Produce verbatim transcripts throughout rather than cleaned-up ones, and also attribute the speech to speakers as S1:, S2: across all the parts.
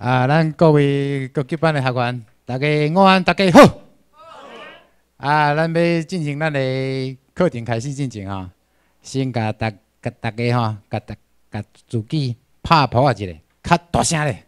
S1: 啊，咱各位高级班的学员，大家午安，大家好。啊，咱要进行咱的课程开始进行啊，先甲大甲大家吼，甲大甲自己拍谱啊一下，较大声咧。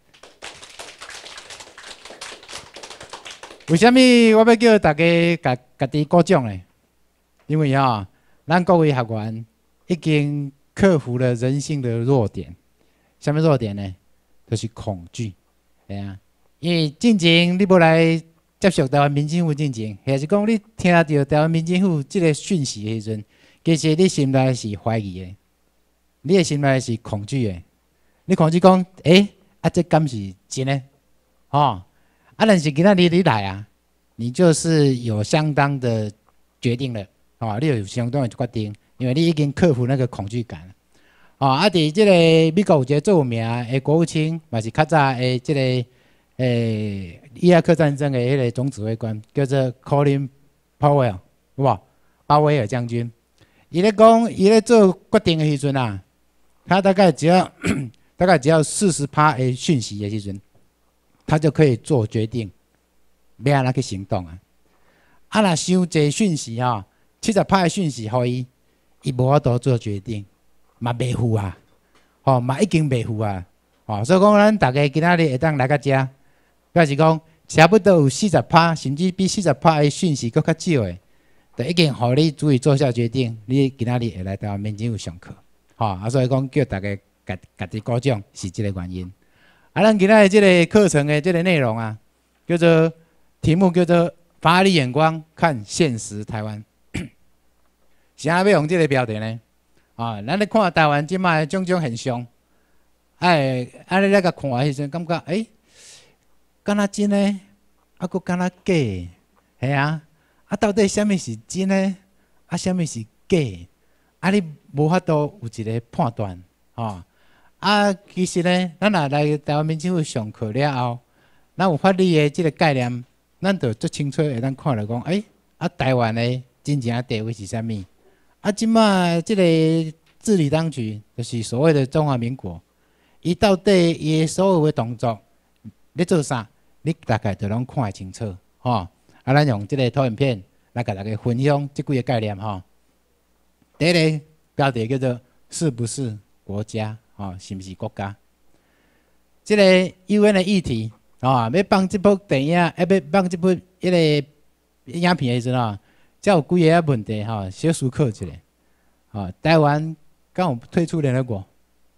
S1: 为什么我要叫大家甲家己鼓掌呢？因为啊，咱各位学员已经克服了人性的弱点。什么弱点呢？就是恐惧。哎啊，因为进前你要来接受台湾民政府进前，还是讲你听到台湾民政府这个讯息的时阵，其实你心内是怀疑的，你的心内是恐惧的。你恐惧讲，哎、欸，啊，这敢是真的？哦，啊，但是今仔日你来啊，你就是有相当的决定了，哦，你有相当的决定，因为你已经克服那个恐惧感了。哦，啊，伫即个美国有一个最有名的国务卿，嘛是较早的即、这个诶伊拉克战争的迄个总指挥官，叫做 Colin Powell， 有无？鲍威尔将军，伊咧讲，伊咧做决定的时阵啊，他大概只要大概只要四十趴的讯息的时阵，他就可以做决定，要安怎去行动啊？啊，若伤济讯息吼，七十趴的讯息，互伊，伊无法度做决定。嘛袂赴啊，吼、哦、嘛已经袂赴啊，吼、哦，所以讲咱大家今仔日会当来到遮，表示讲差不多有四十趴，甚至比四十趴的讯息搁较少的，就已经互你足以做下决定，你今仔日会来台湾民政府上课，吼、哦、啊，所以讲叫大家家家己鼓掌是这个原因。啊，咱今仔日这个课程的这个内容啊，叫做题目叫做法律眼光看现实台湾，啥要用这个标题呢？啊，咱咧看台湾即卖种种现象，哎，安尼咧个看迄阵，感觉诶，敢若真诶，啊，佫敢若假诶，系啊，啊，到底啥物是真诶，啊，啥物是假？啊，你无法度有一个判断，吼、哦。啊，其实咧，咱若来台湾民政府上课了后，咱有法律诶即个概念，咱就足清楚会当看到讲，诶，啊，台湾诶真正地位是啥物？啊，即卖即个治理当局，就是所谓的中华民国，伊到底伊的所有的动作，咧做啥？你大概就拢看会清楚，吼、哦。啊，咱用即个投影片来甲大家分享即几个概念，吼、哦。第一个标题叫做“是不是国家？哦，是不是国家？”即、这个 U N 的议题，啊、哦，要放即部电影，要要放即部迄个影片的时阵啊。才有几个问题哈，小思考一下。啊，台湾刚有退出联合国，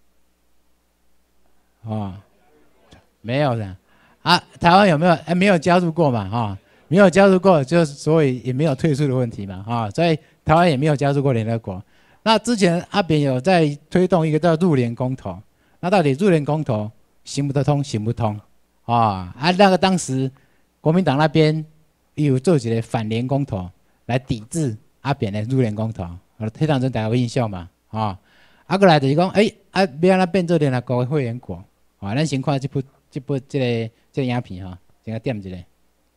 S1: 啊，没有的。啊，台湾有没有？哎，没有加入过嘛，哈，没有加入过，就所以也没有退出的问题嘛，哈，所以台湾也没有加入过联合国。那之前阿扁有在推动一个叫入联公投，那到底入联公投行不得通，行不通？啊，啊，那个当时国民党那边有做一个反联公投。来抵制阿扁的入联公投，迄当阵大家有印象嘛？啊，啊过来就是讲，诶、欸，啊要安怎变做联合国的会员国？啊，咱先看这部这部这个这个影片哈，先来点一下。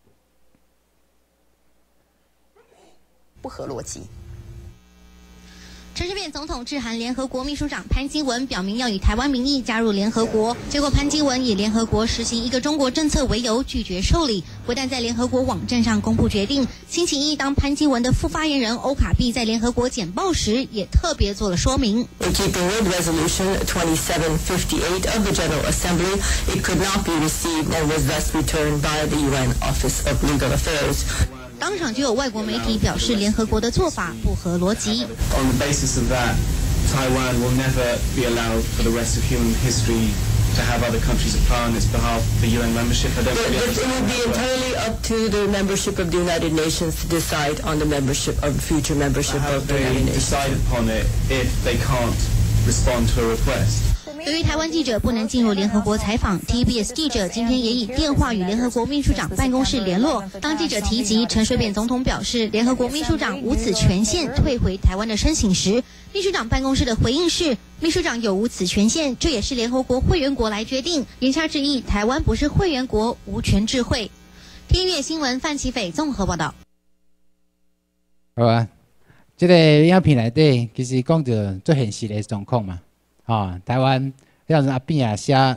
S2: 不合逻辑。
S3: 陈水扁总统致函联合国秘书长潘基文，表明要以台湾名义加入联合国。结果潘基文以联合国实行一个中国政策为由拒绝受理，不但在联合国网站上公布决定，星期一当潘基文的副发言人欧卡碧在联合国简报时，也特别做了说明。
S2: In keeping with Resolution twenty-seven fifty-eight of the General Assembly, it could not be received and was thus returned by the U N Office of Legal Affairs.
S3: 当场就有外国媒体表示，联合国的做法不合逻辑。
S4: On the basis of that, Taiwan will never be allowed for the rest of human history to have other countries apply on its behalf for U N membership. I don't
S2: But,
S4: really
S2: but it will
S4: understand
S2: be entirely up to the membership of the United Nations to decide on the membership of future membership
S4: how
S2: of the
S4: they
S2: United Nations.
S4: decide upon it if they can't respond to a request.
S3: 由于台湾记者不能进入联合国采访 ，T B S 记者今天也以电话与联合国秘书长办公室联络。当记者提及陈水扁总统表示联合国秘书长无此权限退回台湾的申请时，秘书长办公室的回应是：秘书长有无此权限，这也是联合国会员国来决定。言下之意，台湾不是会员国，无权置会。听乐新闻范奇斐综合报道。
S1: 好啊，这个影片内底其实讲着最现实的状况嘛。哦，台湾像阿扁啊写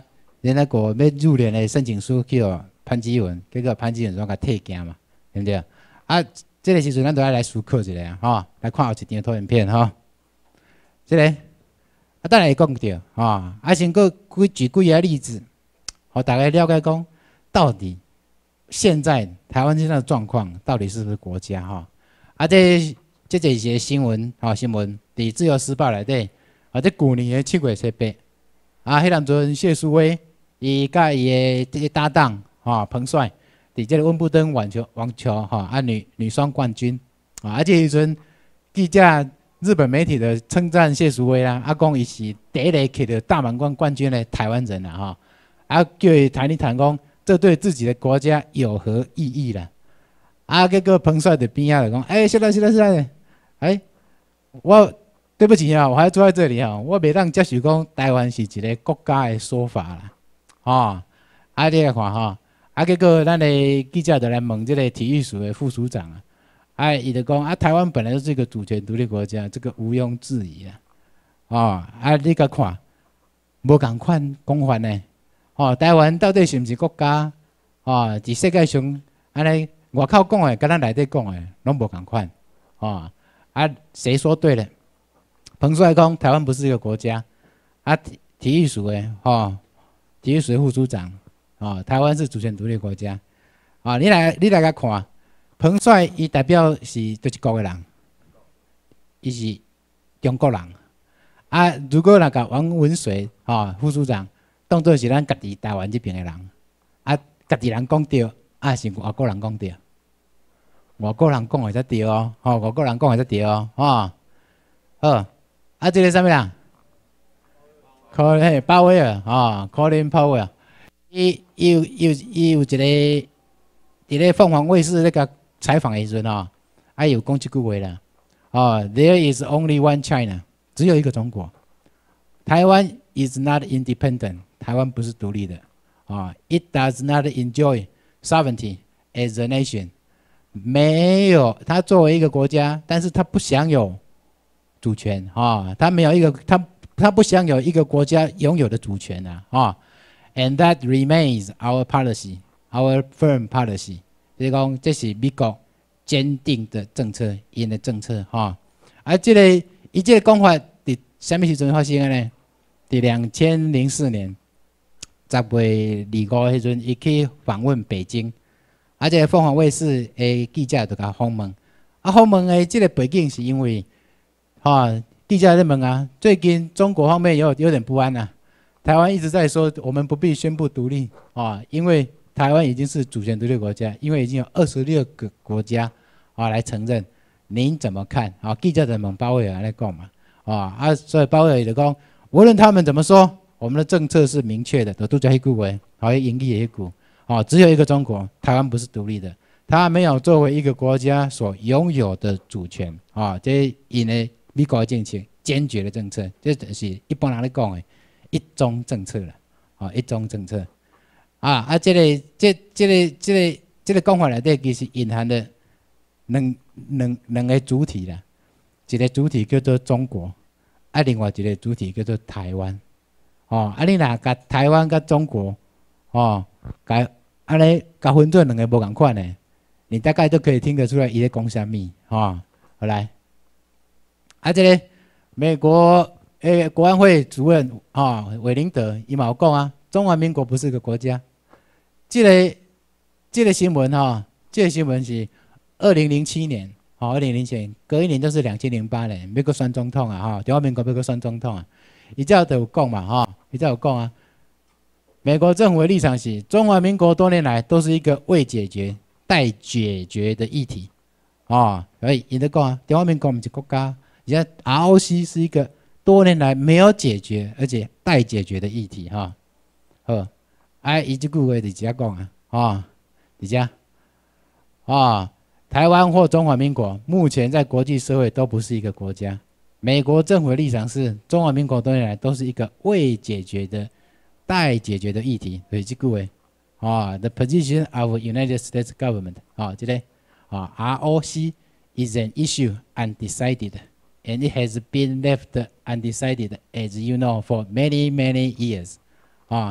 S1: 联合国要入联的申请书叫潘基文，结果潘基文说甲退件嘛，对不对？啊，这个时阵咱都要来思考一下哈，来看后一张投影片哈。这个啊，等下会讲到啊，啊，先个举举几个例子，好，大家了解讲到底现在台湾现在的状况到底是不是国家哈？啊，这这这些新闻啊，新闻伫自由时报内底，啊，这去年的七月十八，啊，迄当阵谢淑薇伊甲伊的这个搭档啊，彭帅，伫这个温布登网球网球哈啊女女双冠军啊，啊，这时阵记者。日本媒体的称赞谢淑薇啦，啊，讲伊是第一个摕到大满贯冠军的台湾人啦，哈，啊，叫伊谈一谈讲，这对自己的国家有何意义啦？啊，结果彭帅的边仔就讲，哎、欸，是啦是啦是啦，哎、欸，我对不起啊，我还坐在这里啊，我袂当接受讲台湾是一个国家的说法啦，啊，啊，你来看哈，啊，结果咱的记者就来问这个体育署的副署长啊。哎，伊就讲啊，台湾本来就是一个主权独立国家，这个毋庸置疑啦。哦，啊，你甲看，无共款讲法呢。哦，台湾到底是毋是国家？哦，伫世界上安尼外口讲的，甲咱内底讲的，拢无共款。哦，啊，谁说对了？彭帅讲台湾不是一个国家。啊，体体育署的，哦，体育署的副署长，哦，台湾是主权独立国家。啊、哦，你来，你来甲看。彭帅伊代表是就是国的人，伊是中国人。啊，如果那个王文水啊、哦、副署长当作是咱家己台湾这边的人，啊，家己人讲对，啊是外国人讲对，外国人讲的才对哦，吼、哦，外国人讲的才对哦，哦，好，啊，这个啥物人？科嘿鲍威尔啊 ，Colin Powell， 伊伊有伊有伊有一个伫咧凤凰卫视那个。采访的时阵啊，啊有讲这句话啦，哦 ，There is only one China， 只有一个中国。台湾 is not independent， 台湾不是独立的啊、哦。It does not enjoy sovereignty as a nation， 没有，它作为一个国家，但是它不享有主权啊、哦，它没有一个，它它不享有一个国家拥有的主权啊啊、哦。And that remains our policy, our firm policy。就是讲，这是美国坚定的政策，因的政策哈。啊，这个伊这个讲法伫什么时阵发生的呢？伫两千零四年十月二五迄阵，伊去访问北京，啊，这个凤凰卫视的记者就甲访问，啊，访问的这个背景是因为，哈、哦，记者在问啊，最近中国方面有有点不安啊，台湾一直在说我们不必宣布独立啊、哦，因为。台湾已经是主权独立国家，因为已经有二十六个国家啊来承认，您怎么看？啊，记者在问鲍威尔来讲嘛，啊啊，所以鲍威尔就讲，无论他们怎么说，我们的政策是明确的，都都叫一句话，好，盈利一股，啊，只有一个中国，台湾不是独立的，它没有作为一个国家所拥有的主权，啊，这因为美国的政策坚决的政策，这就是一般人来讲的一中政策了，啊，一中政策。啊啊！这个、这、这个、这个、这个讲法内底其实隐含的两两两个主体啦，一个主体叫做中国，啊，另外一个主体叫做台湾。哦，啊，你若甲台湾甲中国，哦，甲安尼甲分做两个无共款的，你大概都可以听得出来伊咧讲啥物，哦，好来，啊，这个美国诶国安会主任啊韦林德伊嘛有讲啊，中华民国不是个国家。这个这个新闻哈、哦，这个新闻是二零零七年，好、哦，二零零七年，隔一年就是两千零八年，美国选总统啊，哈、哦，中华民国美国选总统啊，伊这就有讲嘛，哈、哦，伊这有讲啊，美国政府的立场是，中华民国多年来都是一个未解决、待解决的议题，啊、哦，所以伊在讲啊，中华民国不是国家，而且 R O C 是一个多年来没有解决而且待解决的议题，哈、哦，好。哎，伊这句话伫遮讲啊，啊，伫遮，啊，台湾或中华民国目前在国际社会都不是一个国家。美国政府的立场是，中华民国多年来都是一个未解决的、待解决的议题。所以这句话，啊 ，The position of United States government， 啊，这个啊 ，R O C is an issue undecided, and it has been left undecided, as you know, for many many years， 啊。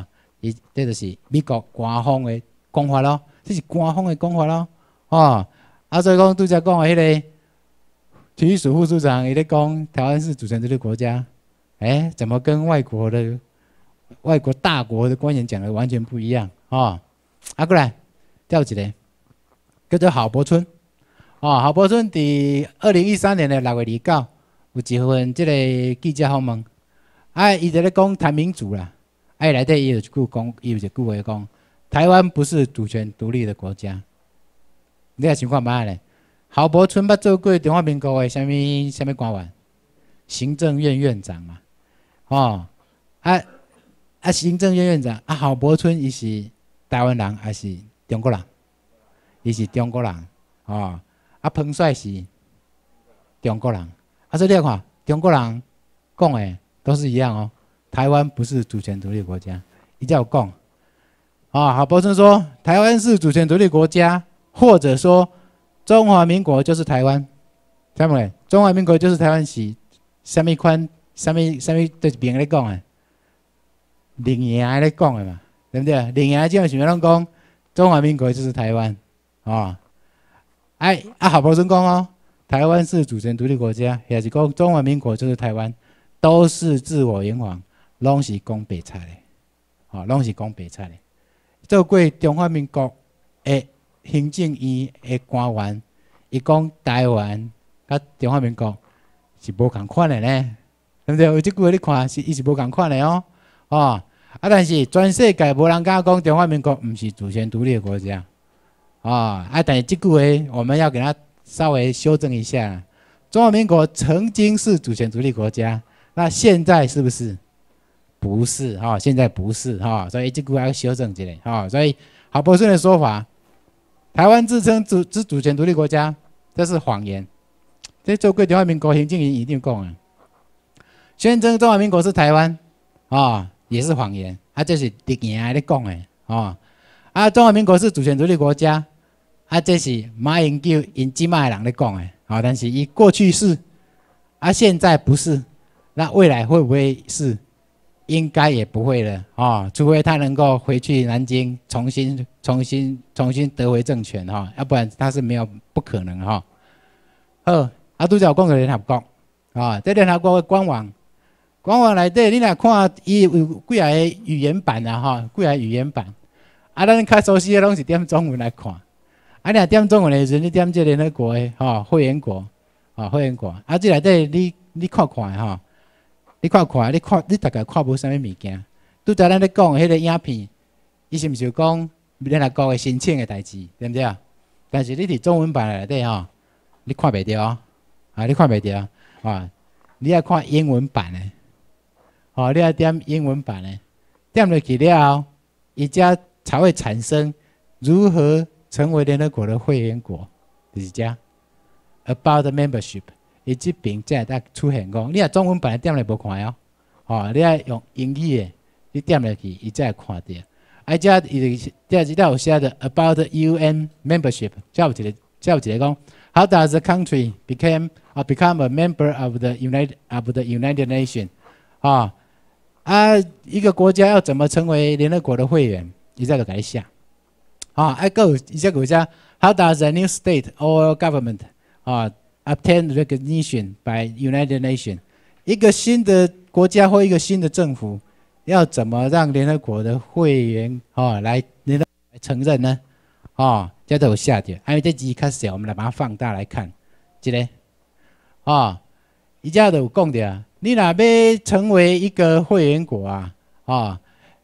S1: 伊这就是美国官方的讲法咯，这是官方的讲法咯，哦，啊，所以讲拄则讲的迄个体育署副署长，伊咧讲台湾是主权独立国家，哎、欸，怎么跟外国的外国大国的官员讲的完全不一样哦？啊，过来，调一个叫做郝柏村，哦，郝柏村伫二零一三年的六月二九有一份即个记者访问，啊，伊就咧讲谈民主啦，啊，内底伊有一句讲，伊有一句话讲，台湾不是主权独立的国家。你也想看卖咧？郝柏村捌做过中华民国的什么什么官员？行政院院长嘛，哦，啊啊，行政院院长啊，郝柏村伊是台湾人还是中国人？伊是中国人，哦，啊，彭帅是中国人，啊，所以你要看中国人讲的都是一样哦。台湾不是主权独立国家，伊才有讲。啊，郝柏村说台湾是主权独立国家，或者说中华民国就是台湾，听无咧？中华民国就是台湾是什么款、什么什么对面咧讲的？另营咧讲的嘛，对不对？另营基本上拢讲中华民国就是台湾，啊，哎啊，郝柏村讲哦，台湾是主权独立国家，也是讲中华民国就是台湾，都是自我圆谎，拢是讲白菜的，啊，拢是讲白菜的。做过中华民国的行政院的官员，伊讲台湾甲中华民国是无共款的呢，对不对？有即句话你看是伊是无共款的哦，哦，啊，但是全世界无人敢讲中华民国毋是主权独立的国家，啊，啊，但是即句话我们要给它稍微修正一下，中华民国曾经是主权独立国家，那现在是不是？不是哈、哦，现在不是哈、哦，所以这个要修正一下哈、哦。所以郝柏村的说法，台湾自称主之主权独立国家，这是谎言。这做过中华民国行政院一定讲啊，宣称中华民国是台湾啊、哦，也是谎言。啊，这是敌人咧讲的啊、哦。啊，中华民国是主权独立国家，啊，这是马英九因即卖人咧讲的啊、哦。但是伊过去是，啊，现在不是，那未来会不会是？应该也不会了啊、哦，除非他能够回去南京重新、重新、重新得回政权哈、哦，要不然他是没有不可能哈。好、哦，啊，拄则有讲到联合国啊，在、哦、联合国的官网，官网内底你若看伊有几啊个语言版啊哈，几啊语言版，啊，咱较熟悉的拢是点中文来看，啊，你若点中文的时阵，你点这联合国的哈、哦、会员国啊、哦、会员国，啊，这内底你你看看哈。你看看，你看，你大概看无啥物物件。拄则咱咧讲迄个影片，伊是毋是讲联合国的申请的代志，对不对啊？但是你伫中文版内底吼，你看袂到啊，你看袂到啊，你要看英文版的，哦，你要点英文版的，点落去了后，伊才才会产生如何成为联合国的会员国，就是这 about the membership。伊即边才会出现讲，你若中文版点来无看哦，哦，你要用英语的，你点落去，伊才会看到。啊，遮伊遮即条有写的 about U N membership， 才有一个，才有一个讲 ，How does the country became or become a member of the United of the United Nations？ 啊啊，一个国家要怎么成为联合国的会员？伊才就甲你写。啊，啊，个有伊则有写 ，How does a new state or government 啊？obtain recognition by United Nations， 一个新的国家或一个新的政府要怎么让联合国的会员哦来联合来承认呢？哦，这都有写着，因为这字较小，我们来把它放大来看，这个哦，伊这都有讲着，你若要成为一个会员国啊，哦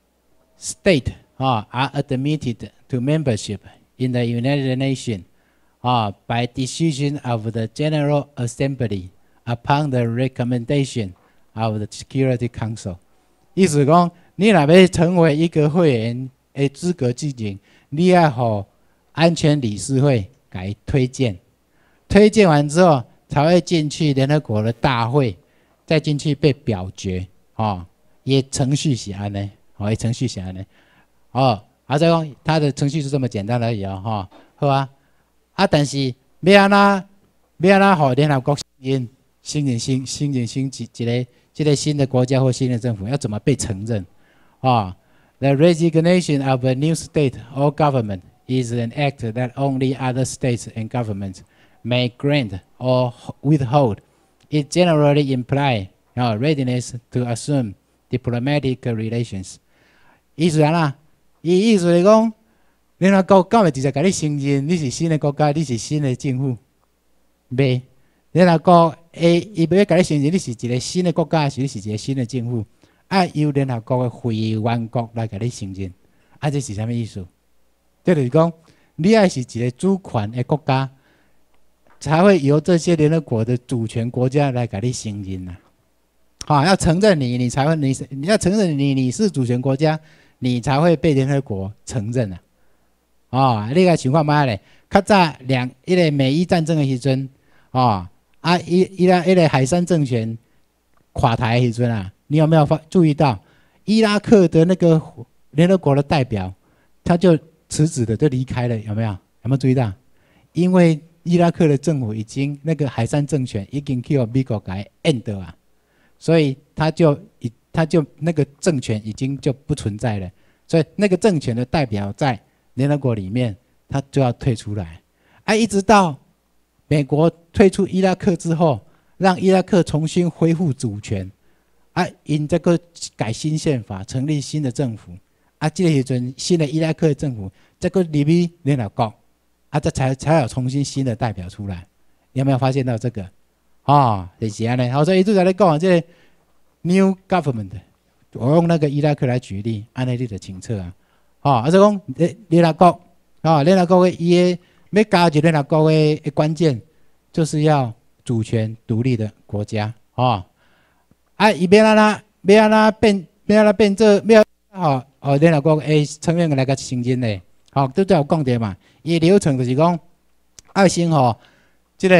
S1: ，state 啊、哦、are admitted to membership in the United Nations。啊 by decision of the General Assembly upon the recommendation of the Security Council， 意思讲，你若要成为一个会员的资格之前，你要互安全理事会给推荐，推荐完之后才会进去联合国的大会，再进去被表决。哦，也程序是安尼，哦，也程序是安尼。哦，啊，再讲它的程序是这么简单而已哦，哈、哦，好啊。啊，但是要安那要安那互联合国承认、承认、新、承认、新一一个、一个新的国家或新的政府要怎么被承认？啊、哦， The resignation of a new state or government is an act that only other states and governments may grant or withhold. It generally implies uh, readiness to assume diplomatic relations. 意思啊，伊意思是讲，联合国敢会直接甲你承认你是新的国家，你是新的政府？袂，联合国会伊要甲你承认你是一个新的国家，还是你是一个新的政府？啊，由联合国的会员国来甲你承认。啊，这是啥物意思？这就是讲，你要是一个主权的国家。 才会由这些联合国的主权国家来给你承认呐、啊，啊，要承认你，你才会你你要承认你你是主权国家，你才会被联合国承认啊。啊，你个情况嘛嘞，较早两一个美伊战争的时阵，啊啊伊伊拉一个海珊政权垮台的时阵啊，你有没有发注意到伊拉克的那个联合国的代表，他就辞职的就离开了，有没有？有没有注意到？因为 伊拉克的政府已经那个海珊政权已经去美国给 end 啊，所以他就已他就那个政权已经就不存在了，所以那个政权的代表在联合国里面，他就要退出来，啊，一直到美国退出伊拉克之后，让伊拉克重新恢复主权，啊，因这个改新宪法，成立新的政府，啊，这个时阵新的伊拉克政府这个入去联合国。 啊，这才才有重新新的代表出来，你有没有发现到这个？啊、哦，就是安尼。好，所以一直在咧讲这个 new government， 我用那个伊拉克来举例，安尼你就清楚啊。啊、哦，啊，所以讲联联合国啊，联合国的伊个要加入联合国的关键，就是要主权独立的国家啊。啊，伊要安那要安那变要安那变做要好哦，联合国的成员来个承认的。 好，都都有讲到嘛。伊流程就是讲，爱先吼，这个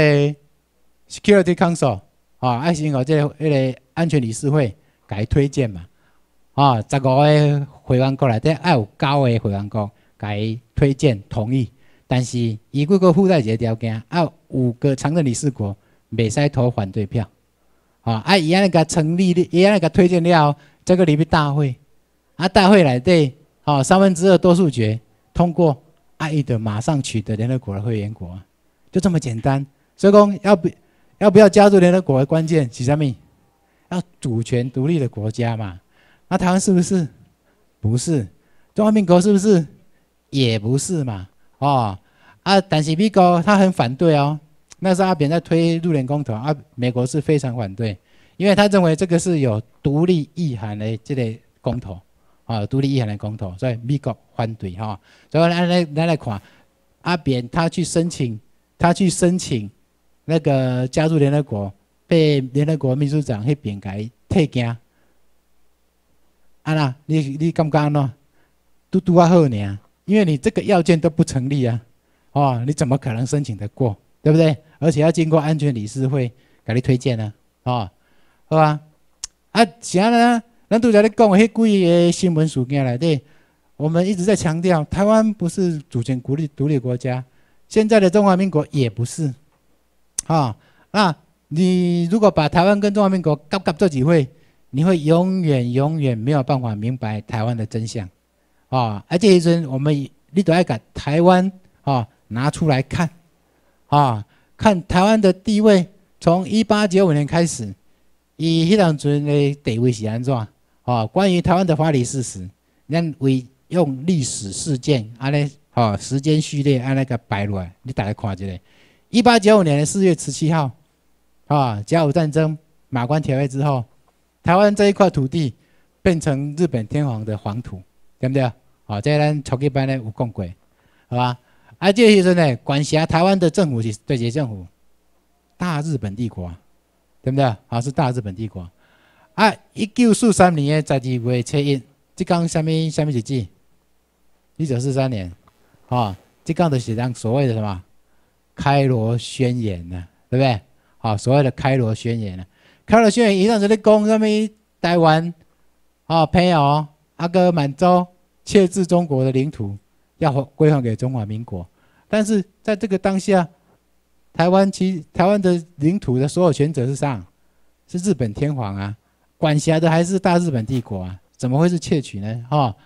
S1: Security Council 啊，爱先吼，这个迄个安全理事会给推荐嘛。啊，十五个会员国内底爱有九个会员国给推荐同意，但是伊佫个附带一个条件，要五个常任理事国袂使投反对票。啊，啊伊安尼个成立，伊安尼个推荐了，这个入去大会，啊大会内底，啊三分之二多数决。 通过爱伊的马上取得联合国的会员国，就这么简单。所以讲要不要不要加入联合国的关键是什么？要主权独立的国家嘛。那台湾是不是？不是。中华民国是不是？也不是嘛。哦啊，但是美国他很反对哦。那时候阿扁在推入联公投啊，美国是非常反对，因为他认为这个是有独立意涵的这个公投。 啊，独立意涵的公投，所以美国反对哈、哦。所以咱来咱来看，阿扁他去申请，他去申请那个加入联合国，被联合国秘书长那边给退件。啊啦，你你感觉喏，嘟嘟啊好呢，因为你这个要件都不成立啊，哦，你怎么可能申请得过，对不对？而且要经过安全理事会给你推荐呢，哦，好吧？啊，啥呢？ 咱拄才咧讲迄几个新闻事件内底，我们一直在强调，台湾不是主权独立独立国家，现在的中华民国也不是，啊，那你如果把台湾跟中华民国夹夹做几回，你会永远永远没有办法明白台湾的真相，啊，而这一阵我们你都要把台湾啊拿出来看，啊，看台湾的地位，从一八九五年开始，伊迄当阵的地位是安怎？ 哦，关于台湾的法理事实，咱为用历史事件安尼，哦，时间序列安那个摆落来，你大家看一下。一八九五年的四月十七号，啊，甲午战争马关条约之后，台湾这一块土地变成日本天皇的黄土，对不对？哦，这咱初级班呢有讲过，好吧？啊，这时阵呢，管辖台湾的政府是对谁政府？大日本帝国，对不对？啊，是大日本帝国。 啊！一九四三年的十二月初一，这讲什么什么日子？一九四三年，啊、哦，这讲的是咱所谓的什么开罗宣言呢、啊，对不对？好、哦，所谓的开罗宣言呢、啊，开罗宣言一上就在讲什么台湾啊、哦、朋友阿哥满洲窃制中国的领土，要归还给中华民国。但是在这个当下，台湾其台湾的领土的所有权者是上是日本天皇啊。 管辖的还是大日本帝国啊？怎么会是窃取呢？哈、哦，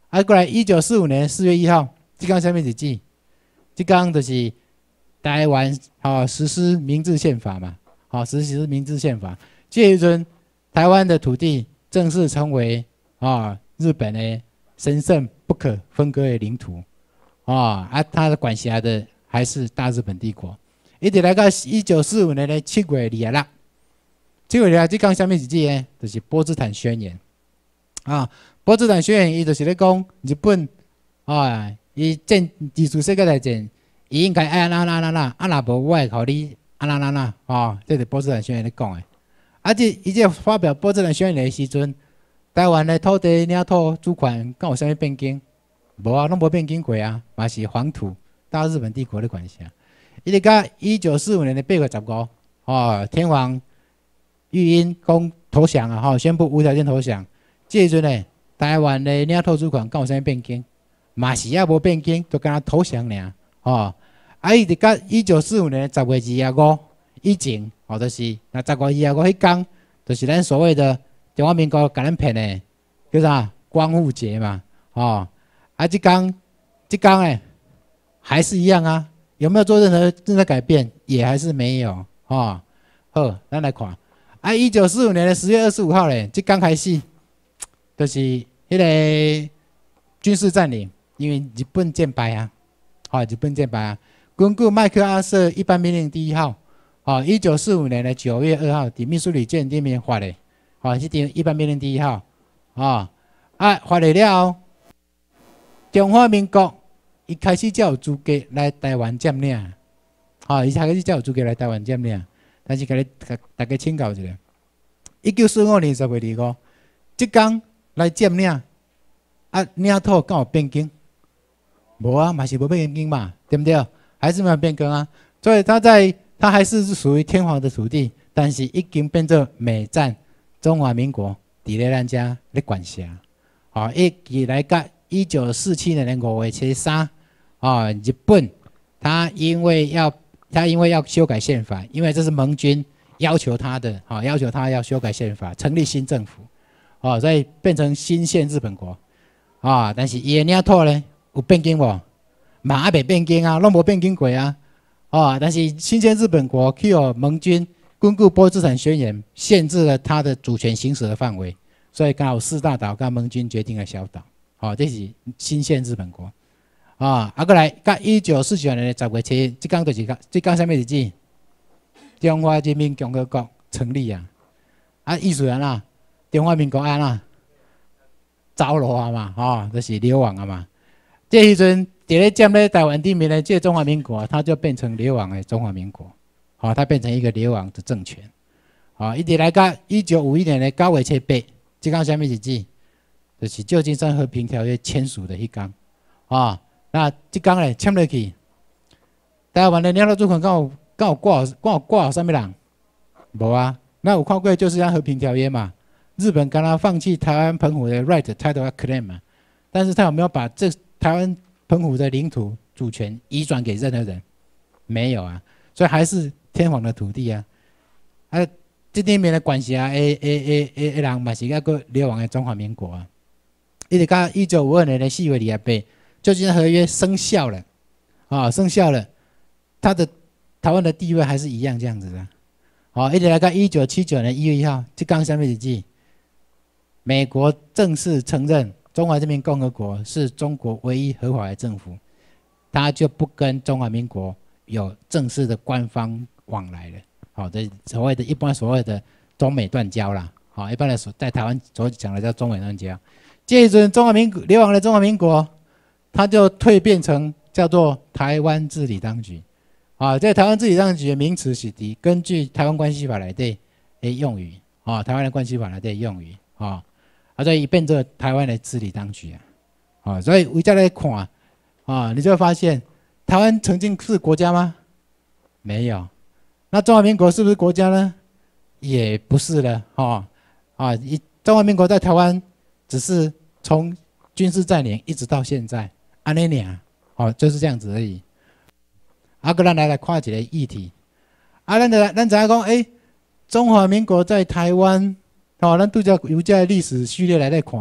S1: 啊，过来一九四五年四月一号，这天什么日子？这天就是台湾哦实施明治宪法嘛，哦实施明治宪法，这一阵台湾的土地正式成为啊、哦、日本的神圣不可分割的领土，啊、哦、啊，它的管辖的还是大日本帝国。一直来到一九四五年的七月二十六，七月二十六这天什么日子呢？就是波茨坦宣言啊。波茨坦宣言伊就是咧讲日本啊，伊战二次世界大战，伊应该爱安那那那，啊若无我会互你安那那那，哦，这是波茨坦宣言咧讲的。啊，这伊这发表波茨坦宣言的时阵，台湾的土地领土主权敢有啥物变更？无啊，拢无变更过啊，嘛是黄土大日本帝国的管辖。伊直到一九四五年的八月十五，哦，天皇御音讲投降啊，吼、哦，宣布无条件投降。这一阵呢，台湾的领土主权敢有啥变更？嘛是也无变更，就敢若投降尔，哦。啊，伊直到一九四五年十月二十五以前，哦，就是那十月二十五迄天，就是咱所谓的中华民国甲咱骗的，叫啥光复节嘛，哦。啊，这天，这天呢，还是一样啊。有没有做任何任何改变？也还是没有哦。好，咱来看。啊，一九四五年的十月二十五号嘞，这刚开始，就是迄个军事占领，因为日本战败啊，哦，日本战败啊。根据麦克阿瑟一般命令第一号，哦，一九四五年的九月二号，伫密苏里舰里面发的，哦，是第一般命令第一号，哦，啊，发了了后，中华民国。伊开始才有资格来台湾占领，哦，伊开始才有资格来台湾占领。但是，甲你大家请教一下，一九四五年十月二十五，即天来占领，啊，领土敢有变更？无啊，嘛是无变更嘛，对不对？还是没有变更啊。所以，他在他还是属于天皇的土地，但是已经变作美占中华民国伫咧咱遮咧管辖。好、哦，一直来到一九四七年的五月七三。啊、哦，日本他因为要他因为要修改宪法，因为这是盟军要求他的，啊、哦，要求他要修改宪法，成立新政府，哦，所以变成新宪日本国，啊、哦，但是伊的领土呢有变更无？嘛还未变更啊，拢无变更过啊，哦，但是新宪日本国去有盟军根据波茨坦宣言限制了他的主权行使的范围，所以刚好四大岛跟盟军决定了小岛，哦，这是新宪日本国。啊，啊，过来，到一九四九年的十月七，这天就是这天什么日子？中华人民共和国成立啊！啊，意思安怎？中华民国安怎？走路啊嘛，哦，就是流亡啊嘛。这时阵，伫咧占咧台湾地面的这中华民国，它就变成流亡的中华民国，好、哦，它变成一个流亡的政权。好、哦，一直来到一九五一年的九月七八，这天什么日子？就是旧金山和平条约签署的迄天，啊、哦。那即天咧签落去，台湾的领土主权敢有敢有挂敢有挂啥物人？无啊，那有看过就是像和平条约嘛，日本刚刚放弃台湾澎湖的 right title claim 嘛，但是他有没有把这台湾澎湖的领土主权移转给任何人？没有啊，所以还是天皇的土地啊。啊，这里面的管辖诶诶诶诶诶人嘛是那个流亡的中华民国啊，一直到一九五二年的四月二十八。旧金山合约生效了，啊、哦，生效了，他的台湾的地位还是一样这样子的，好、哦，一直来到一九七九年一月一号，这刚什么日子？美国正式承认中华人民共和国是中国唯一合法的政府，他就不跟中华民国有正式的官方往来了，好、哦，这所谓的一般所谓的中美断交啦，好、哦，一般的所在台湾所讲的叫中美断交，这一阵中华民国流亡的中华民国。它就蜕变成叫做台湾治理当局，啊，在台湾治理当局的名词是的，根据台湾关系法来的诶用语，啊，台湾的关系法来的用语，啊，啊，所以变成台湾的治理当局啊，啊，所以我再来看，啊，你就会发现，台湾曾经是国家吗？没有，那中华民国是不是国家呢？也不是了，啊，啊，中华民国在台湾只是从军事占领一直到现在。安尼尔，哦，就是这样子而已。啊，个咱来来看一个议题。啊，咱咱咱知影讲，诶、欸，中华民国在台湾，哦，咱拄则由这历史序列来来看，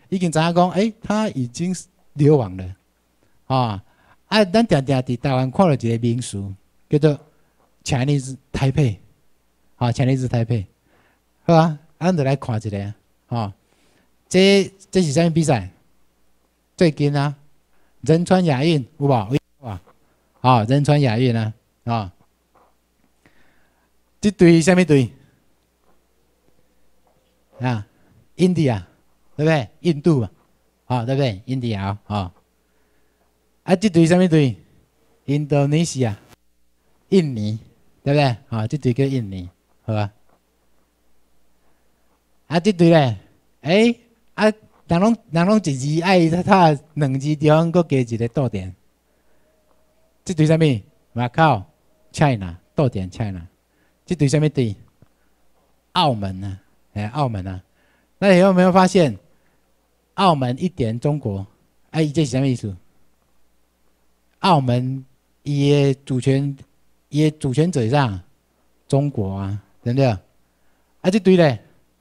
S1: 已经知影讲，哎，他已经流亡了，啊，啊，咱常常伫台湾看到一个名词，叫做 Chinese Taipei， 啊 ，Chinese Taipei， 好啊，咱就来看一下，啊，这这是啥物比赛？最近啊，仁川亚运有无？有无？啊，仁川亚运啊，啊，这队啥物队？啊 ，India， 对不对？印度嘛，啊，对不对 ？India 啊，啊，这队什么队 ？Indonesia， 印尼，对不对？啊，这队叫印尼，好吧？啊，这队咧，哎，啊，人拢人拢一字爱他他两字地方，佮加一个逗点。这队什么？马靠 ，China， 逗点 China。这队什么队？澳门啊。哎，澳门啊，那你有没有发现，澳门一点中国，哎，这是什么意思？澳门伊的主权，伊的主权者是啥？中国啊，对不对？啊，这对嘞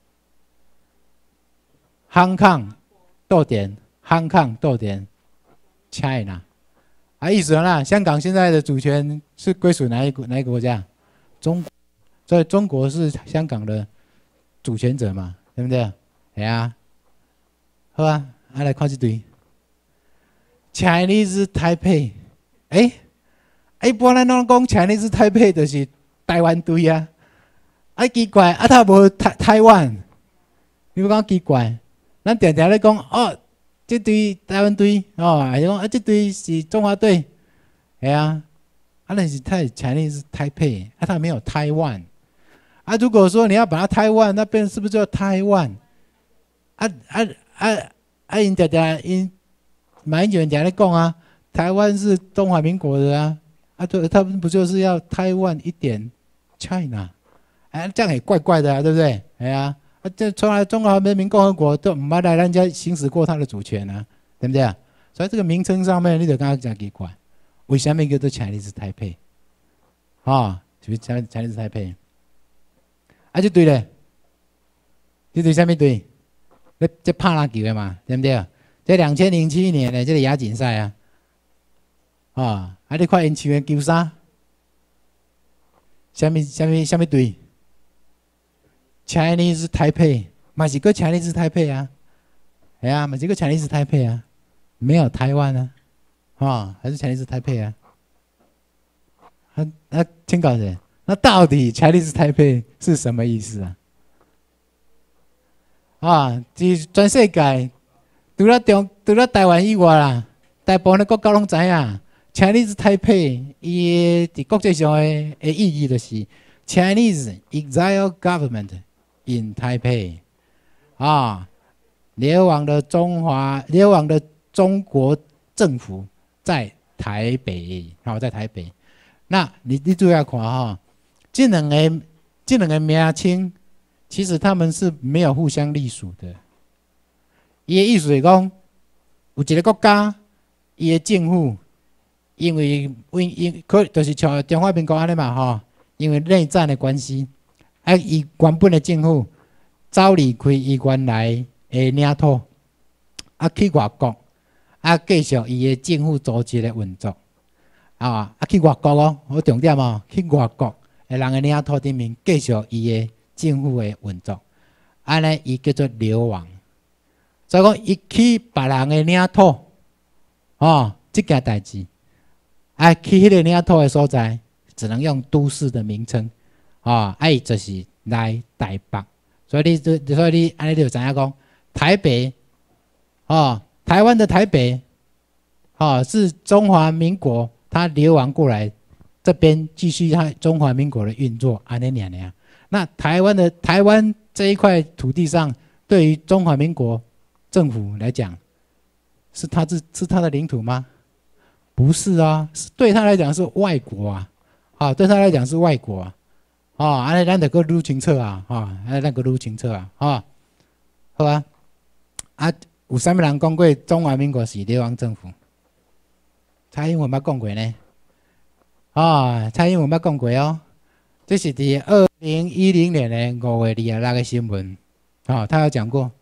S1: ，Hong Kong 逗点 ，Hong Kong 逗点 ，China， 啊，意思啦，香港现在的主权是归属哪一个哪一个国家？中国，所以中国是香港的主权者嘛，对不对？系啊，好啊，啊来看这队 ，Chinese Taipei， 哎，一般咱拢讲 Chinese Taipei 就是台湾队啊，啊奇怪，啊他无台台湾，你不讲奇怪？咱常常咧讲哦，这队台湾队哦，还是讲啊这队是中华队，系啊，啊那是太 Chinese Taipei， 啊他没有台湾。啊，如果说你要把它台湾那边是不是叫台湾？啊啊啊啊！因常常因马英九常在讲啊，台湾是中华民国的啊，啊对，他们不就是要台湾一点 China？ 哎，这样也怪怪的啊，对不对？哎呀，啊这从来中华人民共和国都唔捌来人家行使过他的主权啊，对不对啊？所以这个名称上面你就刚刚讲奇怪，为什么叫做 Chinese Taipei？ 啊，就是 Chinese Taipei。啊，这队咧，这队什么队？咧这拍篮球的嘛，对不对？这两千零七年的这个亚锦赛啊，啊，啊，你看因穿的球衫，什么什么什么队 ？Chinese Taipei， 嘛是个 Chinese Taipei啊，哎呀，嘛是个 Chinese Taipei啊，没有台湾啊，啊，还是 Chinese Taipei啊，啊啊，请搞谁？那到底 Chinese Taipei 是什么意思啊？啊，是全世界除了中除了台湾以外啦，大部分的国家拢知影 Chinese Taipei 伊伫国际上的的意义就是 Chinese exile government in Taipei 啊，流亡的中华流亡的中国政府在台北，好、啊，在台北。那你你注意要看哈。这两个这两个名称，其实他们是没有互相隶属的。伊的意思是讲，有一个国家，伊的政府，因为因因可就是像中华民国安尼嘛吼，因为内战的关系，啊，伊原本的政府走离开伊原来的领土，啊去外国，啊继续伊的政府组织的运作，啊啊去外国哦，好重点哦，去外国。诶，人个领土顶面继续伊个政府的运作，安尼伊叫做流亡。所以讲，伊去别人个领土，哦，这件代志，啊，去迄个领土的所在，只能用都市的名称，哦，哎、啊，就是来台北。所以你就所以你安尼就知影讲，台北，哦，台湾的台北，哦，是中华民国他流亡过来。这边继续他中华民国的运作，安尼两年。那台湾的台湾这一块土地上，对于中华民国政府来讲，是他是是他的领土吗？不是啊，是对他来讲是外国啊，啊，对他来讲是外国啊，啊，安尼咱得个入清楚啊，啊，安尼咱个入清楚啊，啊，好啊，啊，有啥物人讲过中华民国是流亡政府？蔡英文捌讲过呢？啊，蔡英文捌讲过哦，这是伫二零一零年的五月二十六的新闻，啊，他有讲过，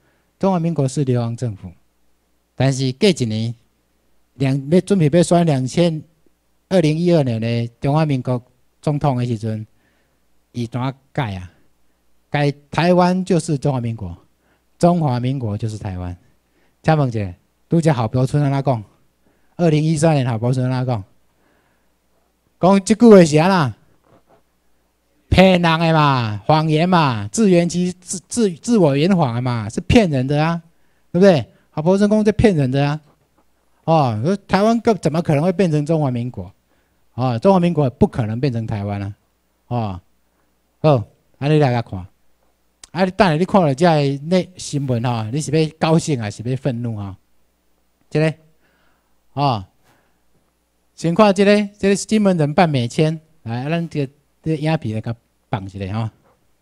S1: 中华民国是流亡政府，但是过一年，两要准备要选两千二零一二年的中华民国总统的时阵，伊怎啊改啊？改台湾就是中华民国，中华民国就是台湾。请问一下，拄只郝柏村安怎讲？二零一三年郝柏村安怎讲？讲这句话是安啦？骗人的嘛，谎言嘛，自圆其自自自我圆谎的嘛，是骗人的啊，对不对？郝柏村公在骗人的啊，哦，说台湾怎么可能会变成中华民国？哦，中华民国不可能变成台湾啊，哦，好，安尼来甲看，啊，等下你看了这那新闻哈，你是要高兴还是要愤怒哈？这个，哦，先看这个，这个金门人办美签，来，咱这个这个影片来甲放一下哈。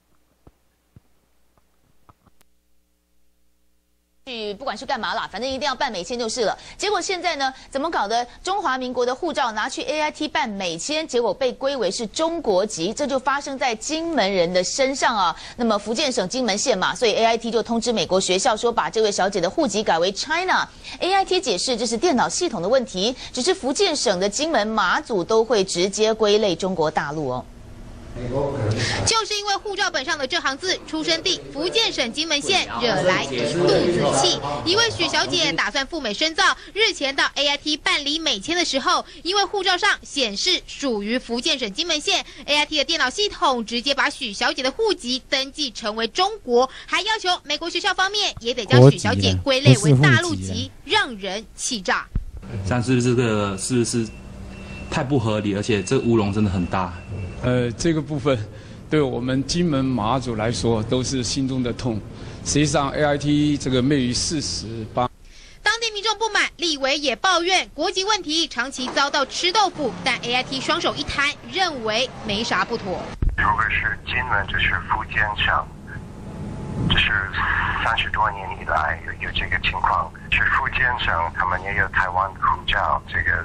S5: 不管是干嘛啦，反正一定要办美签就是了。结果现在呢，怎么搞的？中华民国的护照拿去 A I T 办美签，结果被归为是中国籍，这就发生在金门人的身上啊。那么福建省金门县嘛，所以 A I T 就通知美国学校说，把这位小姐的户籍改为 China。A I T 解释这是电脑系统的问题，只是福建省的金门、马祖都会直接归类中国大陆哦。
S6: 就是因为护照本上的这行字出生地福建省金门县惹来一肚子气。一位许小姐打算赴美深造，日前到 A I T 办理美签的时候，因为护照上显示属于福建省金门县 ，A I T 的电脑系统直接把许小姐的户籍登记成为中国，还要求美国学校方面也得将许小姐归类为大陆籍，让人气炸。
S7: 但是这个是不是太不合理，而且这乌龙真的很大。
S8: 呃，这个部分对我们金门马祖来说都是心中的痛。实际上 ，A I T 这个昧于事实把。
S6: 当地民众不满，立委也抱怨国籍问题长期遭到吃豆腐，但 A I T 双手一摊，认为没啥不妥。
S9: 如果是金门，这是福建省，这是三十多年以来有有这个情况，是福建省他们也有台湾护照，这个。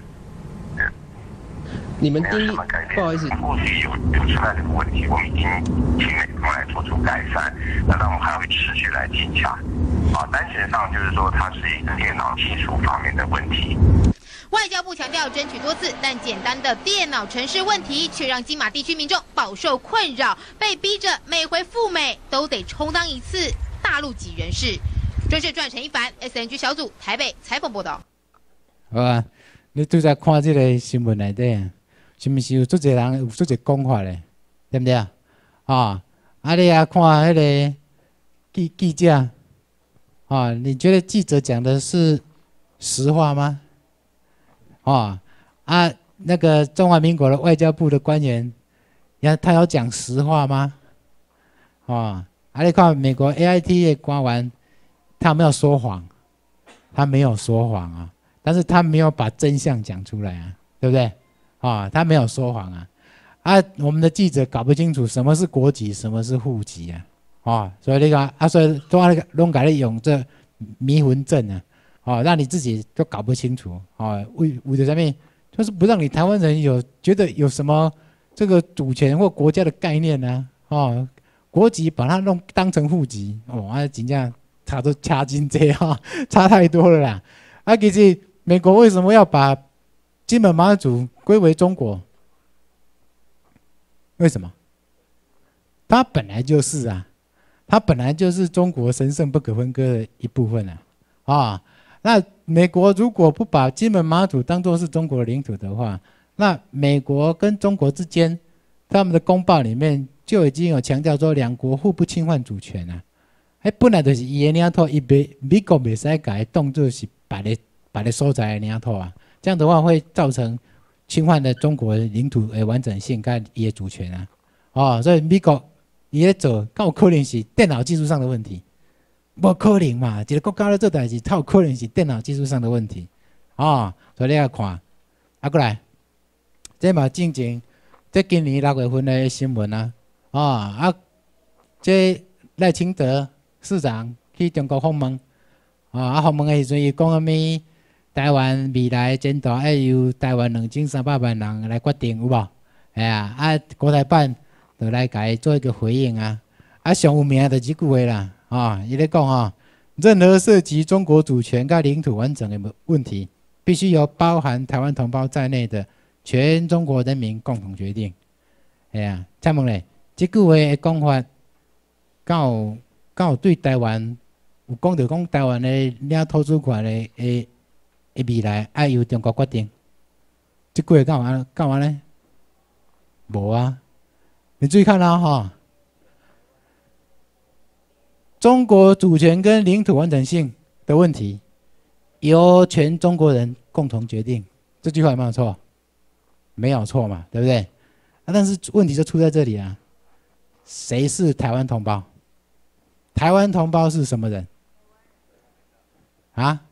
S10: 你们第一，不好意思，
S9: 过去有有出来这个问题，我们已经请美方来做出改善，那当然我们还会持续来检查。啊，单纯上就是说它是一个电脑技术方面的问题。
S6: 外交部强调争取多次，但简单的电脑程式问题却让金马地区民众饱受困扰，被逼着每回赴美都得充当一次大陆籍人士。中视传陈一凡 S N G 小组台北采访报道。
S1: 好啊，你都在看这个新闻内底啊？是毋是有足侪人有足侪讲法咧？对不对啊？啊，啊你啊看迄个记记者，啊，你觉得记者讲的是实话吗？啊啊，那个中华民国的外交部的官员，呀，他要讲实话吗？啊，啊你看美国 A I T 的官员，他没有说谎，他没有说谎啊，但是他没有把真相讲出来啊，对不对？啊，他没有说谎啊，啊，我们的记者搞不清楚什么是国籍，什么是户籍啊，啊，所以那个啊，所以都那个弄改了用这迷魂阵啊，啊，让你自己都搞不清楚啊，为为了什么？就是不让你台湾人有觉得有什么这个主权或国家的概念呢、啊？啊，国籍把它弄当成户籍，哦，啊，真正差都差真多哈，差太多了啦。啊，其实美国为什么要把金门马祖归为中国？为什么？它本来就是啊，它本来就是中国神圣不可分割的一部分啊！啊，那美国如果不把金门马祖当作是中国的领土的话，那美国跟中国之间，他们的公报里面就已经有强调说两国互不侵犯主权啊！哎，本来就是伊的领土，伊美美国袂使改当作是别的别的所在的领土啊！这样的话会造成侵犯了中国领土的完整性跟伊的主权啊！哦，所以美国伊咧做，敢有可能是电脑技术上的问题？无可能嘛！一个国家咧做代志，它有可能是电脑技术上的问题哦。所以你要看，啊过来，这嘛进前，这今年六月份的新闻啊，哦啊，这赖清德市长去中国访问，啊啊访问的时阵，伊讲啥物？台湾未来前途要由台湾两千三百万人来决定，有无？哎呀，啊，国台办就来甲伊做一个回应啊。啊，上有名的就是这句话啦，啊，伊咧讲吼， 任何涉及中国主权跟领土完整的问题，必须由包含台湾同胞在内的全中国人民共同决定。哎呀，蔡问咧，这句话的讲法，敢有敢有对台湾有讲到讲台湾的领土主权的诶诶未来爱由中国决定？这句话干嘛干嘛呢？无啊，你注意看啦哈。中国主权跟领土完整性的问题，由全中国人共同决定。这句话有没有错？没有错嘛，对不对？啊，但是问题就出在这里啊，谁是台湾同胞？台湾同胞是什么人？啊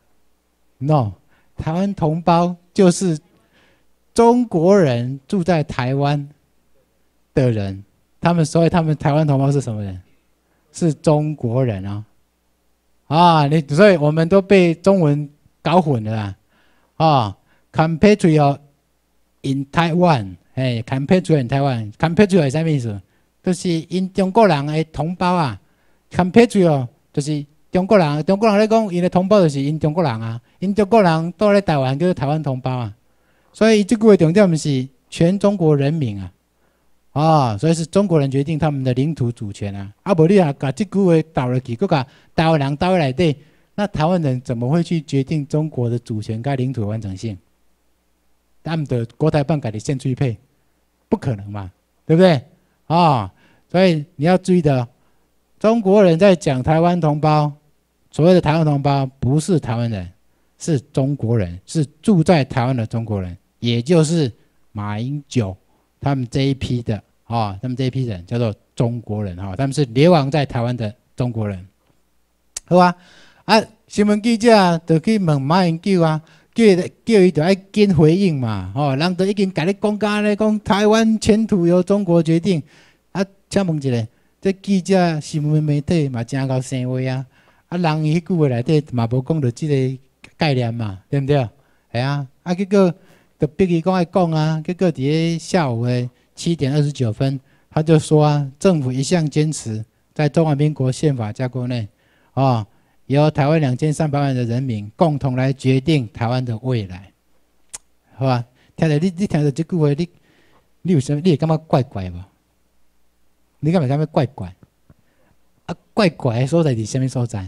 S1: ？No， 台湾同胞就是中国人住在台湾的人。他们所以他们台湾同胞是什么人？是中国人啊！啊，你所以我们都被中文搞混了啦！啊 ，compatriot in Taiwan， 哎 ，compatriot in Taiwan，compatriot 是什么意思？就是因中国人的同胞啊 ，compatriot 就是中国人，中国人咧讲，因的同胞就是因中国人啊，因中国人到咧台湾叫做台湾同胞啊。所以这句话重点是全中国人民啊。啊、哦，所以是中国人决定他们的领土主权啊！啊，不你啊，把这句话倒落去，佮把台湾人倒来对，那台湾人怎么会去决定中国的主权跟领土完整性？他们的国台办改的宪追配，不可能嘛，对不对？啊、哦，所以你要注意的，中国人在讲台湾同胞，所谓的台湾同胞不是台湾人，是中国人，是住在台湾的中国人，也就是马英九。他们这一批的啊、哦，他们这一批人叫做中国人哈、哦，他们是流亡在台湾的中国人，好吧？啊，新闻记者就去问马英九啊，叫叫伊就爱紧回应嘛，哦，人都已经甲你讲干咧，讲台湾前途由中国决定。啊，请问一下，这记者新闻媒体嘛真够生话啊，啊，人伊迄句话内底嘛无讲到这个概念嘛，对不对？系啊，啊，结果。就逼伊讲爱讲啊，结果伫下午的七点二十九分，他就说啊，政府一向坚持在中华民国宪法架构内，啊、哦，由台湾两千三百万的人民共同来决定台湾的未来，好吧？听着你你听着这句话，你你有什么？你会感觉怪怪无？你敢会感觉怪怪？啊，怪怪的所在伫什么所在？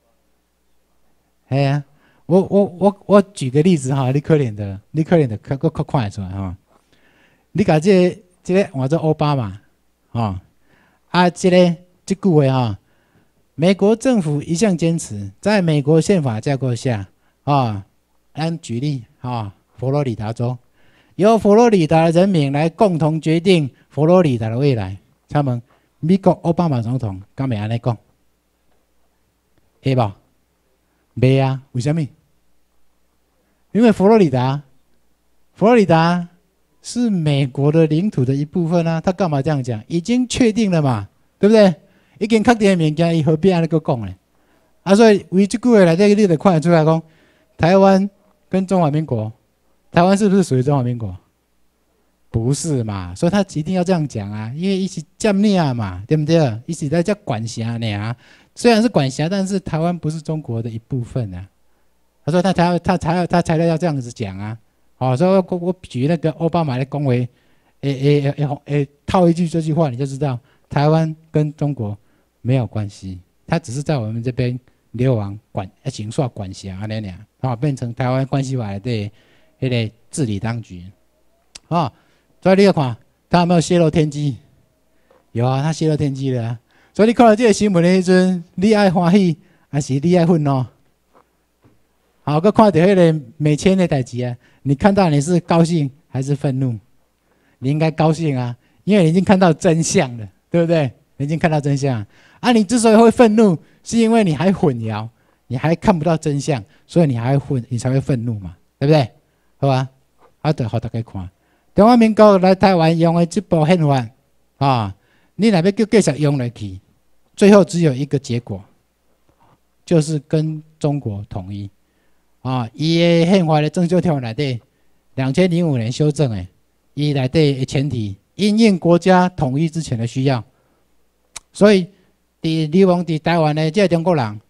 S1: 系啊。我我我我举个例子哈，你可怜的，你可怜的，可可可看得出来哈。你把这个、这个换做奥巴马，啊啊，这个这句话哈，美国政府一向坚持，在美国宪法架构下啊，按举例啊，佛罗里达州由佛罗里达的人民来共同决定佛罗里达的未来。他们美国奥巴马总统敢袂安尼讲？会无？袂啊？为什么？因为佛罗里达，佛罗里达是美国的领土的一部分啊，他干嘛这样讲？已经确定了嘛，对不对？已经确定的物件，伊何必安尼个讲呢？啊，所以为这句话来底，你就看得出来讲，台湾跟中华民国，台湾是不是属于中华民国？不是嘛，所以他一定要这样讲啊，因为一起占领啊嘛，对不对？一起在叫管辖呢啊，虽然是管辖，但是台湾不是中国的一部分啊。他说他才他才他才要这样子讲啊，好、哦，所以我我举那个奥巴马的恭维，诶诶诶诶诶，套一句这句话你就知道，台湾跟中国没有关系，他只是在我们这边流亡管行耍管辖安尼尔，啊，变成台湾关系法的迄个治理当局，啊、哦，所以你要看他有没有泄露天机？有啊，他泄露天机了、啊，所以你看到这个新闻的时阵，你爱欢喜还是你爱愤怒？好，个看到迄个美签的代志啊，你看到你是高兴还是愤怒？你应该高兴啊，因为你已经看到真相了，对不对？你已经看到真相啊！你之所以会愤怒，是因为你还混淆，你还看不到真相，所以你还会你才会愤怒嘛，对不对？好吧？啊，对，好大家看，中华民国来台湾用的这部宪法啊，你若要叫继续用落去，最后只有一个结果，就是跟中国统一。啊，伊的宪法的政修条文内底，两千零五年修正诶，伊内底的前提，因应国家统一之前的需要，所以伫流亡伫台湾的这中国人，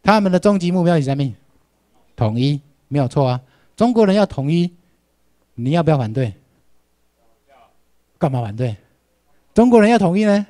S1: 他们的终极目标是什么？统一，没有错啊。中国人要统一，你要不要反对？干嘛反对？中国人要统一呢？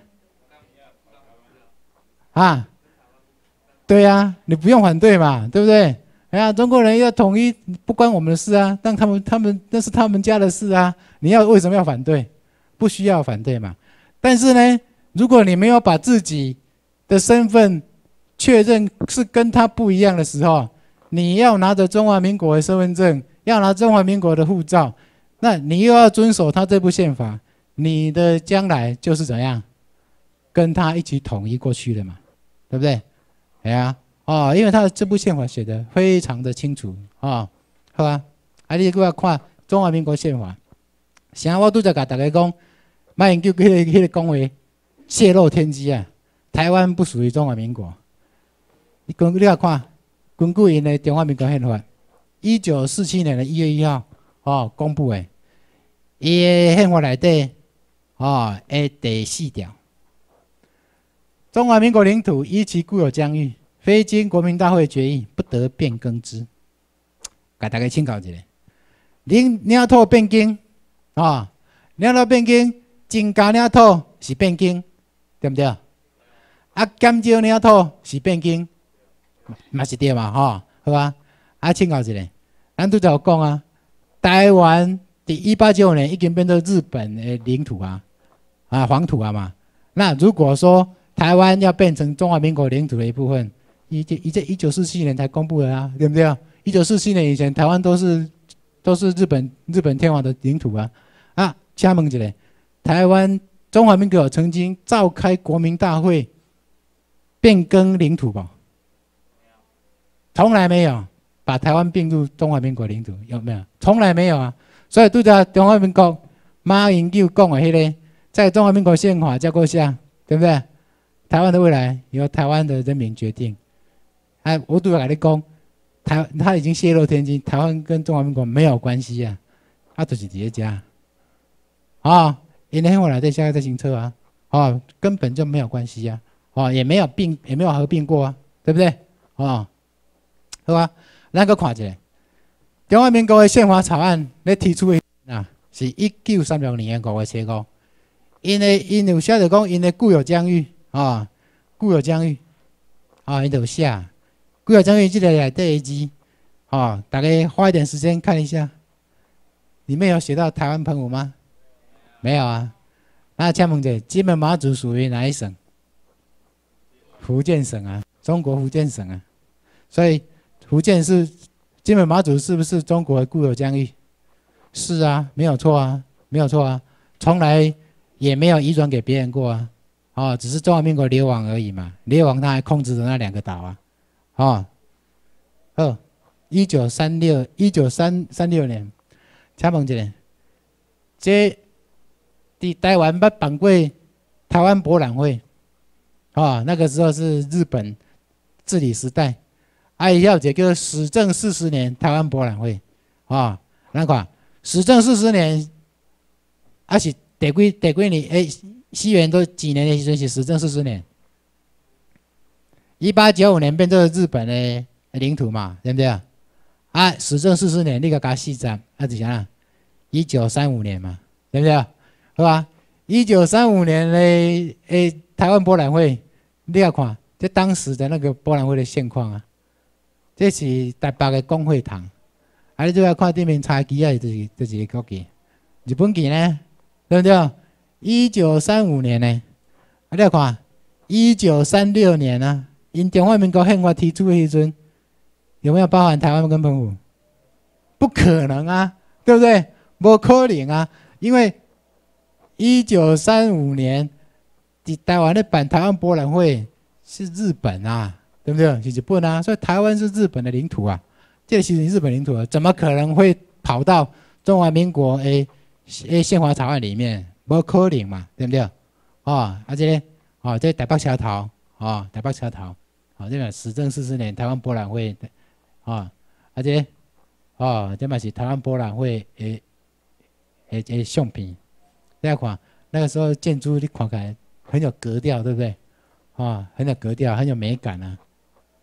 S1: 啊，对呀、啊，你不用反对嘛，对不对？哎呀，中国人要统一不关我们的事啊，但他们他们那是他们家的事啊，你要为什么要反对？不需要反对嘛。但是呢，如果你没有把自己的身份确认是跟他不一样的时候，你要拿着中华民国的身份证，要拿中华民国的护照，那你又要遵守他这部宪法，你的将来就是怎样，跟他一起统一过去的嘛，对不对？哎呀，哦，因为他的这部宪法写的非常的清楚啊、哦，好吧？啊，你搁要看中华民国宪法，像我拄则甲大家讲，莫研究迄个迄个讲话泄露天机啊，台湾不属于中华民国。你根你要看，根据因的中华民国宪法，一九四七年的一月一号哦公布的，伊的宪法内底哦的第四条。中华民国领土依其固有疆域，非经国民大会决议，不得变更之。给大家请教一下，领领土变更啊、哦，领土变更，增加领土是变更，对不对？啊，减少领土是变更，嘛是对嘛？吼、哦，好吧？啊，请教一下，咱拄则有讲啊，台湾伫一八九五年已经变成日本的领土啊，啊，黄土啊嘛。那如果说台湾要变成中华民国领土的一部分，一这一这一九四七年才公布的啊，对不对？一九四七年以前，台湾都是都是日本日本天皇的领土啊。啊，请问一下，台湾中华民国曾经召开国民大会变更领土吧？从来没有把台湾并入中华民国领土，有没有？从来没有啊。所以对着中华民国马英九讲的迄个，在中华民国宪法架构下，对不对？台湾的未来由台湾的人民决定。哎，我都要跟你讲，台他已经泄露天机，台湾跟中华民国没有关系啊，啊，就是直接加，啊，因为我来在下个在行车啊，哦，根本就没有关系啊，哦，也没有并也没有合并过啊，对不对？哦，好吧，咱个看一下，中华民国的宪法草案咧提出的啊，是一九三六年的五月七号，因为因有写着讲，因的固有疆域。啊、哦，固有疆域，啊、哦，你有写固有疆域这个内底的字，哦，大家花一点时间看一下，里面有写到台湾澎湖吗？没有啊。那请问者，金门马祖属于哪一省？福建省啊，中国福建省啊。所以福建是金门马祖是不是中国的固有疆域？是啊，没有错啊，没有错啊，从来也没有移转给别人过啊。哦，只是中华民国流亡而已嘛，流亡他还控制着那两个岛啊，哦，二一九三六一九三三六年，请问一下，这伫台湾捌办过台湾博览会，哦，那个时候是日本治理时代，啊，伊有一个叫始政四十年台湾博览会，啊、哦，咱看始政四十年，啊是第几第几年？诶、欸。西元都几年的时阵是始政四十年，一八九五年变做日本的领土嘛，对不对啊？啊，始政四十年，你个加四十，啊，就啥？一九三五年嘛，对不对？好吧？一九三五年的诶台湾博览会，你要看，这当时的那个博览会的现况啊，这是台北的公会堂，啊，你就要看对面插旗啊，就是就是国旗，日本旗呢，对不对？一九三五年呢，啊，你看，一九三六年呢、啊，因中华民国宪法提出的时阵，有没有包含台湾跟澎湖？不可能啊，对不对？不可能啊，因为一九三五年，台湾的办台湾博览会是日本啊，对不对？是日本啊，所以台湾是日本的领土啊，这其实是日本领土啊，怎么可能会跑到中华民国诶诶宪法草案里面？无可能嘛，对不对？哦，啊这个，哦，这台北桥头，哦，台北桥头，哦，这个始政四十年台湾博览会，哦，啊这个，哦，这嘛是台湾博览会的的的相片，大家看那个时候建筑你看起来很有格调，对不对？啊、哦，很有格调，很有美感啊。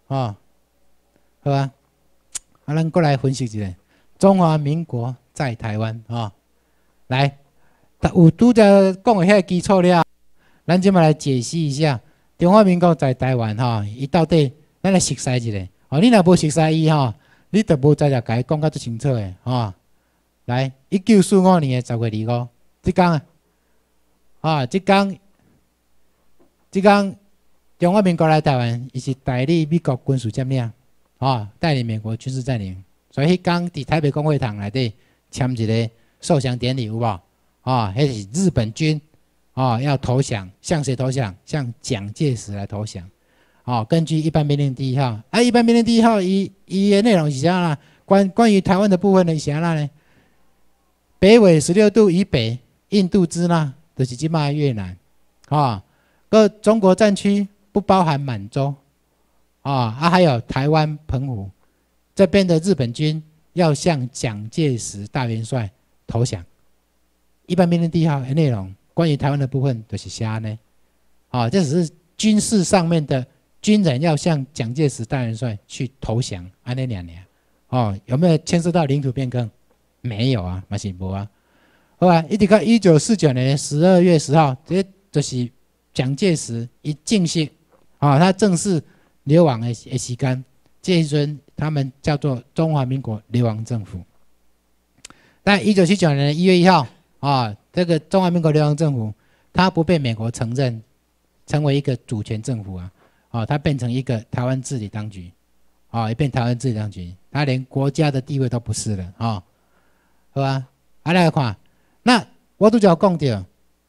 S1: 哦，好啊，啊，咱过来分析一下中华民国在台湾啊、哦，来，有拄则讲的遐基础了，咱即马来解析一下中华民国在台湾哈、哦，伊到底咱来熟悉一下。哦，你若无熟悉伊吼，你就无在遮甲伊讲甲足清楚的吼。来，一九四五年的十月二五，即天啊，啊，即天，即天中华民国来台湾，伊是代理美国军事占领，啊，带领美国军事占领。所以迄天伫台北公会堂内底签一个受降典礼，有无？啊，迄是日本军啊要投降，向谁投降？向蒋介石来投降。哦，根据一般命令第一号，啊，一般命令第一号，伊伊的内容是啥啦？关关于台湾的部分呢是啥呢？北纬十六度以北，印度支那就是即马越南，啊，各中国战区不包含满洲，啊，啊还有台湾澎湖这边的日本军要向蒋介石大元帅投降。一般命令第一号的内容，关于台湾的部分就是啥呢？啊，这只是军事上面的。军人要向蒋介石大元帅去投降，安尼两年，哦，有没有牵涉到领土变更？没有啊，嘛是无啊。好啊，一直到一九四九年十二月十号，这就是蒋介石一正式，啊、哦，他正式流亡的的时间，这一阵他们叫做中华民国流亡政府。但一九七九年一月一号，啊、哦，这个中华民国流亡政府，它不被美国承认，成为一个主权政府啊。哦，它变成一个台湾治理当局，哦，也变台湾治理当局，它连国家的地位都不是了，啊、哦，好吧？啊，来看，那我拄则讲到，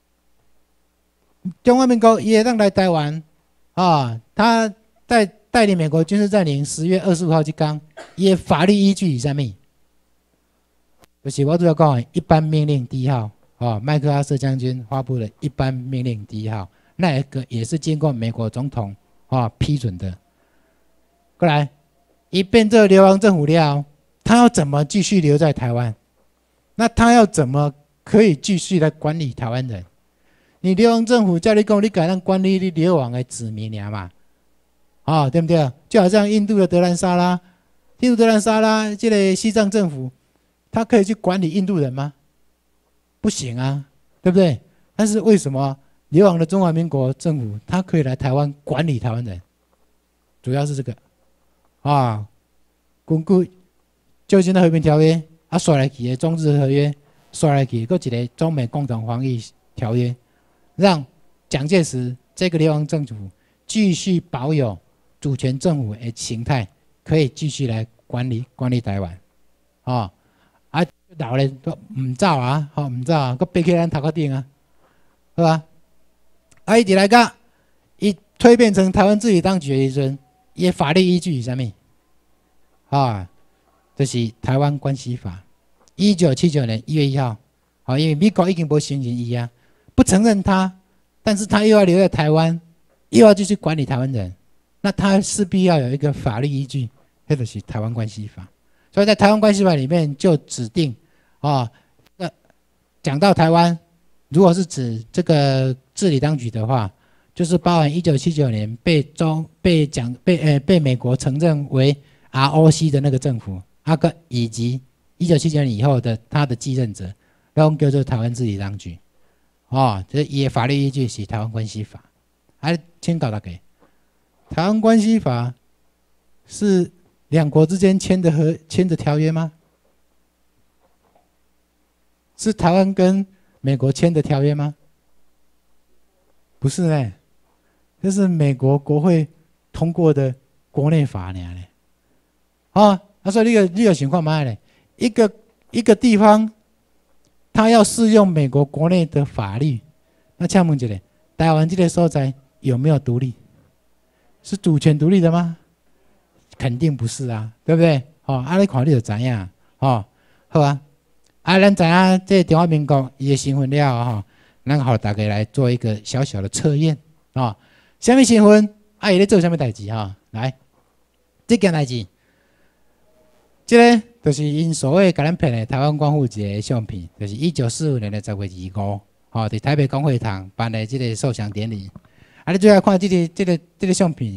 S1: 中华民国伊会当来台湾，啊、哦，他在带领美国军事占领十月二十五号这天，伊的法律依据是啥物？就是我拄则讲的一般命令第一号，哦，麦克阿瑟将军发布的一般命令第一号，那一个也是经过美国总统。啊，批准的。过来，一变这流亡政府了，他要怎么继续留在台湾？那他要怎么可以继续来管理台湾人？你流亡政府叫你讲，你改让管理你流亡的子民了嘛？啊，对不对？就好像印度的德兰萨拉，印度德兰萨拉这个西藏政府，他可以去管理印度人吗？不行啊，对不对？但是为什么？流亡的中华民国政府，他可以来台湾管理台湾人，主要是这个啊。根据旧金山和平条约啊，刷来起的中日合约，刷来起搁一个中美共同防御条约，让蒋介石这个流亡政府继续保有主权政府的形态，可以继续来管理管理台湾。啊啊，老人都唔走啊，好唔走啊，搁背起咱头壳顶啊，好吧？啊，一直来个，一蜕变成台湾治理当局的时阵，伊法律依据是啥物？啊，这、就是台湾关系法，一九七九年一月一号，啊，因为美国已经无承认伊啊，不承认他，但是他又要留在台湾，又要继续管理台湾人，那他势必要有一个法律依据，那就是台湾关系法。所以在台湾关系法里面就指定，啊，那讲到台湾。如果是指这个治理当局的话，就是包含一九七九年被中被讲被呃被美国承认为 R O C 的那个政府，阿个以及一九七九年以后的他的继任者，然后叫做台湾治理当局。哦，这也法律依据是台湾关系法。还请教大家，台湾关系法是两国之间签的和签的条约吗？是台湾跟美国签的条约吗？不是呢，这是美国国会通过的国内法呢。啊，他说这个这个情况嘛呢，一个一个地方，他要适用美国国内的法律，那请问一下，台湾这个所在有没有独立？是主权独立的吗？肯定不是啊，对不对？哦，啊，你看你就知影，哦，好啊。啊，咱知影这中华民国伊的身份了吼，咱好大家来做一个小小的测验啊。什么身份？啊，伊咧做什么代志哈？来，这件代志，这个就是因所谓甲咱骗的台湾光复节的相片，就是一九四五年的十月二五，吼，伫台北公会堂办的这个受降典礼。啊，你最后看这个这个这个相片，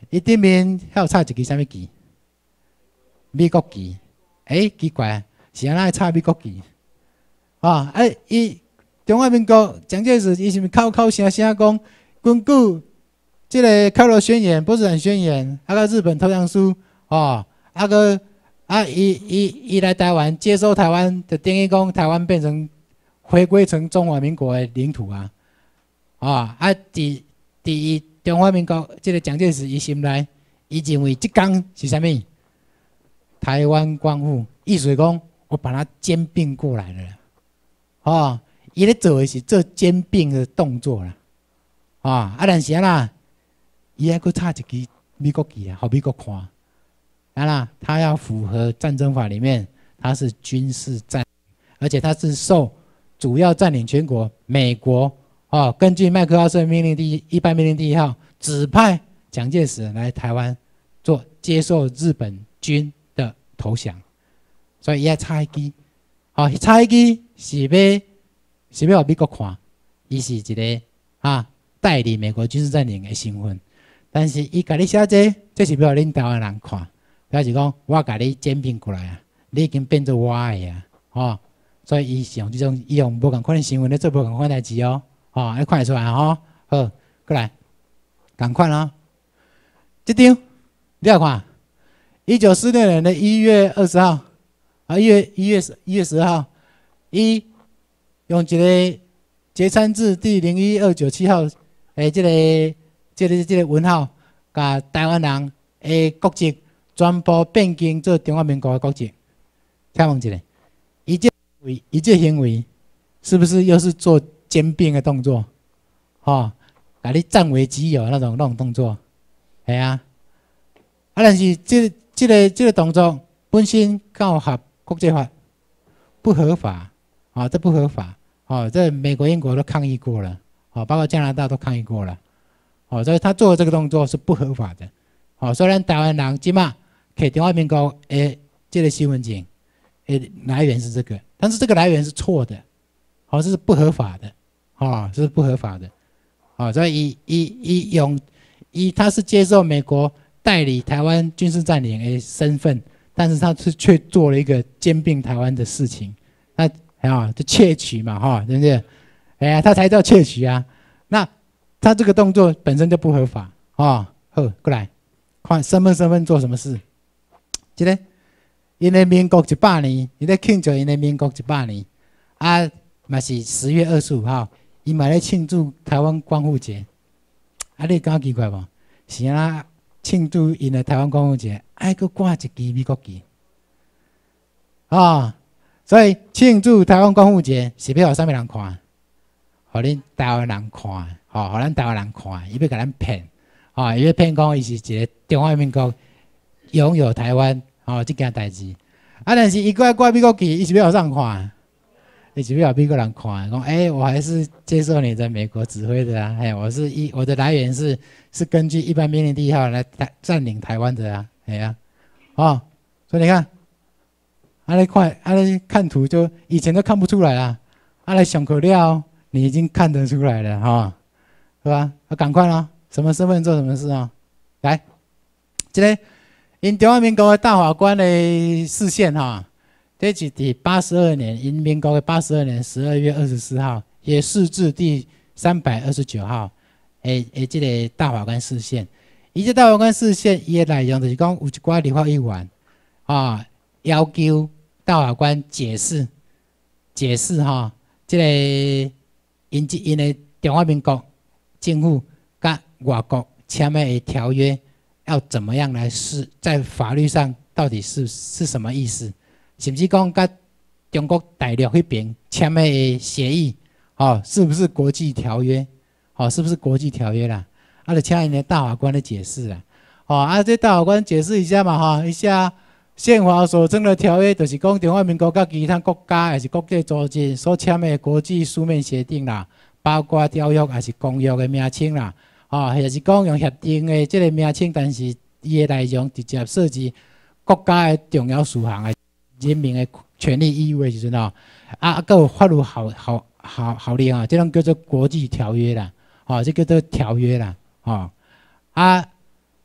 S1: 伊顶面还有插一支什么旗？美国旗。诶、欸，奇怪，是安那会插美国旗？啊，哎、欸，伊中华民国蒋介石伊是毋是口口声声讲，根据即个开罗宣言、波茨坦宣言，啊个日本投降书，哦，啊个啊伊伊伊来台湾接收台湾，就等于讲台湾变成回归成中华民国的领土啊，啊啊，伫伫伊中华民国即个蒋介石伊心内，伊认为即天是啥物？台湾光复，意思讲我把它兼并过来了，哦，伊咧做的是做兼并的动作啦，啊啊，但是啊啦。伊还佫插一支美国旗啊，互美国看。啊啦，他要符合战争法里面，他是军事占，而且他是受主要占领全国美国哦，根据麦克阿瑟命令第一一般命令第一号，指派蒋介石来台湾做接受日本军的投降，所以伊还插一支，哦，插一支是要是要互美国看，伊是一个啊代理美国军事占领的身份。但是伊甲你写这，这是要恁台湾人看，表示讲我甲你兼并过来啊，你已经变做我的啊，哦，所以伊是用这种伊用无共款的身份咧做无共款代志哦，哦，你看得出来吼、哦，好，过来，共款哦，这张你要看，一九四六年的一月二十号，啊，一月一月一月十二号，伊用一个节参字第零一二九七号，诶，这个。这个这个文号，甲台湾人的国籍全部变更做中华民国的国籍。请问一下，伊这为伊这行为，是不是又是做兼并的动作？哦，把你占为己有那种那种动作，系啊。啊，但是这这个这个动作本身刚合国际法，不合法，啊、哦，这不合法，哦，这美国、英国都抗议过了，哦，包括加拿大都抗议过了。哦，所以他做的这个动作是不合法的。哦，虽然台湾人即马给中华民国诶这个身份证诶来源是这个，但是这个来源是错的，哦，这是不合法的，哦，这是不合法的。哦，所以伊伊伊用伊他是接受美国代理台湾军事占领的身份，但是他是却做了一个兼并台湾的事情，那啊就窃取嘛，哈、哦，对不对？哎呀，他才叫窃取啊，那。他这个动作本身就不合法哦。好，过来看身份身份做什么事？这个，因为民国一百年，伊咧庆祝因的民国一百年，啊，嘛是十月二十五号，伊嘛咧庆祝台湾光复节。啊，你感觉奇怪无？是啊，庆祝因的台湾光复节，还佫挂一支美国旗，啊、哦，所以庆祝台湾光复节是要互啥物人看？互恁台湾人看。哦，互咱台湾人看，伊要甲咱骗，哦，伊要骗讲伊是一个中华民国拥有台湾，哦，即件代志。啊，但是伊过来挂美国旗，伊是要互啥人看？伊是要互美国人看，讲诶、欸，我还是接受你在美国指挥的啊，嘿，我是一我的来源是是根据一般命令第一号来占领台湾的啊，哎呀、啊，哦，所以你看，啊，你看，啊，你看图就以前都看不出来啊，啊，来上课了，你已经看得出来了哈。哦，是吧？啊，赶快啦！什么身份做什么事啊？来，这个因中华民国的大法官的释宪哈，这是第八十二年，因民国的八十二年十二月二十四号，也释字第三百二十九号，诶诶，这个大法官释宪，伊这大法官释宪，伊的内容就是讲有一寡立法议员啊，要求大法官解释解释哈，这个因这因的中华民国。政府跟外国签的条约要怎么样来是在法律上到底是是什么意思？甚至讲跟中国大陆那边签的协议，哦，是不是国际条约？哦，是不是国际条约啦？啊，就请人家大法官的解释啦。哦，啊，这大法官解释一下嘛，哈，一下宪法所称的条约，就是讲中华民国跟其他国家还是国际组织所签的国际书面协定啦。包括条约还是公约的名称啦，哦，或者是讲用协定的这个名称，但是伊的内容直接涉及国家的重要事项的人民的权利义务的时阵哦，啊，啊，有法律效效效效力啊，这种叫做国际条约啦，哦，这叫做条约啦，哦，啊，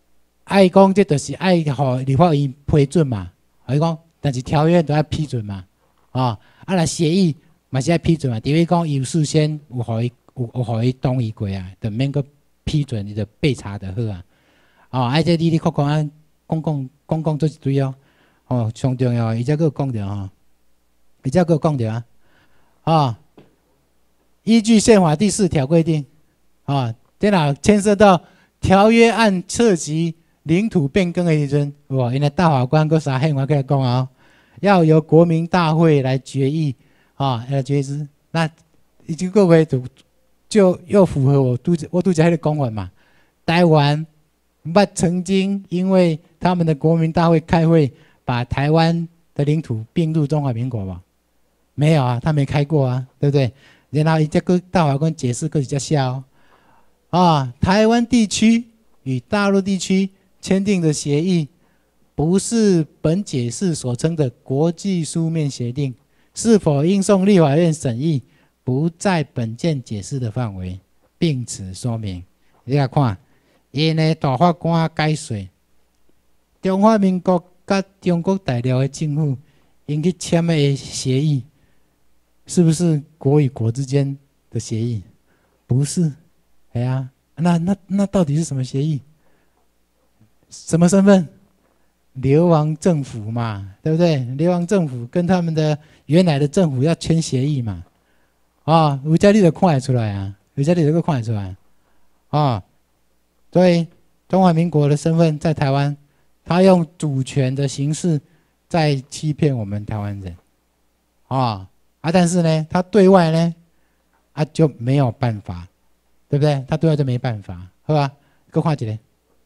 S1: 爱讲这就是爱互立法院批准嘛，伊讲，但是条约都要批准嘛，哦，啊来协议嘛是要批准嘛，除非讲有事先有互伊有有互伊同意过啊，就免个批准，你就备查就好啊。哦，啊这里里确确啊，讲讲讲讲做一堆哦，哦，上重要，伊则佫讲着吼，伊则佫讲着啊，啊，依据宪法第四条规定，啊，这若牵涉到条约案涉及领土变更的时阵，哇，因为大法官搁啥宪法起来讲啊，要由国民大会来决议，啊，来决议，那已经各位就就又符合我拄我拄则迄个讲法嘛，台湾。不曾经因为他们的国民大会开会，把台湾的领土并入中华民国吧？没有啊，他没开过啊，对不对？然后这个大法官解释个比较笑啊，台湾地区与大陆地区签订的协议，不是本解释所称的国际书面协定，是否应送立法院审议，不在本件解释的范围，并此说明。你来看。因的大法官解释，中华民国甲中国大陆的政府因去签的协议，是不是国与国之间的协议？不是，哎呀，那那那到底是什么协议？什么身份？流亡政府嘛，对不对？流亡政府跟他们的原来的政府要签协议嘛，啊，有这你就看得出来啊，有这你就看得出来，啊。所以，中华民国的身份在台湾，他用主权的形式在欺骗我们台湾人，啊啊！但是呢，他对外呢，啊就没有办法，对不对？他对外就没办法，好吧？搁看一个，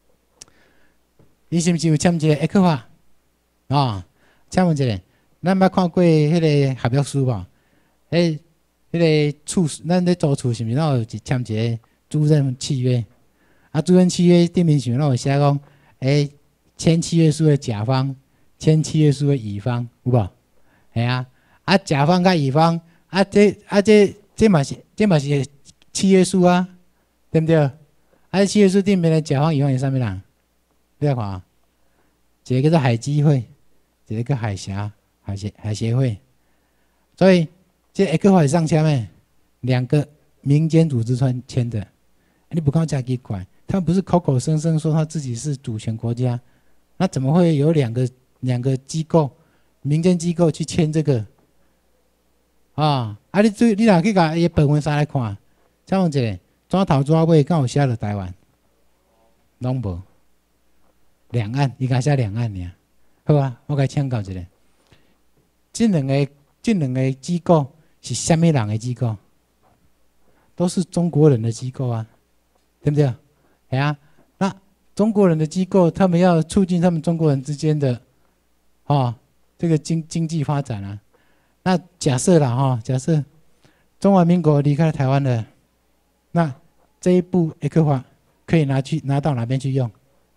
S1: 你是不是有签一个 A 克法？啊，签一个，咱捌看过迄个合约书吧？迄、迄个处，咱咧做处是毋是？咱有签一个租赁契约？啊，租赁契约顶面上，咱有写讲，诶、欸，签契约书的甲方，签契约书的乙方，有无？系啊，啊，甲方甲乙方，啊，这啊这这嘛是这嘛是契约书啊，对不对？啊，契约书顶面的甲方乙方是啥物人？你来看啊，一个叫做海基会，一个叫海峡海协海协会，所以这一个法上签的，两个民间组织签签的，你不看这奇怪？他不是口口声声说他自己是主权国家，那怎么会有两个两个机构、民间机构去签这个？啊，啊你最你若去甲伊本文啥来看，像一个抓头抓尾，敢有写了台湾？拢无。两岸，伊甲写两岸尔，好啊，我甲请教一下，这两个这两个机构是虾米人的机构？都是中国人的机构啊，对不对？哎呀，那中国人的机构，他们要促进他们中国人之间的，哦，这个经经济发展啊。那假设啦哈、哦，假设中华民国离开了台湾了，那这一部 A 克法可以拿去拿到哪边去用？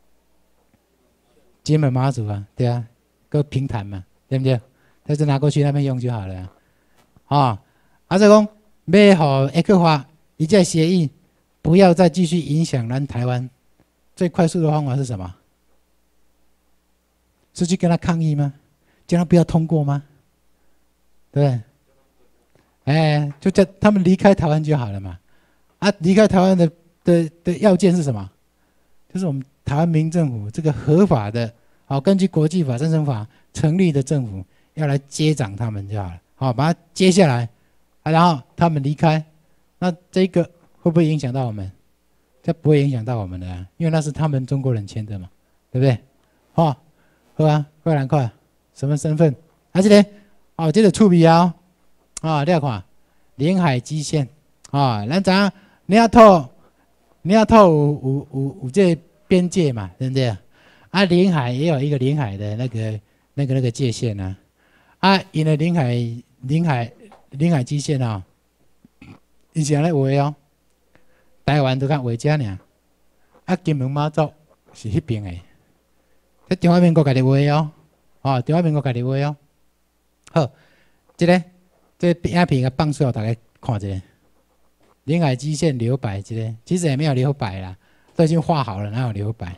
S1: 金门马祖啊，对啊，个平潭嘛，对不对？但是拿过去那边用就好了啊。哦、啊，所以讲要好 A 克法一切协议。不要再继续影响南台湾，最快速的方法是什么？是去跟他抗议吗？叫他不要通过吗？对不对？哎，就叫他们离开台湾就好了嘛。啊，离开台湾的的的要件是什么？就是我们台湾民政府这个合法的，好、哦，根据国际法、战争法成立的政府要来接掌他们就好了，好、哦，把它接下来，啊，然后他们离开，那这个。会不会影响到我们？这不会影响到我们的、啊，因为那是他们中国人签的嘛，对不对？哦，好啊，快来快，什么身份？啊，这个哦，这个触笔啊，啊，你要看领海基线啊，咱知你要透，你要透有有有有这边界嘛，对不对？啊，领海也有一个领海的那个那个那个界限啊，啊，因为领海领海领海基线啊，以前咧画哦。台湾都较画遮尔，啊，金门马祖是迄边诶，这中华民国家己画哦，哦，中华民国家己画哦。好，这个这影片个放出来，大家看一下。领海基线留白，这个其实也没有留白啦，都已经画好了，哪有留白？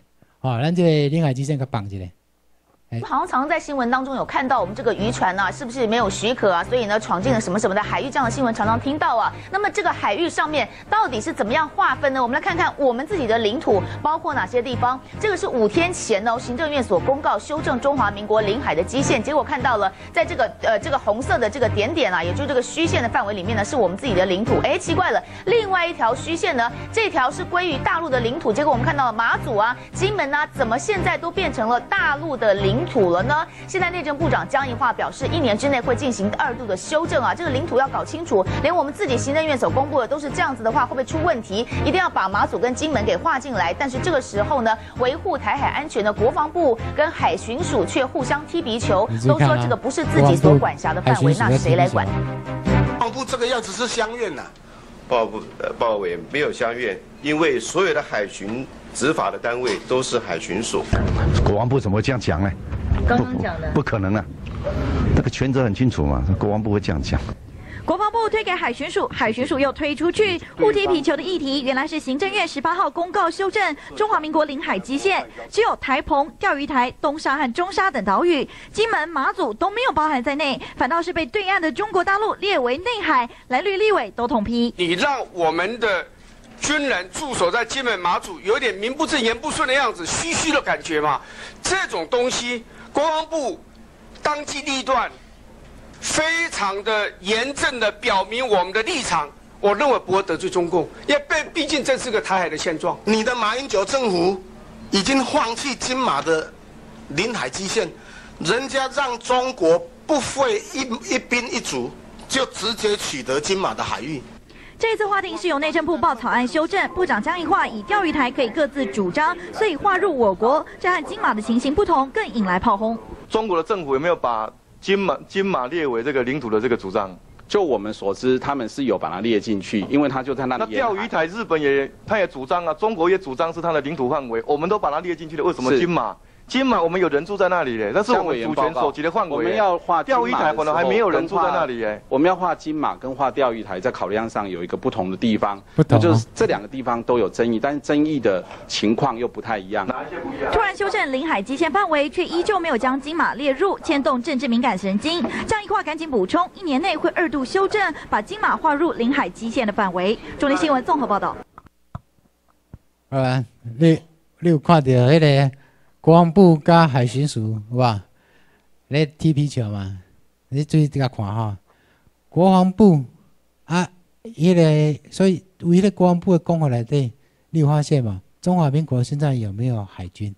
S1: 好、哦，咱这个领海基线给绑起来。
S5: 好像常常在新闻当中有看到我们这个渔船啊，是不是没有许可啊？所以呢，闯进了什么什么的海域，这样的新闻常常听到啊。那么这个海域上面到底是怎么样划分呢？我们来看看我们自己的领土包括哪些地方。这个是五天前呢，行政院所公告修正中华民国领海的基线，结果看到了在这个呃这个红色的这个点点啊，也就是这个虚线的范围里面呢，是我们自己的领土。哎，奇怪了，另外一条虚线呢，这条是归于大陆的领土，结果我们看到了马祖啊、金门啊，怎么现在都变成了大陆的领土了呢？现在内政部长江宜桦表示，一年之内会进行二度的修正啊，这个领土要搞清楚。连我们自己行政院所公布的都是这样子的话，会不会出问题？一定要把马祖跟金门给划进来。但是这个时候呢，维护台海安全的国防部跟海巡署却互相踢皮球，都说这个不是自己所管辖的范围，那谁来管？
S10: 国防部这个样子是相怨呐、啊，
S11: 报部呃报委没有相怨，因为所有的海巡执法的单位都是海巡署。
S12: 国防部怎么会这样讲呢？
S3: 刚刚讲的
S12: 不, 不可能啊，那个权责很清楚嘛，国防部会这样讲。
S13: 国防部推给海巡署，海巡署又推出去，互踢皮球的议题，原来是行政院十八号公告修正中华民国领海基线，只有台澎、钓鱼台、东沙和中沙等岛屿，金门、马祖都没有包含在内，反倒是被对岸的中国大陆列为内海，蓝绿立委都统批。
S10: 你让我们的军人驻守在金门、马祖，有点名不正言不顺的样子，虚虚的感觉嘛，这种东西。国防部当机立断，非常的严正的表明我们的立场，我认为不会得罪中共，因为毕竟这是个台海的现状。你的马英九政府已经放弃金马的领海基线，人家让中国不费一一兵一卒就直接取得金马的海域。
S13: 这次划定是由内政部报草案修正，部长江宜桦以钓鱼台可以各自主张，所以划入我国，这和金马的情形不同，更引来炮轰。
S14: 中国的政府有没有把金马金马列为这个领土的这个主张？
S15: 就我们所知，他们是有把它列进去，因为它就在那里。
S14: 那钓鱼台日本也他也主张啊，中国也主张是它的领土范围，我们都把它列进去了，为什么金马？金马我们有人住在那里嘞，但是我们主权所及的范围。
S15: 我们要划
S14: 钓鱼台可能还没有人住在那里耶。
S15: 我们要划金马跟划钓鱼台，在考量上有一个不同的地方，
S1: 不同、啊、
S15: 就是这两个地方都有争议，但是争议的情况又不太一样。
S14: 哪一些不一样？
S13: 突然修正领海基线范围，却依旧没有将金马列入，牵动政治敏感神经。江宜桦赶紧补充，一年内会二度修正，把金马划入领海基线的范围。中天新闻综合报道。
S1: 啊，你你有看到迄个？国防部加海巡署，有吧？咧踢皮球嘛？你注意这个看哈。国防部啊，迄、那个，所以有迄个国防部的讲法内底，你有发现嘛？中华民国现在有没有海军？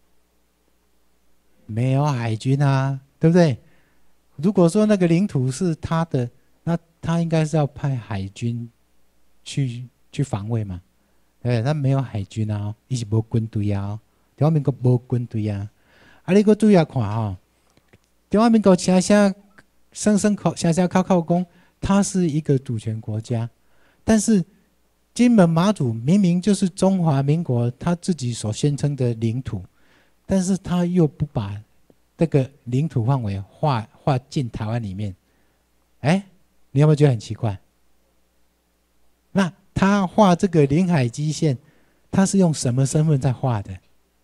S1: 没有海军啊，对不对？如果说那个领土是他的，那他应该是要派海军去去防卫嘛？对不对？他没有海军啊，伊是无军队啊。中华民国无军队啊！啊，你搁注意下看吼，中华民国声声声声口声声靠靠讲，它是一个主权国家，但是金门马祖明明就是中华民国他自己所宣称的领土，但是他又不把这个领土范围划划进台湾里面，哎，你有没有觉得很奇怪？那他画这个领海基线，他是用什么身份在画的？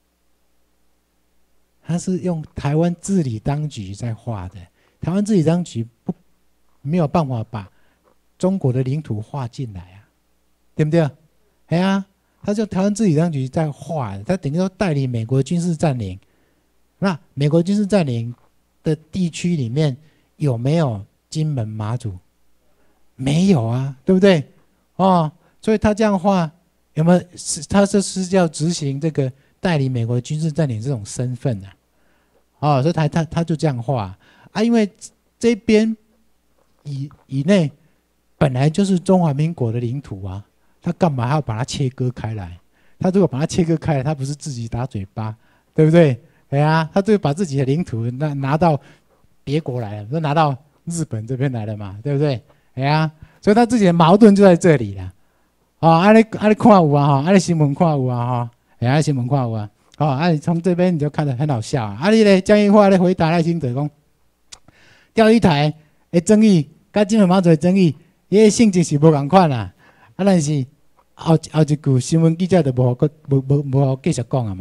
S1: 他是用台湾治理当局在画的，台湾治理当局不没有办法把中国的领土划进来啊，对不对？哎呀，他就台湾治理当局在画，他等于说代理美国军事占领。那美国军事占领的地区里面有没有金门马祖？没有啊，对不对？哦，所以他这样画有没有？他这是要执行这个代理美国军事占领这种身份啊？哦，所以他他他就这样画啊，因为这边以以内本来就是中华民国的领土啊，他干嘛还要把它切割开来？他如果把它切割开来，他不是自己打嘴巴，对不对？对啊，他就把自己的领土拿拿到别国来了，都拿到日本这边来了嘛，对不对？哎呀，所以他自己的矛盾就在这里了。哦，啊你啊你看有啊哈，啊你新闻看有啊哈，哎呀新闻看有啊。哦，啊，你从这边你就看得很好笑啊！啊，你咧江宜桦咧回答赖清德讲，钓鱼台的争议，甲金门马祖的争议，伊个性质是无共款啦。啊，但是后后一句新闻记者就无无无无继续讲啊嘛，对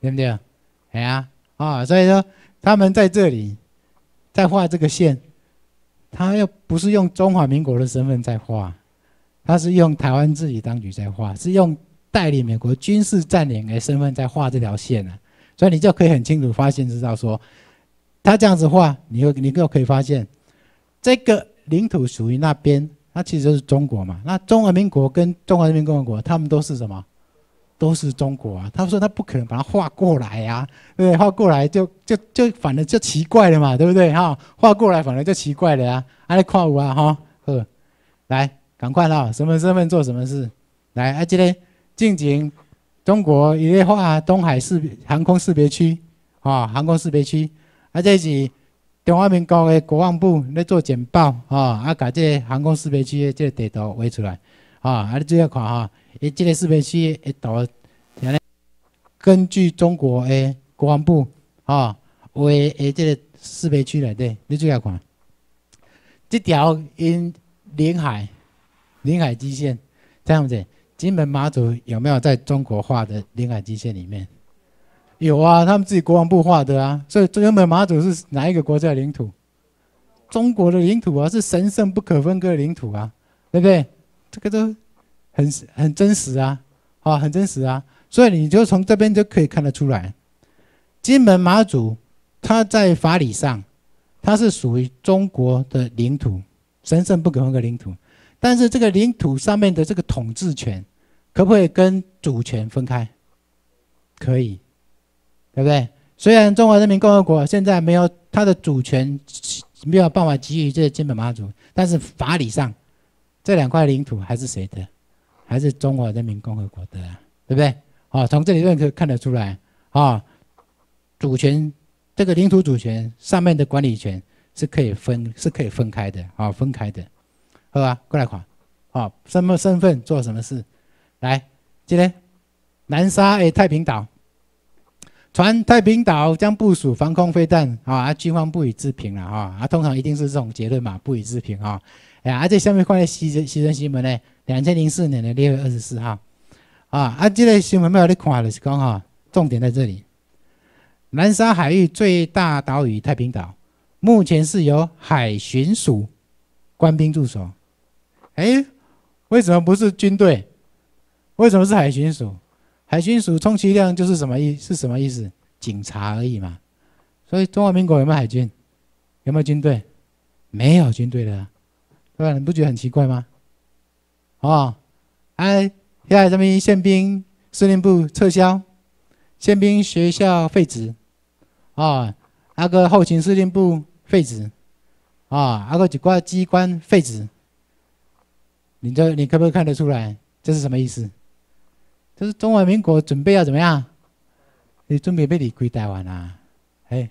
S1: 对不对？哎呀，啊，所以说他们在这里在画这个线，他又不是用中华民国的身份在画，他是用台湾自己当局在画，是用带领美国军事占领的身份在画这条线啊。所以你就可以很清楚发现，知道说，他这样子画，你又你就可以发现，这个领土属于那边，它其实就是中国嘛。那中华民国跟中华人民共和国，他们都是什么？都是中国啊。他说他不可能把它画过来啊，对不对？画过来就就就反正就奇怪了嘛，对不对？哈，画过来反正就奇怪了啊。啊，你看有啊哈，呵，来，赶快啦，什么身份做什么事？来，啊，这个近景，中国也在画东海识航空识别区啊，航空识别区，啊，这是中华民国的国防部在做简报啊，啊，把这个航空识别区的这个地图画出来啊，啊，你注意看哈。伊这个识别区的图，根据中国的国防部啊画的这个识别区内底，你注意看，这条因领海领海基线这样子，金门马祖有没有在中国画的领海基线里面？有啊，他们自己国防部画的啊。所以金门马祖是哪一个国家的领土？中国的领土啊，是神圣不可分割的领土啊，对不对？这个都。很很真实啊，啊，很真实啊，所以你就从这边就可以看得出来，金门马祖它在法理上，它是属于中国的领土，神圣不可分割领土，但是这个领土上面的这个统治权，可不可以跟主权分开？可以，对不对？虽然中华人民共和国现在没有它的主权，没有办法给予这个金门马祖，但是法理上，这两块领土还是谁的？还是中华人民共和国的、啊，对不对？哦，从这里面可以看得出来，啊、哦，主权这个领土主权上面的管理权是可以分是可以分开的，啊、哦，分开的，好吧？过来看，哦，什么身份做什么事？来，今天南沙的太平岛，传太平岛将部署防空飞弹，啊，军方不予置评了，哈，啊，通常一定是这种结论嘛，不予置评啊。哎呀，啊，这下面看的西西西新闻呢？两千零四年的六月二十四号，啊，啊，这个新闻没有你看的是讲哈，重点在这里。南沙海域最大岛屿太平岛，目前是由海巡署官兵驻守。哎，为什么不是军队？为什么是海巡署？海巡署充其量就是什么意是什么意思？警察而已嘛。所以中华民国有没有海军？有没有军队？没有军队的、啊，对吧？你不觉得很奇怪吗？哦，哎，现在什么宪兵司令部撤销，宪兵学校废止，哦，那个后勤司令部废止，啊、哦，那个几挂机关废止，你这你可不可以看得出来这是什么意思？这是中华民国准备要怎么样？你准备要离开台湾啊？哎。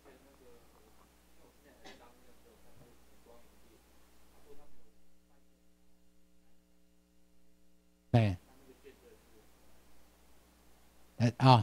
S1: 哎，哎啊，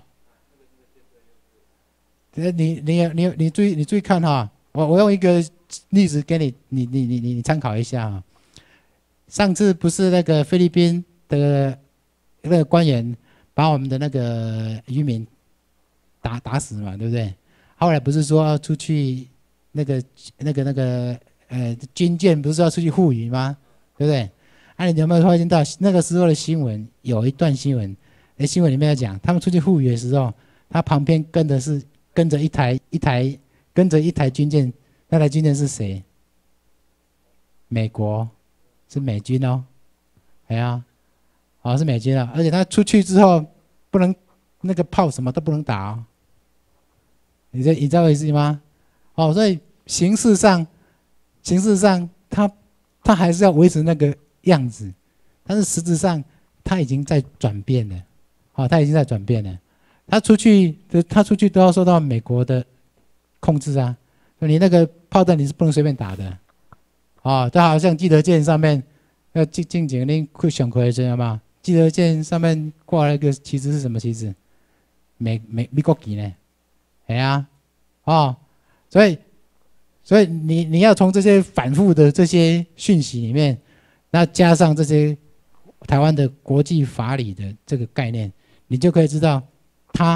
S1: 这你你你你注意你注意看哈，我我用一个例子给你，你你你你你参考一下哈。上次不是那个菲律宾的那个官员把我们的那个渔民打打死嘛，对不对？后来不是说要出去那个那个那个呃军舰不是要出去护渔吗？对不对？啊，你有没有发现到那个时候的新闻？有一段新闻，哎，新闻里面在讲，他们出去护渔的时候，他旁边跟的是跟着一台一台跟着一台军舰，那台军舰是谁？美国，是美军哦，哎呀，哦是美军啊，而且他出去之后不能那个炮什么都不能打哦，你这你知道我意思吗？哦，所以形式上，形式上他他还是要维持那个样子，但是实质上他已经在转变了，好、哦，他已经在转变了。他出去，他出去都要受到美国的控制啊，你那个炮弹你是不能随便打的，啊、哦，就好像基德舰上面，要进进警令会选回知道吗？基德舰上面挂了一个旗帜是什么旗帜？美美美国旗呢？哎呀，哦，所以所以你你要从这些反复的这些讯息里面。那加上这些台湾的国际法理的这个概念，你就可以知道，他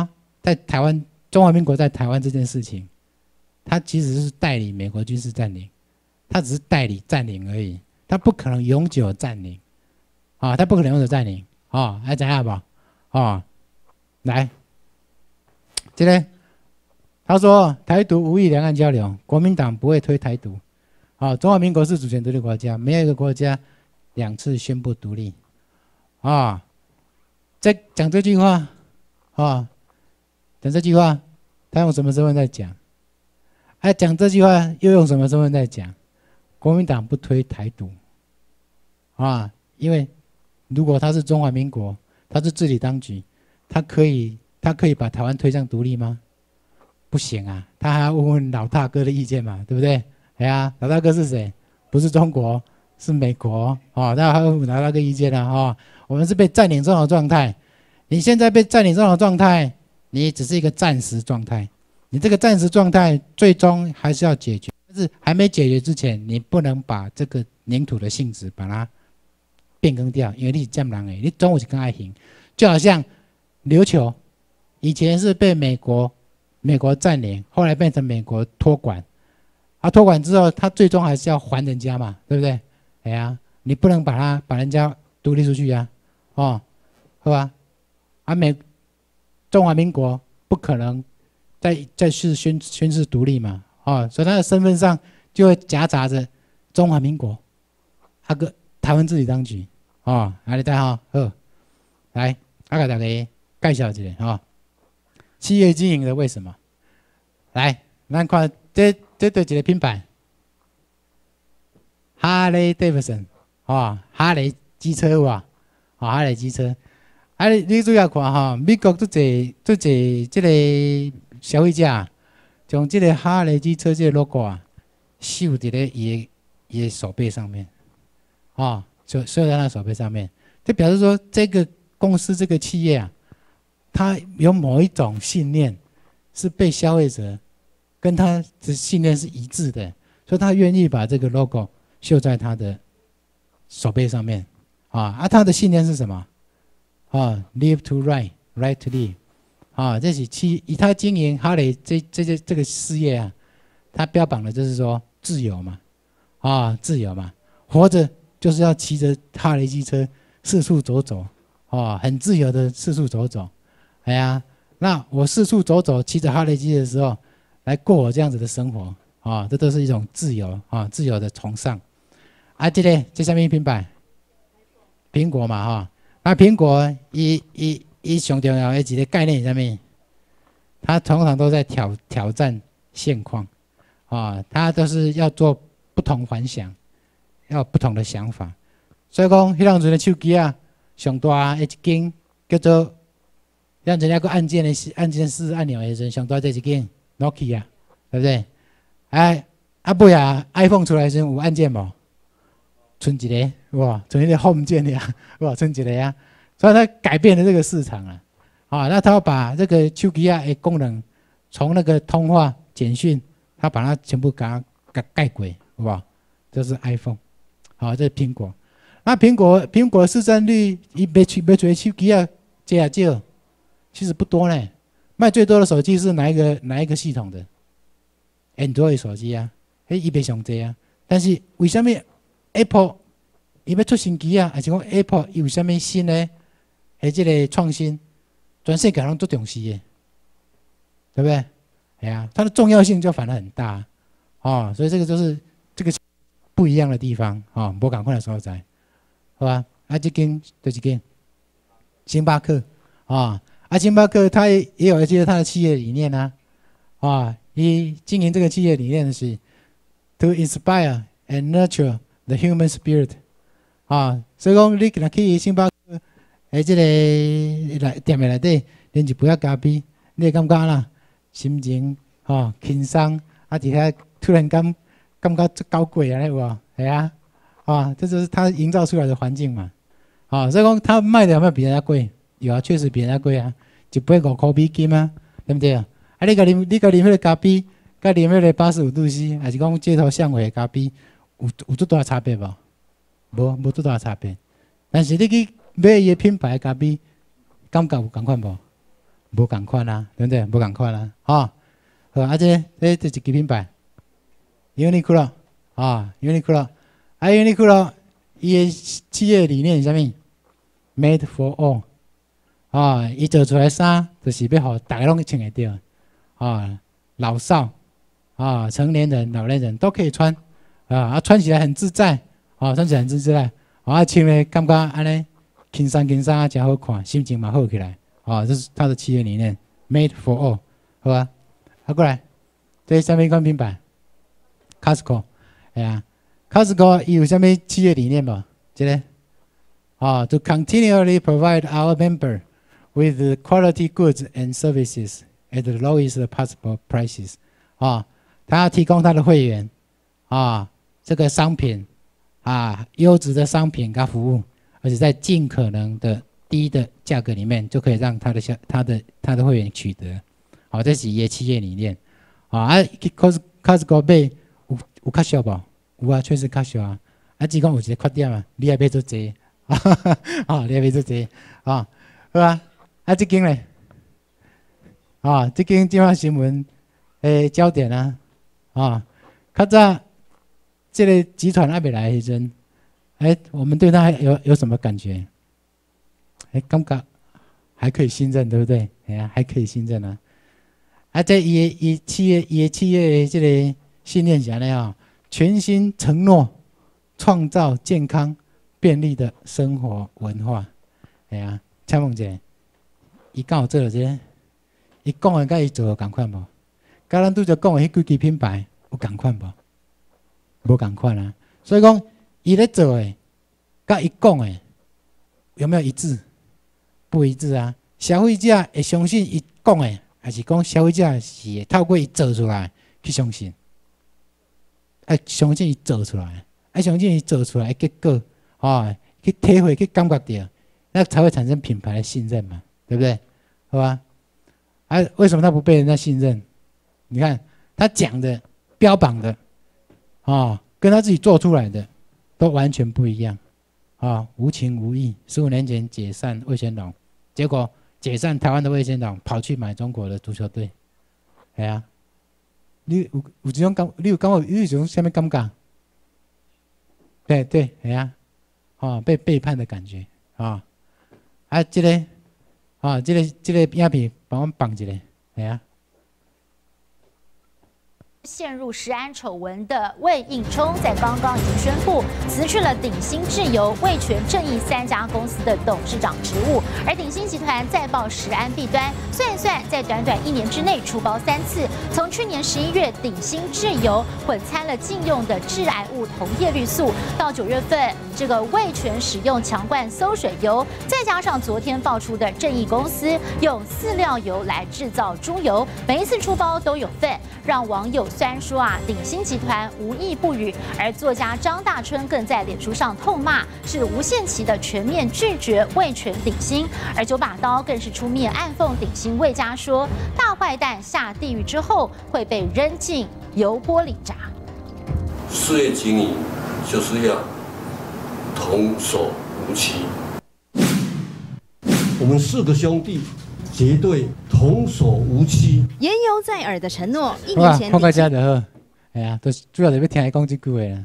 S1: 在台湾中华民国在台湾这件事情，他其实是代理美国军事占领，他只是代理占领而已，他不可能永久占领，啊，他不可能永久占领，啊，还怎样吧，啊，来，这个他说台独无益两岸交流，国民党不会推台独，啊，中华民国是主权独立国家，没有一个国家两次宣布独立，啊，在讲这句话，啊。讲这句话，他用什么身份在讲？哎、啊，讲这句话又用什么身份在讲？国民党不推台独，啊，因为如果他是中华民国，他是治理当局，他可以他可以把台湾推向独立吗？不行啊，他还要问问老大哥的意见嘛，对不对？哎呀，老大哥是谁？不是中国，是美国，哦，那还要问老大哥意见啊，哈、哦，我们是被占领这种状态，你现在被占领这种状态。你只是一个暂时状态，你这个暂时状态最终还是要解决，但是还没解决之前，你不能把这个领土的性质把它变更掉，因为你是占人的，你总有一天爱赢。就好像琉球，以前是被美国美国占领，后来变成美国托管，啊，托管之后，他最终还是要还人家嘛，对不对？哎呀，你不能把它把人家独立出去呀、啊，哦，是吧？啊美。中华民国不可能再再次宣宣誓独立嘛，啊、哦，所以他的身份上就会夹杂着中华民国，那个台湾治理当局，哦，啊，你带哈，好，来，我给大家介绍一下啊、哦，企业经营的为什么？来，咱看这这对一个品牌，哈雷戴维森，啊，哈雷机车哇，啊，哈雷机车。啊，你主要看哈，美国都侪都侪这个消费者，将这个哈雷机车这个 logo 啊，绣在咧伊伊的手背上面，啊，就绣在那手背上面，就表示说这个公司这个企业啊，它有某一种信念是被消费者跟他的信念是一致的，所以他愿意把这个 logo 绣在他的手背上面，啊，啊，他的信念是什么？啊 ，live to right, right to live， 啊，这是企以他经营哈雷这这这这个事业啊，他标榜的就是说自由嘛，啊，自由嘛，活着就是要骑着哈雷机车四处走走，啊，很自由的四处走走，哎呀，那我四处走走骑着哈雷机的时候，来过我这样子的生活，啊，这都是一种自由啊，自由的崇尚。啊，这个这下面品牌，苹果嘛，哈。那苹果一一一上重要的一个概念是什么？它通常都在挑挑战现况，啊，它都是要做不同凡响，要有不同的想法。所以讲，迄当阵的手机啊，上大的一间叫做，让人家个按键的按键式按钮的时候，上大这一间 Nokia， 对不对？哎，啊不呀 ，iPhone 出来时有按键无？剩一个哇，剩一个 Home 键呀，哇，剩一个呀，所以它改变了这个市场了，啊，那它要把这个手机啊的功能，从那个通话、简讯，它把它全部给它给盖过，好不好？这是 iPhone， 好，这是苹果。那苹果苹果市占率一卖出卖出手机啊，这啊少，其实不多呢。卖最多的手机是哪一个哪一个系统的 ？Android 手机啊，迄伊卖上济啊。但是为什么？Apple 伊要出新机啊，还是讲 Apple 有啥物新的，诶，这个创新，全世界人都重视的，对不对？哎呀，它的重要性就反而很大，哦，所以这个就是这个不一样的地方啊，无共款的所在，好吧？啊，这间就是间星巴克啊，啊，星巴克它也有一些它的企业理念啊，啊，伊经营这个企业理念是 to inspire and nurture the human spirit， 啊，所以讲你若去星巴克，诶，这个来店的内底啉一杯啊咖啡，你会感觉啦，心情吼轻松，啊，伫遐突然间感觉足高贵啊，有无？系啊，啊，这就是他营造出来的环境嘛，啊，所以讲他卖的有没有比人家贵？有啊，确实比人家贵啊，一杯五块美金啊，对不对啊？啊，你甲啉你甲啉迄个咖啡，甲啉迄个八十五度 C， 还是讲街头巷尾的咖啡？有有做大差别无？无无做大差别。但是你去买伊个品牌的咖啡，感觉有共款无？ 无共款啦，对不对？无共款啦，哈。好，啊这这这一个品牌 ，Uniqlo 啊 ，Uniqlo， 啊 Uniqlo， 伊的企业理念是啥物 ？Made for all， 啊，伊做出来衫就是要互大家拢穿会着，啊，老少啊，成年人、老年人都可以穿，啊，啊穿起来很自在，啊，穿起来很自在，啊，穿咧感觉安尼轻松轻松啊，真好看，心情嘛好起来，啊，这是他的企业理念 ，Made for all， 好吧？啊，过来，这是啥物款品牌 ？Costco， 哎呀 ，Costco 伊有啥物企业理念无？这个，啊 ，to continually provide our member with quality goods and services at the lowest possible prices， 啊，他要提供他的会员，啊，这个商品，啊，优质的商品跟服务，而且在尽可能的低的价格里面，就可以让他的消他的他的会员取得。好，这是伊的企业理念。啊，啊 ，Costco 买有有较俗无？有啊，确实较俗啊。啊，只讲有一个缺点啊，你也买做济，啊，你也买做济，啊，好啊。啊，这间咧，啊，这间今晚新闻诶焦点啊，啊，较早这个集团还没来时阵，哎，我们对他有有什么感觉？哎，感觉还可以信任，对不对？哎呀，还可以信任啊。啊，这伊伊企业伊企业这个信念是安尼啊，全心承诺创造健康便利的生活文化。哎呀，请问者，伊敢有做到这个？伊讲的甲伊做的共款无？甲咱拄则讲的迄几支品牌有共款无？无共款啊。所以讲，伊咧做的，甲伊讲的有没有一致？不一致啊。消费者会相信伊讲的。还是讲消费者是会透过伊做出来去相信，爱相信伊做出来，爱相信伊做出来的结果，啊，去体会去感觉到，那才会产生品牌的信任嘛，对不对？好吧？啊，为什么他不被人家信任？你看他讲的、标榜的，啊，跟他自己做出来的都完全不一样，啊，无情无义。十五年前解散味全龙，结果。解散台湾的味全龙，跑去买中国的足球队，系啊！你有有这种感，你有感觉？你有种什么感觉？对对，系啊！哦，被背叛的感觉啊！啊，这个啊，这个这个影片帮我们绑一下，系啊！
S16: 陷入食安丑闻的魏应充，在刚刚已经宣布辞去了鼎新制油、味全正义三家公司的董事长职务。而鼎新集团再报食安弊端，算一算，在短短一年之内出包三次。从去年十一月鼎新制油混掺了禁用的致癌物铜叶绿素，到九月份这个味全使用强灌馊水油，再加上昨天爆出的正义公司用饲料油来制造猪油，每一次出包都有份，让网友。虽然说啊，鼎新集团无意不语，而作家张大春更在脸书上痛骂，是无限期的全面拒绝味全鼎新。而九把刀更是出面暗讽鼎新味家说，大坏蛋下地狱之后会被扔进油锅里炸。
S17: 事业经营就是要童叟无欺。我们四个兄弟。绝对童叟无欺，
S18: 言犹在耳的承诺。一
S1: 年
S18: 前，
S1: 看到这就好。哎呀，都主要是要听伊讲这句话啦。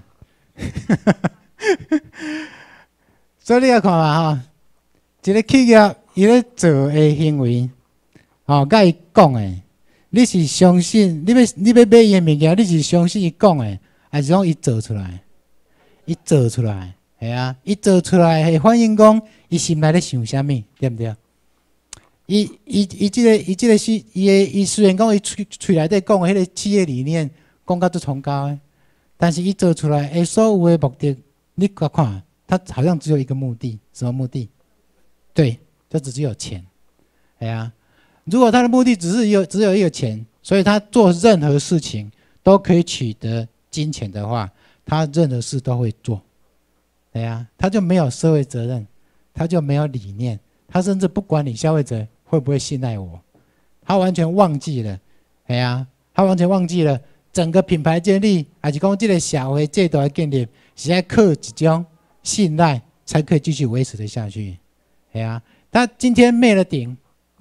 S1: 所以你要看嘛吼，一个企业伊咧做的行为，哦，甲伊讲的，你是相信，你要你要买伊的物件，你是相信伊讲的，还是讲伊做出来？伊做出来，系啊，伊做出来会反映讲伊心内咧想啥物，对不对？伊伊伊即个伊即个是伊个伊虽然讲伊喙喙内底讲的迄个企业理念讲到足崇高的，但是伊做出来诶所有的目的，你看看，他好像只有一个目的，什么目的？对，就只有钱。哎呀，如果他的目的只是有只有一个钱，所以他做任何事情都可以取得金钱的话，他任何事都会做。哎呀，他就没有社会责任，他就没有理念，他甚至不管你消费者会不会信赖我，他完全忘记了，哎呀，他完全忘记了整个品牌建立，还是讲这个社会制度的建立，是要靠一种信赖才可以继续维持的下去，哎呀，他今天灭了顶，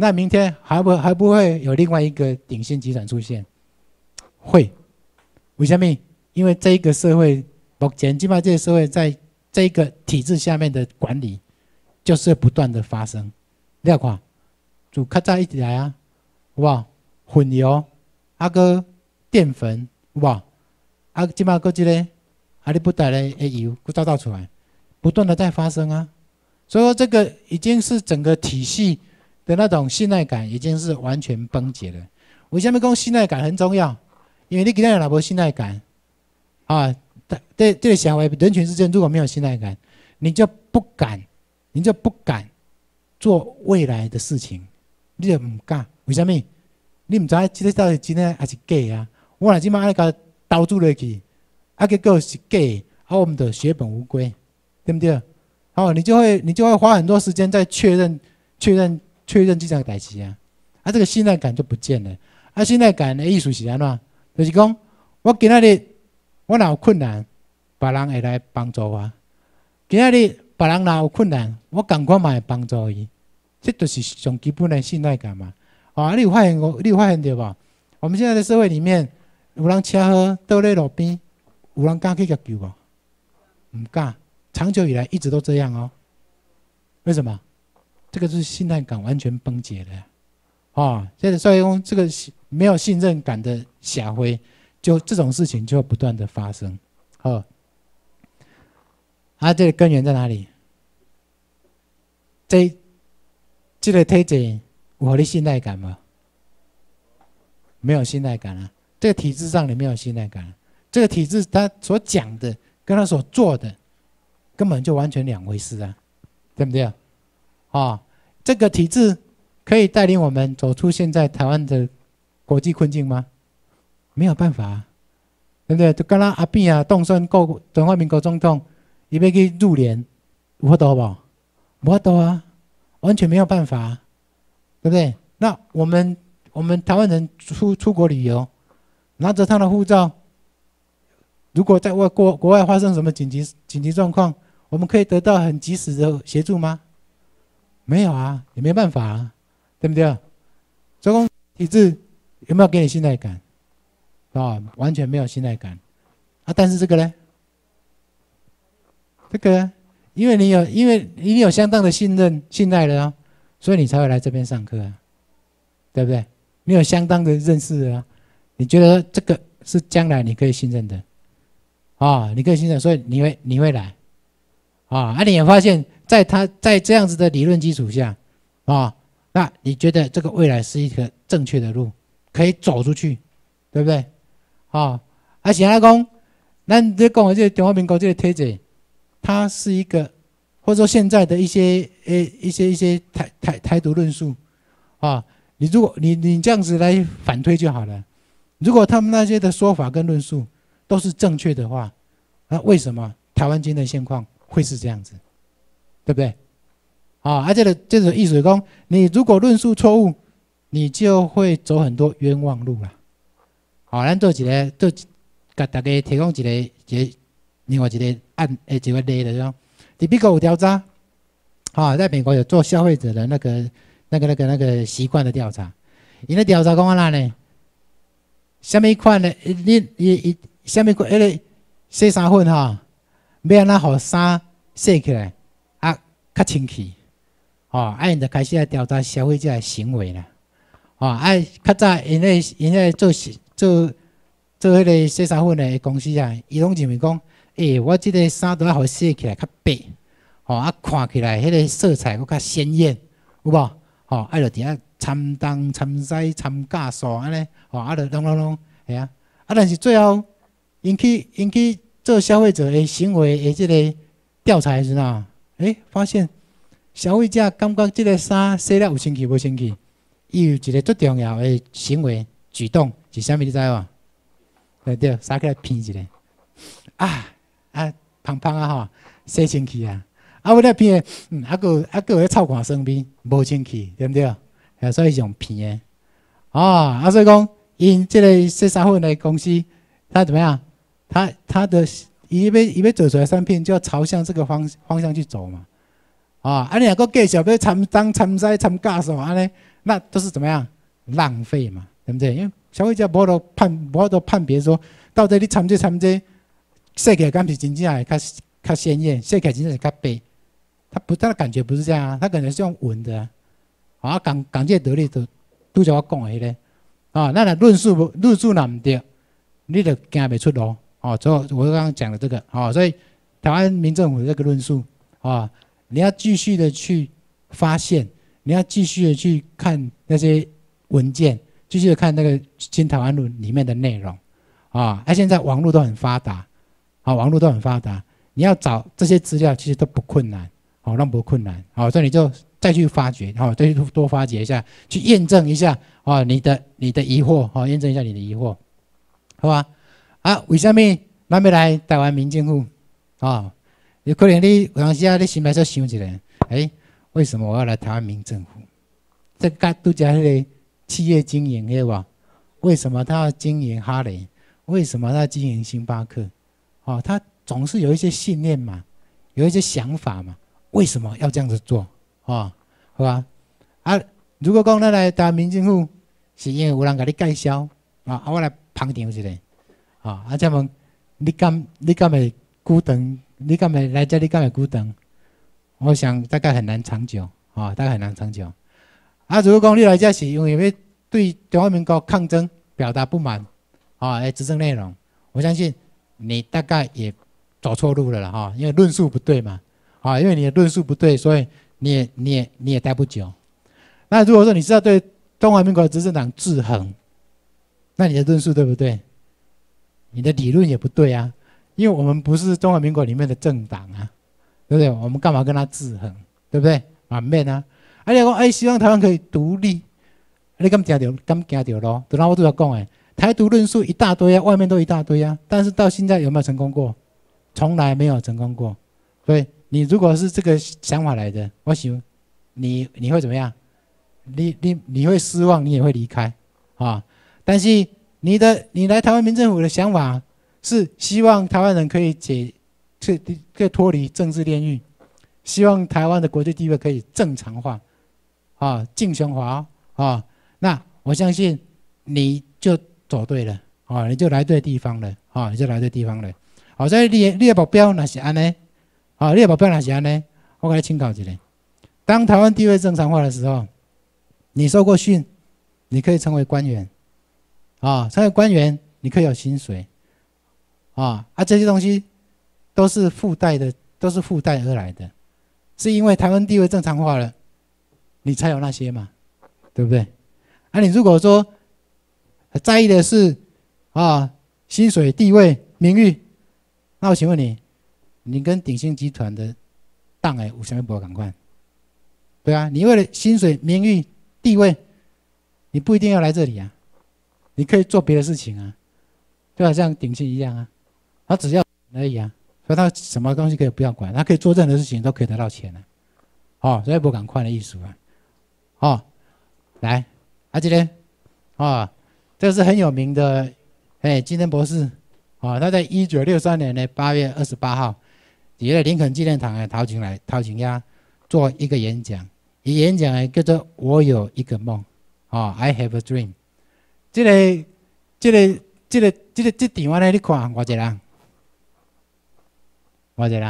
S1: 那明天还不还不会有另外一个鼎新集团出现？会，为什么？因为这一个社会，目前基本上这个社会在这一个体制下面的管理，就是不断的发生。你要看，就较早一直来啊，有无？混油，啊个淀粉，有无？啊，基本上个这个，啊你不带来的油，佮造造出来，不断的在发生啊。所以说，这个已经是整个体系的那种信赖感，已经是完全崩解了。为什么讲信赖感很重要？因为你今天若无信赖感，啊，对这个社会人群之间如果没有信赖感，你就不敢，你就不敢做未来的事情，你就唔敢。为什么？你唔知这个到底真的还是假啊？我若今摆爱甲投资落去，啊，结果是假，啊，我们就血本无归，对不对？哦，你就会你就会花很多时间在确认、确认、确认这项代志啊，啊，这个信赖感就不见了。啊，信赖感的意思是安怎？就是讲，我今仔日我若有困难，别人会来帮助我；今仔日别人若有困难，我同款嘛会帮助伊。这就是上基本的信赖感嘛。啊，你有发现我，你有发现对吧？我们现在的社会里面，有人车祸倒在路边，有人敢去甲救无？唔敢。长久以来一直都这样哦。为什么？这个是信赖感完全崩解了。哦，现在所以说这个没有信任感的社会，就这种事情就会不断的发生。哦，啊，这个根源在哪里？这这个体制有你信赖感吗？没有信赖感啊。这个体制上你没有信赖感、啊，这个体制他所讲的跟他所做的。根本就完全两回事啊，对不对啊？哦，这个体制可以带领我们走出现在台湾的国际困境吗？没有办法、啊，对不对？就刚刚阿扁啊，动算国中华民国总统，伊要去入联，有法度无？无法度啊，完全没有办法、啊，对不对？那我们我们台湾人出出国旅游，拿着他的护照，如果在外国国外发生什么紧急紧急状况，我们可以得到很及时的协助吗？没有啊，也没办法啊，对不对？所以说体制有没有给你信赖感？啊，完全没有信赖感啊！但是这个呢，这个因为你有，因为你有相当的信任、信赖了啊，所以你才会来这边上课啊，对不对？你有相当的认识啊，你觉得这个是将来你可以信任的啊，你可以信任，所以你会你会来。啊，啊，你也发现，在他在这样子的理论基础下，啊，那你觉得这个未来是一个正确的路，可以走出去，对不对？啊，而且他讲，咱在讲的这个中华民国这个体制，它是一个，或者说现在的一些诶一些一些台台台独论述，啊，你如果你你这样子来反推就好了。如果他们那些的说法跟论述都是正确的话，那为什么台湾今天的现况会是这样子，对不对？啊，而且的这种意思讲，你如果论述错误，你就会走很多冤枉路了。好，咱做一个，做给大家提供一个一个另外一个案诶一个例的种，在美国有调查，啊，在美国有做消费者的那个那个那个那个习惯的调查，因咧调查讲安怎呢？什么款的？你你你什么款？迄个洗衫粉哈？要安怎互衫洗起来啊，较清气，哦，啊，因就开始来调查消费者的行为啦，哦，啊，较早因咧因咧做做做迄个洗衫粉的公司啊，伊拢认为讲，诶、欸，我即个衫都要互洗起来较白，哦，啊，看起来迄个色彩佫较鲜艳，有无？哦，啊，就伫遐参东参西参假数安尼，哦，啊，就拢拢拢，系啊，啊，但是最后因去因去。做消费者的行为的这个调查的时候，诶、欸，发现消费者感觉这个衫洗了有清气无清气，伊有一个最重要的行为举动是啥物？你知无？对对，撒起来偏一下，啊啊胖胖啊吼，洗清气啊，啊我咧偏的，嗯，啊个啊个有臭汗酸味，无清气，对不对？啊，所以用偏的，哦，啊所以讲，因这个洗衫粉的公司，他怎么样？他他的伊要伊要做出来产品，就要朝向这个方方向去走嘛，啊，啊你若个继续要参东参西参假数安尼， 那都是怎么样浪费嘛，对不对？因为消费者无都判无都判别说，到底你参这参这，色起来敢是真正的较较鲜艳，色起来真正是较白，他不他的感觉不是这样啊，他可能是用闻的啊。啊，港港界得力都拄则我讲的迄个啊，那若论述论述若唔对，你就行袂出路哦。所以我刚刚讲的这个哦，所以台湾民政府这个论述啊，你要继续的去发现，你要继续的去看那些文件，继续的看那个新台湾论里面的内容啊。哎，现在网络都很发达，啊，网络都很发达，你要找这些资料其实都不困难，哦，那不困难，好，所以你就再去发掘，好，再去多发掘一下，去验证一下，哦，你的你的疑惑，好，验证一下你的疑惑，好吧？啊，为什么咱要来台湾民政府？啊，有可能你有当时啊，你心内在想一下，哎，为什么我要来台湾民政府？这个都讲那个企业经营，对吧？为什么他要经营哈雷？为什么他要经营星巴克？哦，他总是有一些信念嘛，有一些想法嘛，为什么要这样子做？哦，好吧？啊，如果讲咱来台湾民政府，是因为有人给你介绍啊，啊，我来捧场一下，啊，啊，这问你敢你敢会久长？你敢会来这？你敢会久长？我想大概很难长久，啊，大概很难长久。啊，如果讲你来这是因为要对中华民国抗争表达不满，啊，来执政内容，我相信你大概也走错路了啦，哈，因为论述不对嘛，啊，因为你的论述不对，所以你也你也你也待不久。那如果说你是要对中华民国执政党制衡，那你的论述对不对？你的理论也不对啊，因为我们不是中华民国里面的政党啊，对不对？我们干嘛跟他制衡，对不对？反面啊，啊，你讲哎，希望台湾可以独立，你敢行着，敢行着咯？等到我都要讲哎，台独论述一大堆啊，外面都一大堆啊，但是到现在有没有成功过？从来没有成功过。所以你如果是这个想法来的，我想你你会怎么样？你你你会失望，你也会离开啊。但是你的你来台湾民政府的想法是希望台湾人可以解，可可以脱离政治炼狱，希望台湾的国际地位可以正常化，啊，正常化啊。那我相信你就走对了，啊，你就来对地方了，啊，你就来对地方了。好，所以你你的目标那是安呢，啊，你的目标那是安呢，我给你请教一下。当台湾地位正常化的时候，你受过训，你可以成为官员，啊，成为官员你可以有薪水，啊啊，这些东西都是附带的，都是附带而来的，是因为台湾地位正常化了，你才有那些嘛，对不对？啊，你如果说在意的是啊薪水、地位、名誉，那我请问你，你跟鼎新集团的党哎有什么不同款？对啊，你为了薪水、名誉、地位，你不一定要来这里啊，你可以做别的事情啊，就好像鼎新一样啊，他只要而已啊，所以他什么东西可以不要管，他可以做任何事情都可以得到钱啊，哦，所以不赶快的艺术啊，哦，来，啊这个，哦，这是很有名的，哎，金登博士，哦，他在一九六三年的八月二十八号，在林肯纪念堂的陶景来陶景亚做一个演讲。伊演讲的叫做"我有一个梦"，哦 ，I have a dream。这个、这个、这个、这个、这场话呢，你看偌济人？偌济人？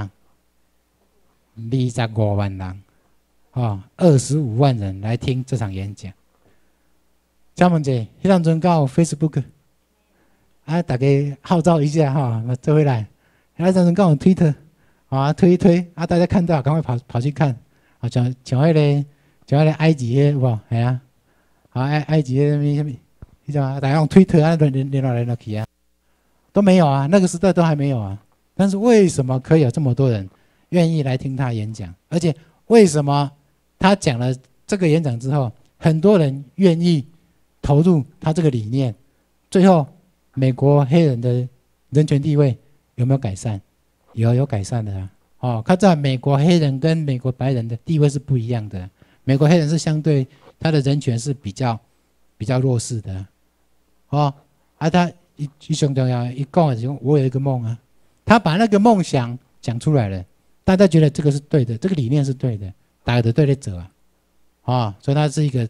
S1: 二十五万人，哦，二十五万人来听这场演讲。请问者，迄当阵到 Facebook， 啊，大家号召一下哈，那这回来。迄当阵到 Twitter， 啊，推一推，啊，大家看到赶快跑跑去看。啊，像像迄个，像迄个埃及迄有无？系啊，啊埃埃及迄什么什么，你知道吗？大家用推特啊，连连连来连去啊，都没有啊，那个时代都还没有啊。但是为什么可以有这么多人愿意来听他演讲？而且为什么他讲了这个演讲之后，很多人愿意投入他这个理念？最后，美国黑人的人权地位有没有改善？有，有改善的啊。哦，看在美国黑人跟美国白人的地位是不一样的。美国黑人是相对他的人权是比较比较弱势的，哦，啊，他一一上重要，一讲的时候，我有一个梦啊，他把那个梦想讲出来了，大家觉得这个是对的，这个理念是对的，大家都对得走啊，啊，所以他是一个代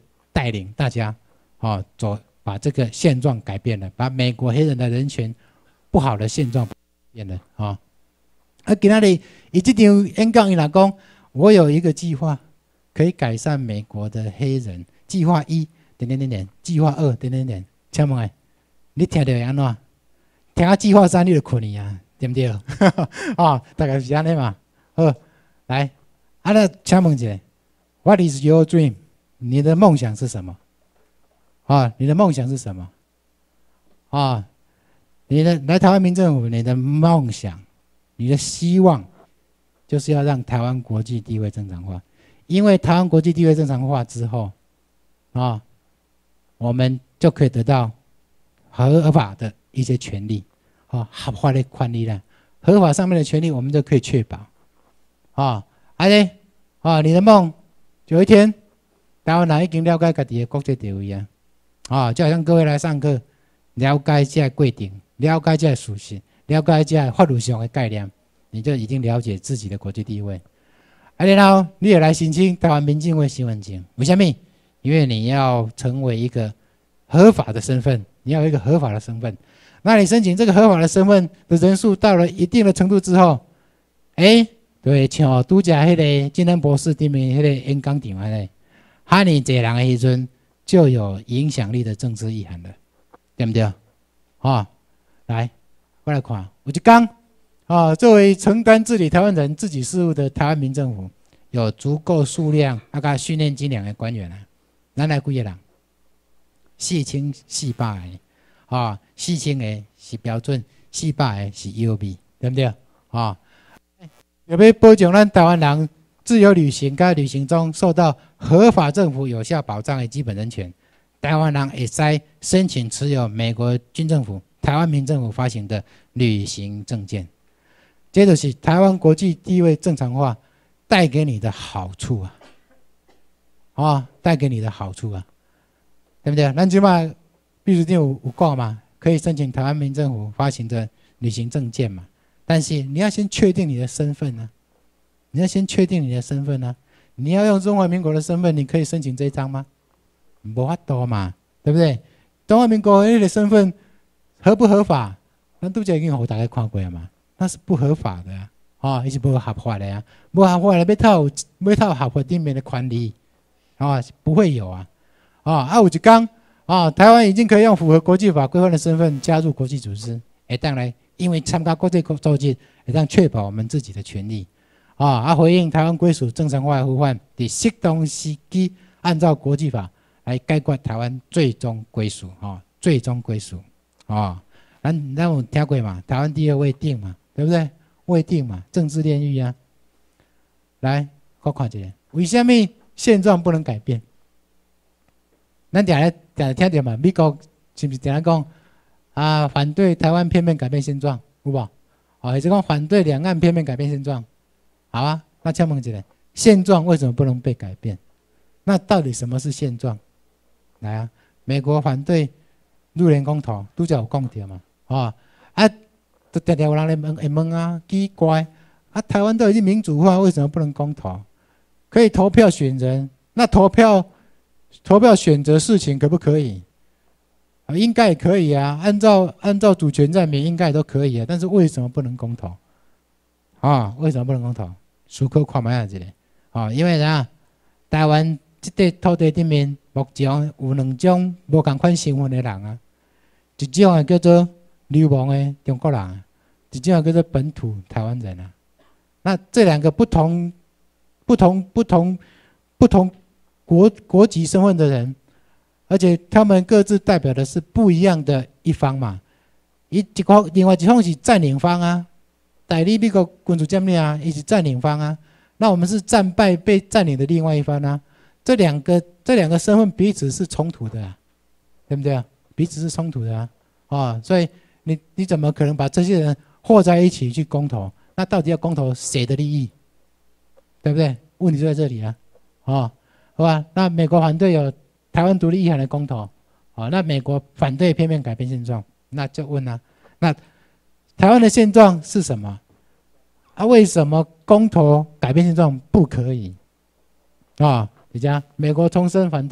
S1: 带领大家，哦，走把这个现状改变了，把美国黑人的人权不好的现状变了啊。啊，今仔日伊这场演讲伊来讲，我有一个计划可以改善美国的黑人，计划一点点点点，计划二点点点，请问诶，你听到安怎？听到计划三你就困去啊，对不对？啊，大概是安尼嘛。好，来，啊，那请问一下 ，What is your dream？ 你的梦想是什么？啊，你的梦想是什么？啊，你的来台湾民政府，你的梦想，你的希望，就是要让台湾国际地位正常化。因为台湾国际地位正常化之后，啊，我们就可以得到合法的一些权利，啊，合法的权利啦，合法上面的权利我们就可以确保。啊，啊嘞，啊，你的梦，有一天。台湾人已经了解自己的国际地位啊，啊，就好像各位来上课，了解这个规定，了解这个事实，了解这个法律上的概念，你就已经了解自己的国际地位。啊，然后你也来申请台湾民政会身份证，为什么？因为你要成为一个合法的身份，你要有一个合法的身份。那你申请这个合法的身份的人数到了一定的程度之后，哎，对，像拄则迄个金恩博士对面迄个演讲场安尼。哈尼这人的时阵就有影响力的政治意涵了，对不对？啊，来，我来看，有一天啊，作为承担治理台湾人自己事务的台湾民政府，有足够数量啊，甲训练精良的官员啊，咱来几个人？四千四百个，啊，四千个是标准，四百个是优美，对不对？啊，要要保障咱台湾人。自由旅行，该旅行中受到合法政府有效保障的基本人权，台湾人会使申请持有美国军政府、台湾民政府发行的旅行证件。这就是台湾国际地位正常化带给你的好处啊！啊，带给你的好处啊，对不对？咱起码秘书长有有讲嘛，可以申请台湾民政府发行的旅行证件嘛，但是你要先确定你的身份啊。你要先确定你的身份啊！你要用中华民国的身份，你可以申请这一张吗？没法度嘛，对不对？中华民国的身份合不合法？咱都已经给大家看过了嘛，那是不合法的啊！啊，伊是不合法的呀、啊，不合法的要套要套合法顶面的权利啊，不会有啊！啊，啊有一天啊，台湾已经可以用符合国际法规范的身份加入国际组织，会当来，因为参加国际组织，会当确保我们自己的权利。啊！啊，回应台湾归属正常化的呼唤，在适当时机按照国际法来概括台湾最终归属啊，最终归属啊！咱咱有听过嘛？台湾第二未定嘛，对不对？未定嘛，政治炼狱啊！来，我看一下，为什么现状不能改变？咱定来定来听到嘛？美国是不是定来讲啊？反对台湾片面改变现状，有无？啊，还是讲反对两岸片面改变现状？好啊，那请问一下，现状为什么不能被改变？那到底什么是现状？来啊，美国反对入联公投，都叫有讲到嘛，啊啊，都常常有人来问会问啊，奇怪啊，台湾都已经民主化，为什么不能公投？可以投票选人，那投票投票选择事情可不可以？啊，应该也可以啊，按照按照主权在民应该也都可以啊，但是为什么不能公投？啊，为什么不能公投？思考看卖一下，啊，因为啥？台湾这块土地顶面目前有两种无同款身份的人啊，一种啊叫做流亡的中国人，一种啊叫做本土台湾人啊。那这两个不同、不同、不同、不同国国籍身份的人，而且他们各自代表的是不一样的一方嘛。一一个另外一方是占领方啊。代理美国军事占领啊，也是占领方啊。那我们是战败被占领的另外一方啊。这两个这两个身份彼此是冲突的、啊，对不对啊？彼此是冲突的啊。啊，所以你你怎么可能把这些人和在一起去公投？那到底要公投谁的利益？对不对？问题就在这里啊。啊，好吧。那美国反对有台湾独立意涵的公投，啊，那美国反对片面改变现状，那就问啊，那。台湾的现状是什么？啊，为什么公投改变现状不可以？啊，你讲美国重申反对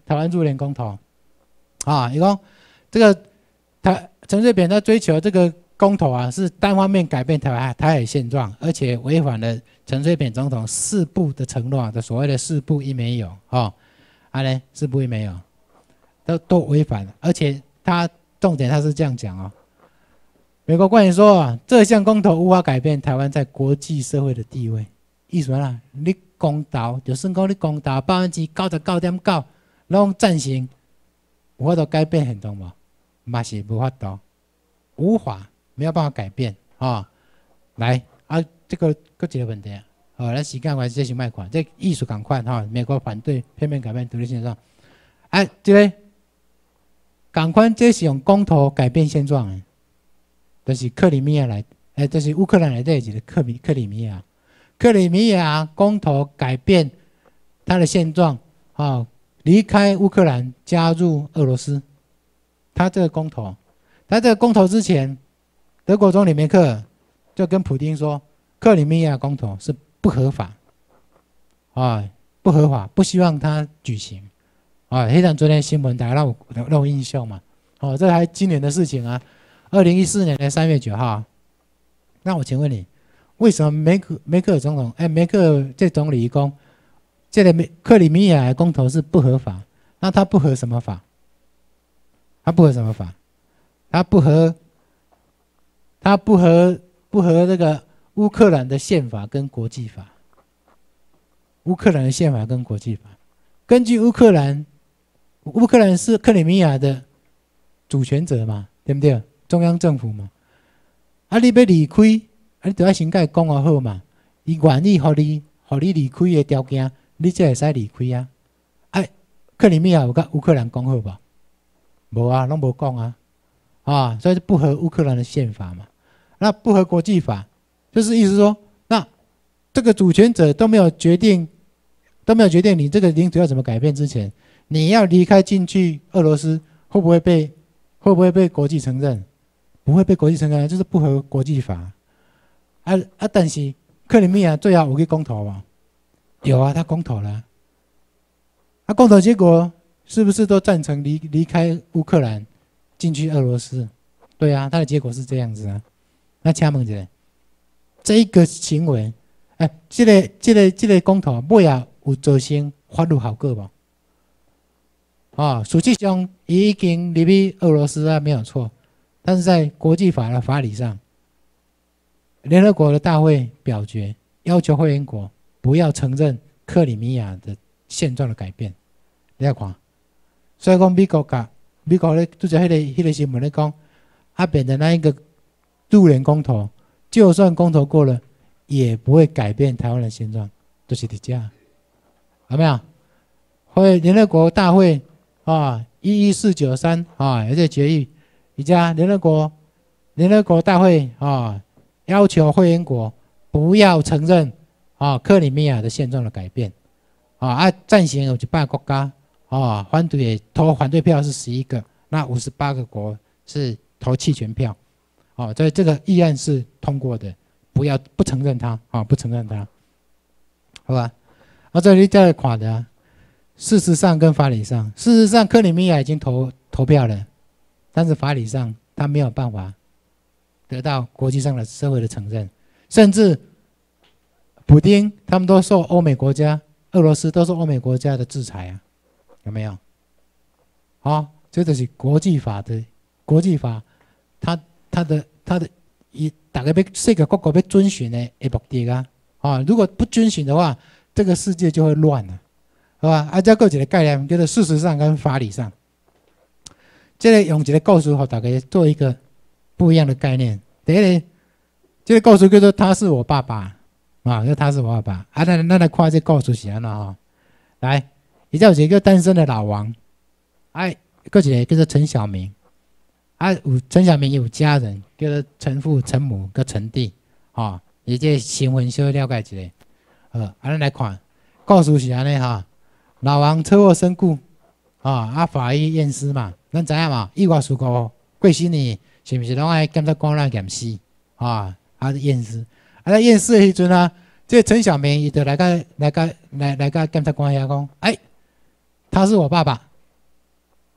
S1: 台湾入联公投，啊，伊讲这个台陈水扁在追求这个公投啊，是单方面改变台湾台海现状，而且违反了陈水扁总统四不的承诺的所谓的四不一没有，哦，啊呢四不一没有，都都违反了，而且他重点他是这样讲哦。美国官员说啊，这项公投无法改变台湾在国际社会的地位。意思啦，你公投就算讲你公投百分之九十九点九拢赞成，有法度改变现状无？嘛是无法度，无法没有办法改变啊、哦！来啊，这个搁一个问题啊，哦，咱时间关系这是卖看，这艺术赶快哈，美国反对片面改变独立现状，哎、啊，这个赶快这是用公投改变现状的。就是克里米亚来，哎，就是乌克兰来这一个克米克里米亚，克里米亚公投改变他的现状，啊、哦，离开乌克兰加入俄罗斯。他这个公投，他这个公投之前，德国总理梅克尔就跟普丁说，克里米亚公投是不合法，啊、哦，不合法，不希望他举行，啊、哦，黑场昨天新闻大家让我让我印象嘛，哦，这还今年的事情啊。二零一四年的三月九号，那我请问你，为什么梅克梅克尔总统，哎，梅克尔这总理讲，这个克里米亚的公投是不合法？那他不合什么法？他不合什么法？他不合，他不合不合这个乌克兰的宪法跟国际法。乌克兰的宪法跟国际法，根据乌克兰，乌克兰是克里米亚的主权者嘛，对不对？中央政府嘛，啊，你要离开，啊，你就要先甲伊讲好嘛，伊愿意互你，互你离开的条件，你才会使离开啊。啊，克里米亚有甲乌克兰讲好无？无啊，拢无讲啊，啊，所以不合乌克兰的宪法嘛。那不合国际法，就是意思说，那这个主权者都没有决定，都没有决定你这个领土要怎么改变之前，你要离开进去俄罗斯，会不会被会不会被国际承认？不会被国际承认，就是不合国际法。啊啊！但是克里米亚最后有去公投吗？有啊，他公投了。他、啊、公投结果是不是都赞成离离开乌克兰，进去俄罗斯？对啊，他的结果是这样子啊。那请问一下，这一个行为，哎、欸，这个这个这个公投，尾啊有造成法律效果吗？啊、哦，实际上已经离开俄罗斯啊，没有错。但是在国际法的法理上，联合国的大会表决要求会员国不要承认克里米亚的现状的改变。你要看，所以讲美国甲美国咧，拄则迄个迄个新闻咧讲，啊，变成那一个入联公投，就算公投过了，也不会改变台湾的现状，都、就是伫遮，有没有？会联合国大会啊，一一四九三啊，有这决议。一家联合国联合国大会啊，要求会员国不要承认啊克里米亚的现状的改变啊，啊赞成有一百个国家啊，反对投反对票是十一个，那五十八个国是投弃权票，啊，所以这个议案是通过的，不要不承认它啊，不承认它，好吧？啊，这里再来看的啊，事实上跟法理上，事实上克里米亚已经投投票了。但是法理上，他没有办法得到国际上的社会的承认，甚至普丁他们都受欧美国家、俄罗斯都受欧美国家的制裁啊，有没有？啊，这就是国际法的国际法，它它的它的以大概被世界各国被遵循的的目的啊，啊，如果不遵循的话，这个世界就会乱了，好吧？啊，再过一个概念，叫做事实上跟法理上。这个用一个故事，给大家做一个不一样的概念。第一个，这个故事叫做他是我爸爸啊，就他是我爸爸啊。那那来看这故事是安怎哈？来，伊有一个单身的老王，哎，搁一个叫做陈小明，啊，有陈小明有家人，叫做陈父、陈母跟陈弟，啊，伊这新闻小了解一下。呃，啊，咱来看故事是安尼哈，老王车祸身故，啊，啊，法医验尸嘛。咱知影嘛，意外事故过身呢，是毋是拢爱检察官来验尸啊？啊，验尸，啊，在验尸的时阵啊，这陈小明伊就来个来个来来个检察官遐讲，哎，他是我爸爸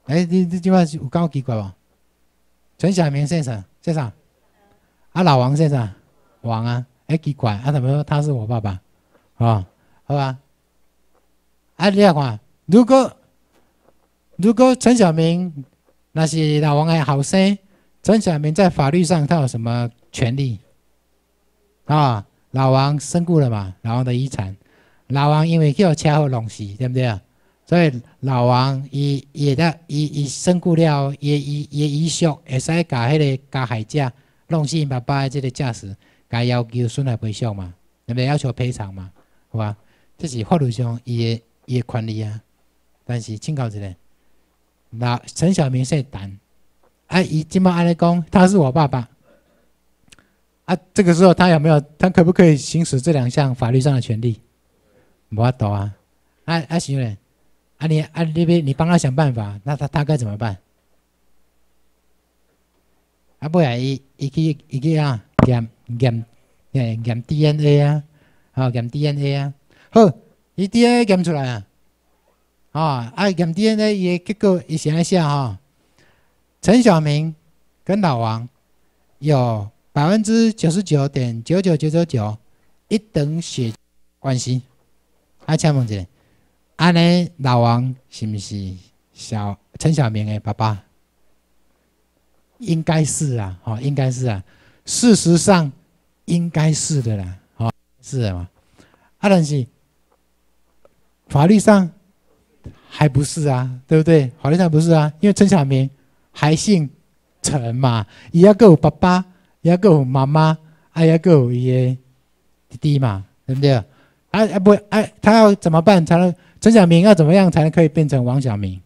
S1: 哎，你你即摆有够奇怪无？陈小明先生，先生，啊，老王先生，王啊，哎，奇怪，啊，怎么说他是我爸爸？啊，好吧？啊，你来看，如果如果陈小明那是老王的后生，陈小明在法律上他有什么权利？啊，老王身故了嘛，老王的遗产，老王因为叫车祸弄死，对不对啊？所以老王伊伊的伊伊身故了，伊伊伊遗属会使甲迄个加害者弄死因爸爸的这个驾驶，甲要求损害赔偿嘛，对不对？要求赔偿嘛，好吧？这是法律上伊的伊的权利啊。但是请教一下，那陈小明姓陈，啊，伊今麦安尼讲，他是我爸爸，啊，这个时候他有没有？他可不可以行使这两项法律上的权利？无法度啊，啊啊行嘞。啊你啊那边你帮他想办法，那他他该怎么办？啊不然伊伊去伊去啊验验验验 D N A 啊，啊验 D N A 啊，好，伊 D N A 验出来啊，啊啊验 D N A 伊结果伊写一下哈，陈小明跟老王有百分之九十九点九九九九九一等血关系，啊请问一下。安尼老王是不是小陈小明的爸爸？应该是啊，哦，应该是啊。事实上应该是的啦，哦，是的嘛。啊，但是法律上还不是啊，对不对？法律上不是啊，因为陈小明还姓陈嘛，伊也个有爸爸，也个有妈妈，啊，也个有伊的弟弟嘛，对不对？啊啊不，啊，他要怎么办才能？陈小明要怎么样才能可以变成王小明？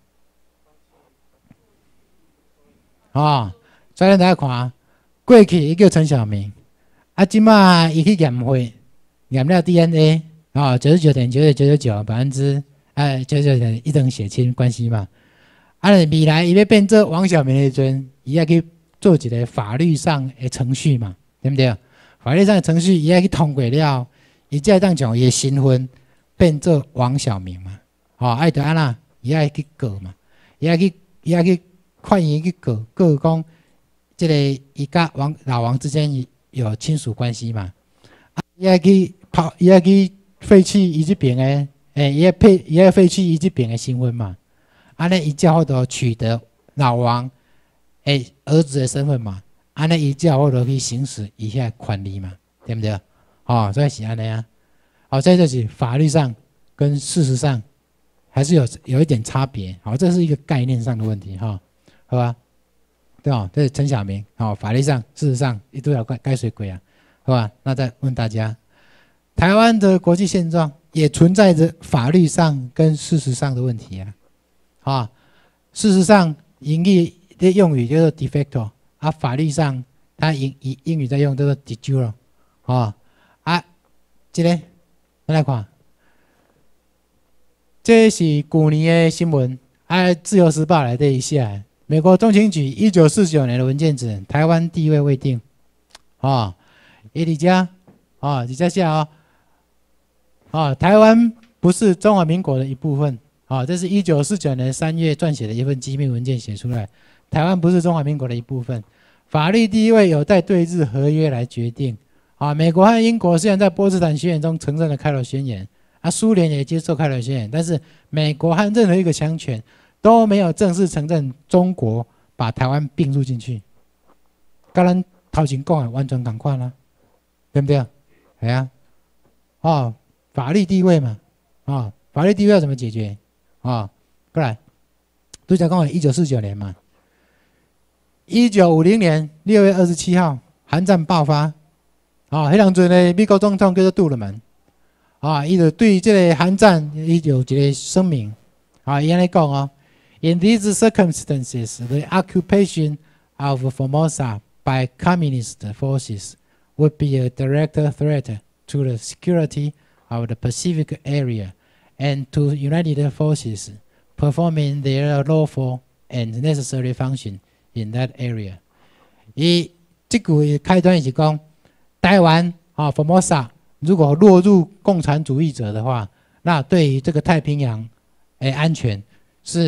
S1: 哦，所以大家看，过去伊叫陈小明，啊，即马伊去验血，验了 D N A， 啊，九十九点九九九九九百分之，哎，九十九点一等血亲关系嘛。啊，未来伊要变做王小明的时阵，伊要去做一个法律上的程序嘛，对不对？法律上的程序伊要去通过了，伊才当从伊的身份。变做王小明嘛，哦，爱得安那，伊爱去告嘛，伊爱去，伊爱去劝伊去告，告讲，这个伊甲王老王之间有亲属关系嘛，啊，伊爱去抛，伊爱去废弃伊这边的，诶，伊爱废，伊爱废弃伊这边的身份嘛，安尼伊才好得取得老王诶儿子的身份嘛，安尼伊才好得去行使伊遐权利嘛，对不对？哦，所以是安尼啊。好，在这里法律上跟事实上还是有有一点差别。好，这是一个概念上的问题哈，好吧？对哦，这是陈小明。好，法律上、事实上一都要该该水鬼啊，好吧？那再问大家，台湾的国际现状也存在着法律上跟事实上的问题啊。啊，事实上英语的用语叫做 de facto， 啊，法律上它英英英语在用叫做 de jure， 啊啊，这个。咱来看，这是去年的新闻，啊，《自由时报》来的一下，美国中情局一九四九年的文件指，台湾地位未定，啊，伊伫遮，啊，伫遮下哦，啊，台湾不是中华民国的一部分，啊，这是一九四九年三月撰写的一份机密文件写出来，台湾不是中华民国的一部分，法律地位有待对日合约来决定。啊，美国和英国虽然在波茨坦宣言中承认了开罗宣言，啊，苏联也接受开罗宣言，但是美国和任何一个强权都没有正式承认中国把台湾并入进去。跟咱头前讲的完全同款啦，对不对？系啊，哦，法律地位嘛，啊、哦，法律地位要怎么解决？啊、哦，过来，都讲讲一九四九年嘛，一九五零年六月二十七号，韩战爆发。啊，迄当阵呢，美国总统叫做杜鲁门，啊，伊就对这个韩战，伊有一个声明，啊，伊安尼讲哦 ，In these circumstances, the occupation of Formosa by communist forces would be a direct threat to the security of the Pacific area and to United forces performing their lawful and necessary function in that area。伊这句开端是讲。台湾啊 ，Formosa 如果落入共产主义者的话，那对于这个太平洋，哎，安全是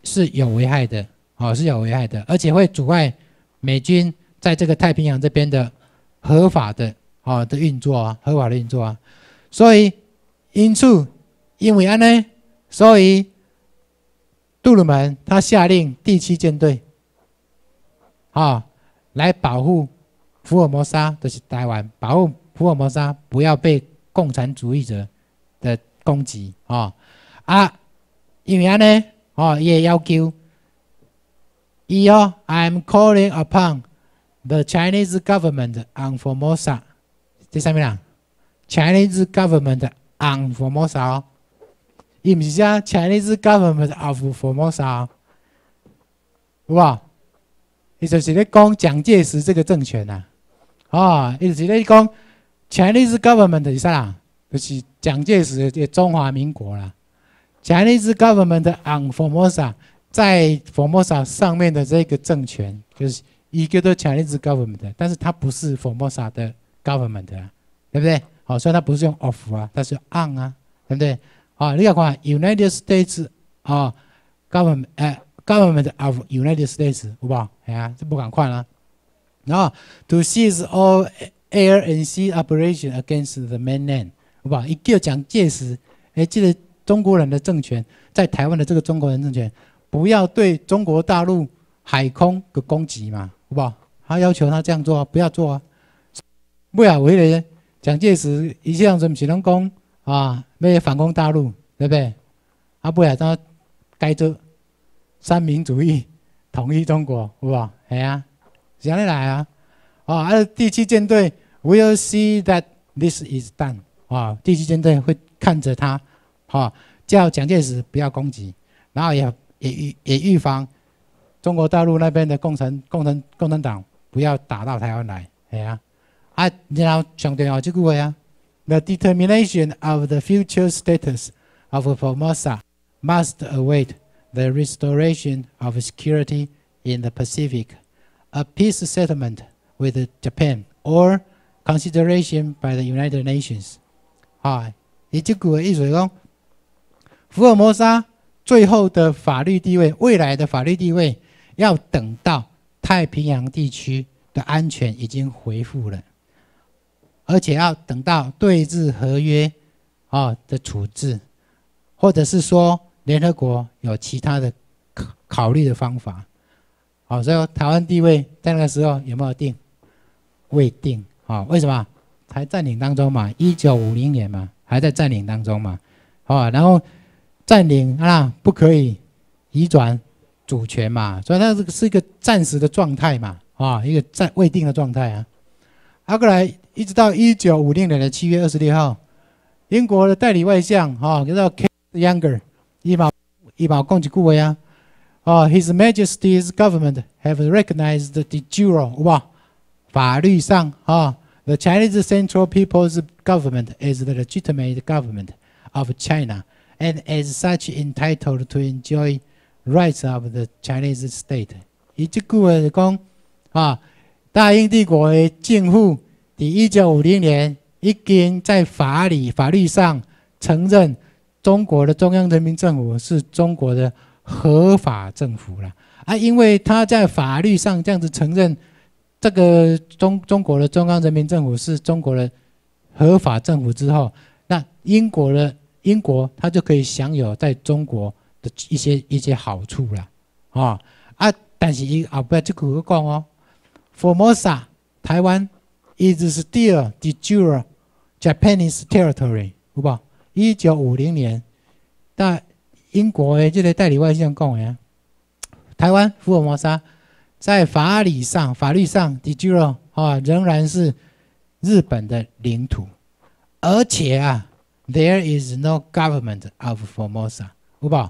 S1: 是有危害的，哦，是有危害的，而且会阻碍美军在这个太平洋这边的合法的哦的运作啊，合法的运作啊。所以因此，因为安呢，所以杜鲁门他下令第七舰队啊、哦、来保护福尔摩沙，就是台湾，保护福尔摩沙不要被共产主义者的攻击啊、哦、啊，因为安呢。哦，也要求，伊哦 ，I'm calling upon the Chinese government on Formosa， 这上面啦 ，Chinese government on Formosa 哦，伊唔是写 Chinese government of Formosa 哦，有无？伊就是咧讲蒋介石这个政权呐、啊，哦，伊就是咧讲 Chinese government 是啥啦？就是蒋介石的中华民国啦。Chinese government on Formosa 在 Formosa 上面的这个政权，就是一个都 Chinese government， 但是它不是 Formosa 的 government 啊，对不对？好、哦，所以它不是用 of 啊，它是用 on 啊，对不对？好、哦，你要看 United States 啊、哦、government 呃 government of United States 有无？哎呀，这不赶快啦。然后 to seize all air and sea operation against the mainland 有无？伊叫蒋介石，哎，这个。中国人的政权在台湾的这个中国人政权，不要对中国大陆海空的攻击嘛，好不好？他要求他这样做啊，不要做啊。不要为了蒋介石一向是不是拢讲啊，要反攻大陆，对不对？啊，不然他该做三民主义统一中国，好不好？系啊，是安尼来啊。啊，啊，第七舰队 will see that this is done 啊，第七舰队会看着他。哦，叫蒋介石不要攻击，然后也也预也预防中国大陆那边的共产共产共产党不要打到台湾来，系啊，啊，然后上重要这句话啊 ，The determination of the future status of Formosa must await the restoration of security in the Pacific, a peace settlement with Japan, or consideration by the United Nations。啊，伊这句话意思是讲。福尔摩沙最后的法律地位，未来的法律地位，要等到太平洋地区的安全已经恢复了，而且要等到对日合约啊的处置，或者是说联合国有其他的考虑的方法。好，所以台湾地位在那个时候有没有定？未定啊？为什么？还占领当中嘛，一九五零年嘛，还在占领当中嘛，啊，然后。占领啊，不可以移转主权嘛，所以它这个是一个暂时的状态嘛，啊，一个暂未定的状态啊。啊，过来一直到一九五零年的七月二十六号，英国的代理外相啊，叫做 Kate Younger， 伊嘛伊嘛讲一句话啊，啊 ，His Majesty's government have recognized the de jure， 有无？法律上啊 ，the Chinese Central People's Government is the legitimate government of China。And as such entitled to enjoy rights of the Chinese state。伊这句话是讲啊，大英帝国的政府在一九五零年已经在法理法律上承认中国的中央人民政府是中国的合法政府了啊，因为他在法律上这样子承认这个中中国的中央人民政府是中国的合法政府之后，那英国的。英国它就可以享有在中国的一些一些好处啦，啊啊！但是伊后边这句讲哦 ，Formosa 台湾 is still de jure Japanese territory， 有无？一九五零年，但英国的这个代理外相讲的，台湾福尔摩沙在法理上、法律上 de jure 啊，仍然是日本的领土，而且啊。There is no government of Formosa， 有无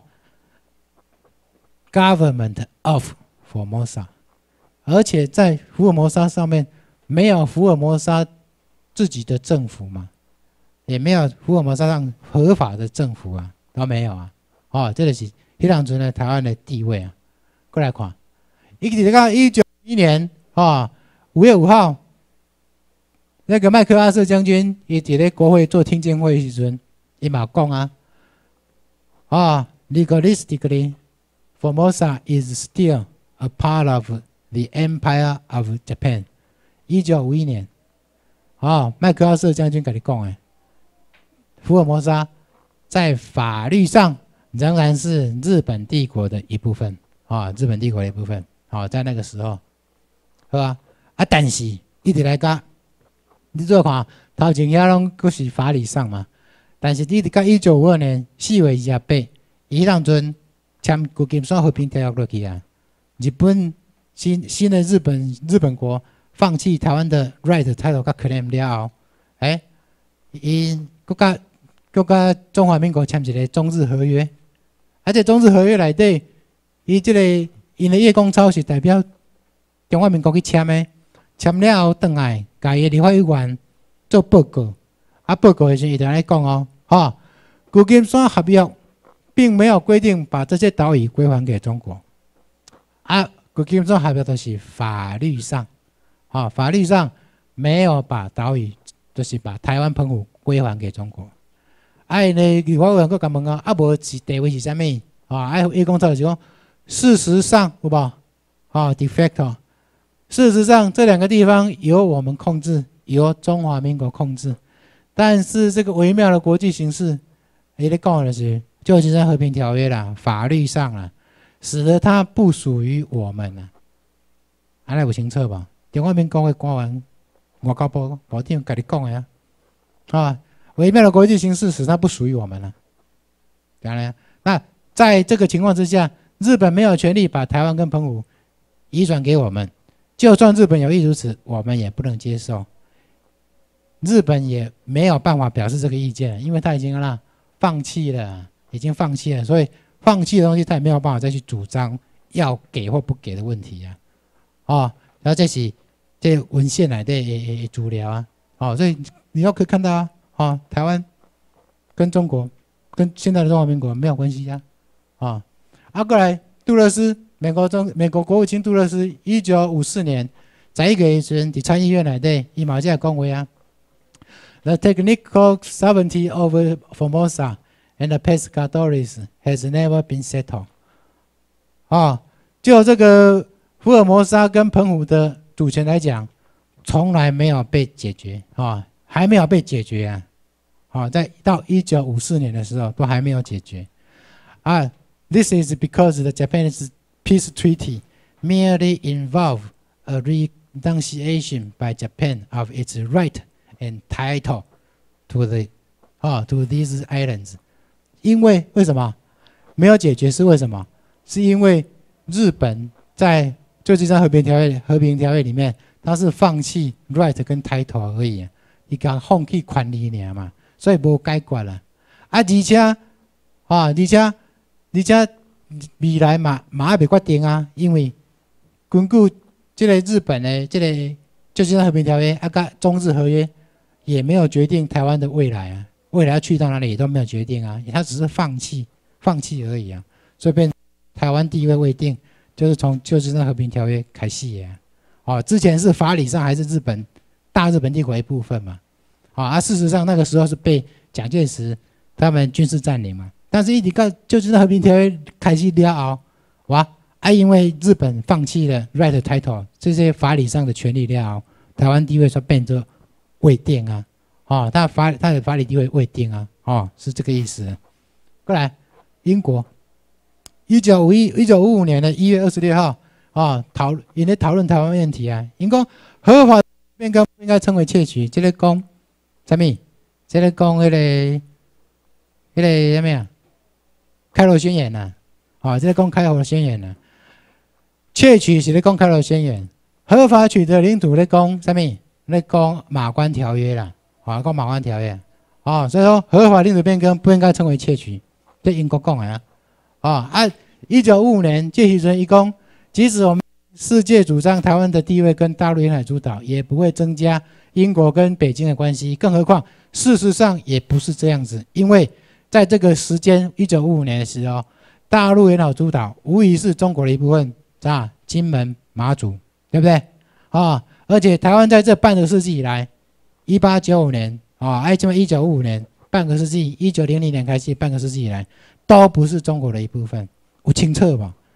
S1: ？Government of Formosa， 而且在福尔摩沙上面没有福尔摩沙自己的政府嘛，也没有福尔摩沙上合法的政府啊，都没有啊。哦，这个是迄当阵的台湾的地位啊。过来看，一直到一九一年啊，五月五号。那个麦克阿瑟将军伊伫咧国会做听证会时阵，伊嘛讲啊，啊 ，legalistically Formosa is still a part of the Empire of Japan。一九五一年，哦，麦克阿瑟将军跟你讲哎，福尔摩沙在法律上仍然是日本帝国的一部分啊、哦，日本帝国的一部分。好、哦，在那个时候，是吧？啊，但是一直来讲，你做看头前遐拢佫是法理上嘛，但是你直到一九五二年四月二十八，伊当阵签旧金山和平条约落去啊，日本新新的日本日本国放弃台湾的 right title 甲 claim 了后，哎，因国家国家中华民国签一个中日合约，而且中日合约内底，伊即、这个因的叶公超是代表中华民国去签的，签了后转来，甲伊的立法委员做报告，啊报告的时候伊就安尼讲哦，哈，旧金山合约并没有规定把这些岛屿归还给中国，啊，旧金山合约都是法律上，啊，法律上没有把岛屿，就是把台湾澎湖归还给中国。啊，因的立法委员佫甲问啊，啊无是地位是啥物？啊，啊叶公超就是讲，事实上有无？啊 ，de facto， 事实上这两个地方由我们控制，由中华民国控制，但是这个微妙的国际形势，伊咧讲的是旧金山和平条约啦，法律上啦，使得它不属于我们啦。安尼有清楚吧？中华民国的官员、外交部部长甲你讲的啊，啊。微妙的国际形势使它不属于我们了，当然，那在这个情况之下，日本没有权利把台湾跟澎湖移转给我们，就算日本有意如此，我们也不能接受。日本也没有办法表示这个意见，因为他已经啦放弃了，已经放弃了，所以放弃的东西他也没有办法再去主张要给或不给的问题啊。哦，然后这是这文献来的资料啊，哦，所以你要可以看到啊。啊，台湾跟中国、跟现在的中华民国没有关系呀、啊，啊，啊，过来杜勒斯，美国中美国国务卿杜勒斯，一九五四年在一个时阵，伫参议院内底，伊嘛这样讲话啊 ，The technical sovereignty of Formosa and the pescadores has never been settled。啊，就这个福尔摩沙跟澎湖的主权来讲，从来没有被解决啊。还没有被解决啊！好，在到一九五四年的时候都还没有解决啊。This is because the Japanese peace treaty merely involved a renunciation by Japan of its right and title to the 啊 to these islands。因为为什么没有解决？是为什么？是因为日本在旧金山和平条约和平条约里面，它是放弃 right 跟 title 而已、啊。伊甲放弃权利尔嘛，所以无解决啦。啊，而且啊，而且而且未来嘛嘛还未决定啊，因为根据这个日本的这个旧金山和平条约啊，甲中日合约也没有决定台湾的未来啊，未来要去到哪里也都没有决定啊，他只是放弃放弃而已啊，所以变台湾地位未定，就是从旧金山和平条约开始的啊。哦，之前是法理上还是日本。大日本帝国一部分嘛，啊，啊事实上那个时候是被蒋介石他们军事占领嘛，但是一直到旧金山和平条约开始了后，哇，啊因为日本放弃了 right title 这些法理上的权利了后，台湾地位才变作未定啊，哦，他法他的法理地位未定啊，哦，是这个意思。过来，英国，一九五一一九五五年的一月二十六号，啊，讨因咧讨论台湾问题啊，因讲合法。变更应该称为窃取，这个讲什么？这个讲那个那个什么呀？开罗宣言呐、啊，啊，这个讲开罗宣言呐、啊。窃取是咧讲开罗宣言，合法取得领土咧讲什么？咧讲马关条约啦，啊，讲马关条约，啊，所以说合法领土变更不应该称为窃取，这英国讲的啊，啊啊，一九五五年这时阵伊讲，即使我们。世界主张台湾的地位跟大陆沿海诸岛也不会增加英国跟北京的关系，更何况事实上也不是这样子，因为在这个时间一九五五年的时候，大陆沿海诸岛无疑是中国的一部分，啊，金门、马祖，对不对？啊，而且台湾在这半个世纪以来，一八九五年啊，哎，这么一九五五年，半个世纪，一九零零年开始，半个世纪以来，都不是中国的一部分，有清楚吧？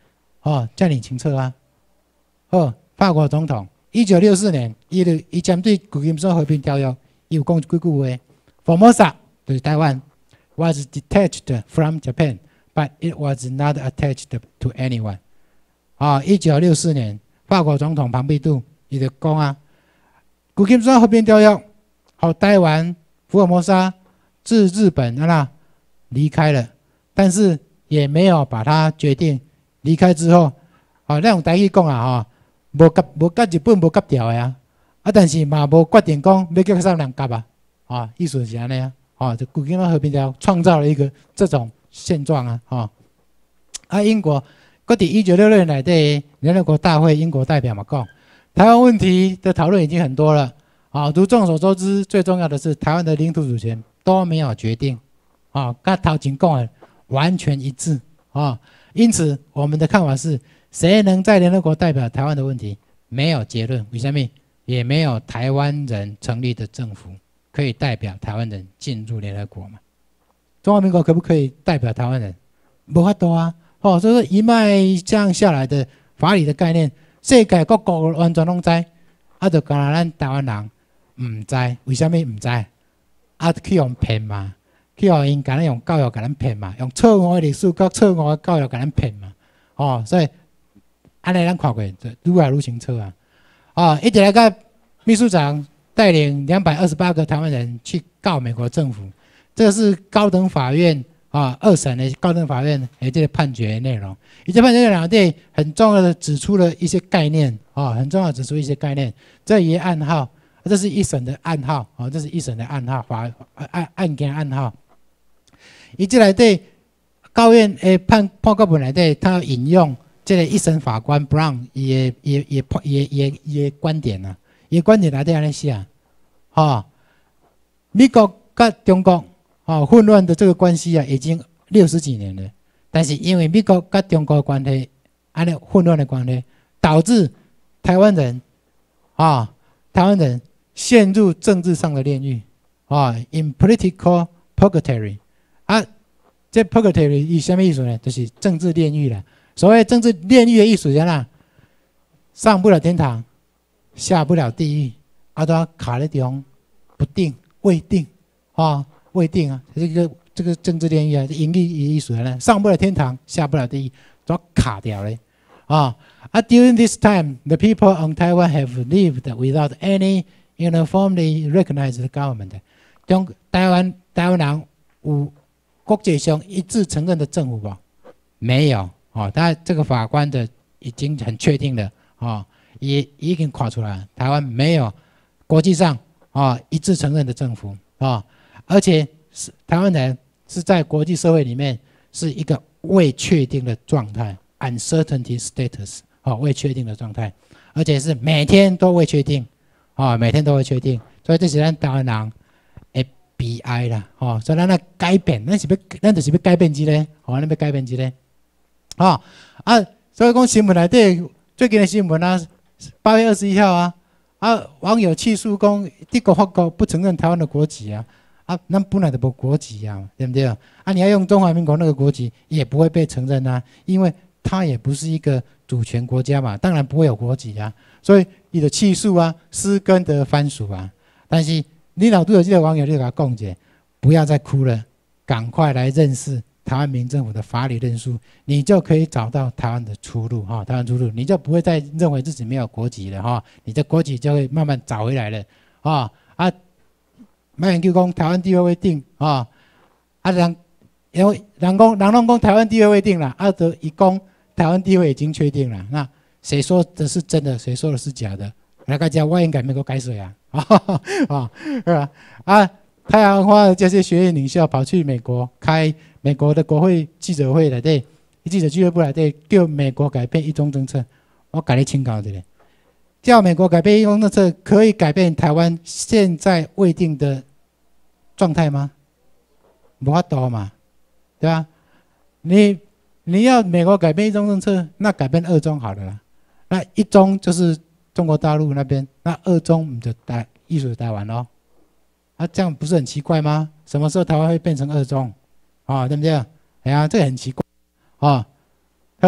S1: 哦，这样清楚啊。好，法国总统一九六四年，伊就伊针对旧金山和平条约，伊有讲几句话。Formosa 就是台湾 was detached from Japan, but it was not attached to anyone。啊，一九六四年，法国总统庞毕杜伊就讲啊，旧金山和平条约，好，台湾、福尔摩沙自日本啊啦离开了，但是也没有把它决定离开之后，啊，咱用台语讲啊，哈，无甲无甲日本无甲掉的啊，啊，但是嘛无决定讲要叫啥人甲啊，啊，意思是安尼啊，啊，就旧金山和平条约创造了一个这种现状啊，啊，啊，英国。搁伫一九六六年内底联合国大会，英国代表嘛讲，台湾问题的讨论已经很多了，啊，如众所周知，最重要的是台湾的领土主权都没有决定，啊，跟头前讲的完全一致，啊，因此我们的看法是，谁能在联合国代表台湾的问题，没有结论，为什么？也没有台湾人成立的政府可以代表台湾人进入联合国嘛？中华民国可不可以代表台湾人？没法度啊！哦，所以说一脉这样下来的法理的概念，世界各国完全拢知，啊，就干咱台湾人唔知，为什么唔知？啊，去用骗嘛，去用因干咱用教育干咱骗嘛，用错误的历史跟错误的教育干咱骗嘛，哦，所以安尼咱看过，就愈来愈清楚啊！啊，一直来个秘书长带领两百二十八个台湾人去告美国政府，这个是高等法院。啊，二审的高等法院诶，这个判决内容，以及判决内容对很重要的指出了一些概念啊，很重要的指出一些概念。这一案号，这是一审的案号啊，这是一审的案号，法案案件案号。以及来对高院诶判判决本来对，他引用这个一审法官 Brown 也也也也也也观点啊，也观点来对安尼写啊，美国跟中国。哦，混乱的这个关系啊，已经六十几年了。但是因为美国跟中国的关系，安尼混乱的关系，导致台湾人啊，台湾人陷入政治上的炼狱啊 ，in political purgatory 啊，这 purgatory 以什么意思呢？就是政治炼狱了。所谓政治炼狱的意思是哪？上不了天堂，下不了地狱，啊，都卡在地方，不定、未定啊。未定啊，这个这个政治炼狱啊，盈利艺术呢，上不了天堂，下不了地狱，都要卡掉嘞啊！啊 ，During this time, the people on Taiwan have lived without any uniformly recognized government. 中台湾台湾人有国际上一致承认的政府吧？没有啊！但这个法官的已经很确定了啊，也已经看出来，台湾没有国际上啊一致承认的政府啊。而且是台湾人是在国际社会里面是一个未确定的状态 ，uncertainty status， 啊、哦，未确定的状态，而且是每天都未确定，啊、哦，每天都会确定，所以这是咱台湾人的悲哀啦，哦，所以咱要改变，咱是要，咱就是要改变之类，哦，咱要改变之类，啊啊，所以讲新闻内底最近的新闻啊，八月二十一号啊，啊，网友起诉讲，帝国法国不承认台湾的国籍啊。啊，那本来就无国籍啊，对不对啊？啊，你要用中华民国那个国籍，也不会被承认啊，因为它也不是一个主权国家嘛，当然不会有国籍啊。所以你的起诉啊，失根的番薯啊。但是你老都有这个网友就给他讲解，不要再哭了，赶快来认识台湾民政府的法理论述，你就可以找到台湾的出路哈，台湾出路，你就不会再认为自己没有国籍了哈，你的国籍就会慢慢找回来了啊啊！卖研究讲台湾地位未定啊，啊人因为人讲人拢讲台湾地位未定了，啊得一讲台湾地位已经确定了，那谁说的是真的，谁说的是假的？来个讲我应该没有改水啊，啊是吧？啊，太阳花的这些学院领袖跑去美国开美国的国会记者会来对，记者俱乐部来对，叫美国改变一中政策，我改你请教的嘞。叫美国改变一中政策，可以改变台湾现在未定的状态吗？没法度嘛，对吧？你你要美国改变一中政策，那改变二中好了啦。那一中就是中国大陆那边，那二中就台艺术台湾咯。啊，这样不是很奇怪吗？什么时候台湾会变成二中？啊，对不对？哎呀，这个很奇怪啊。好，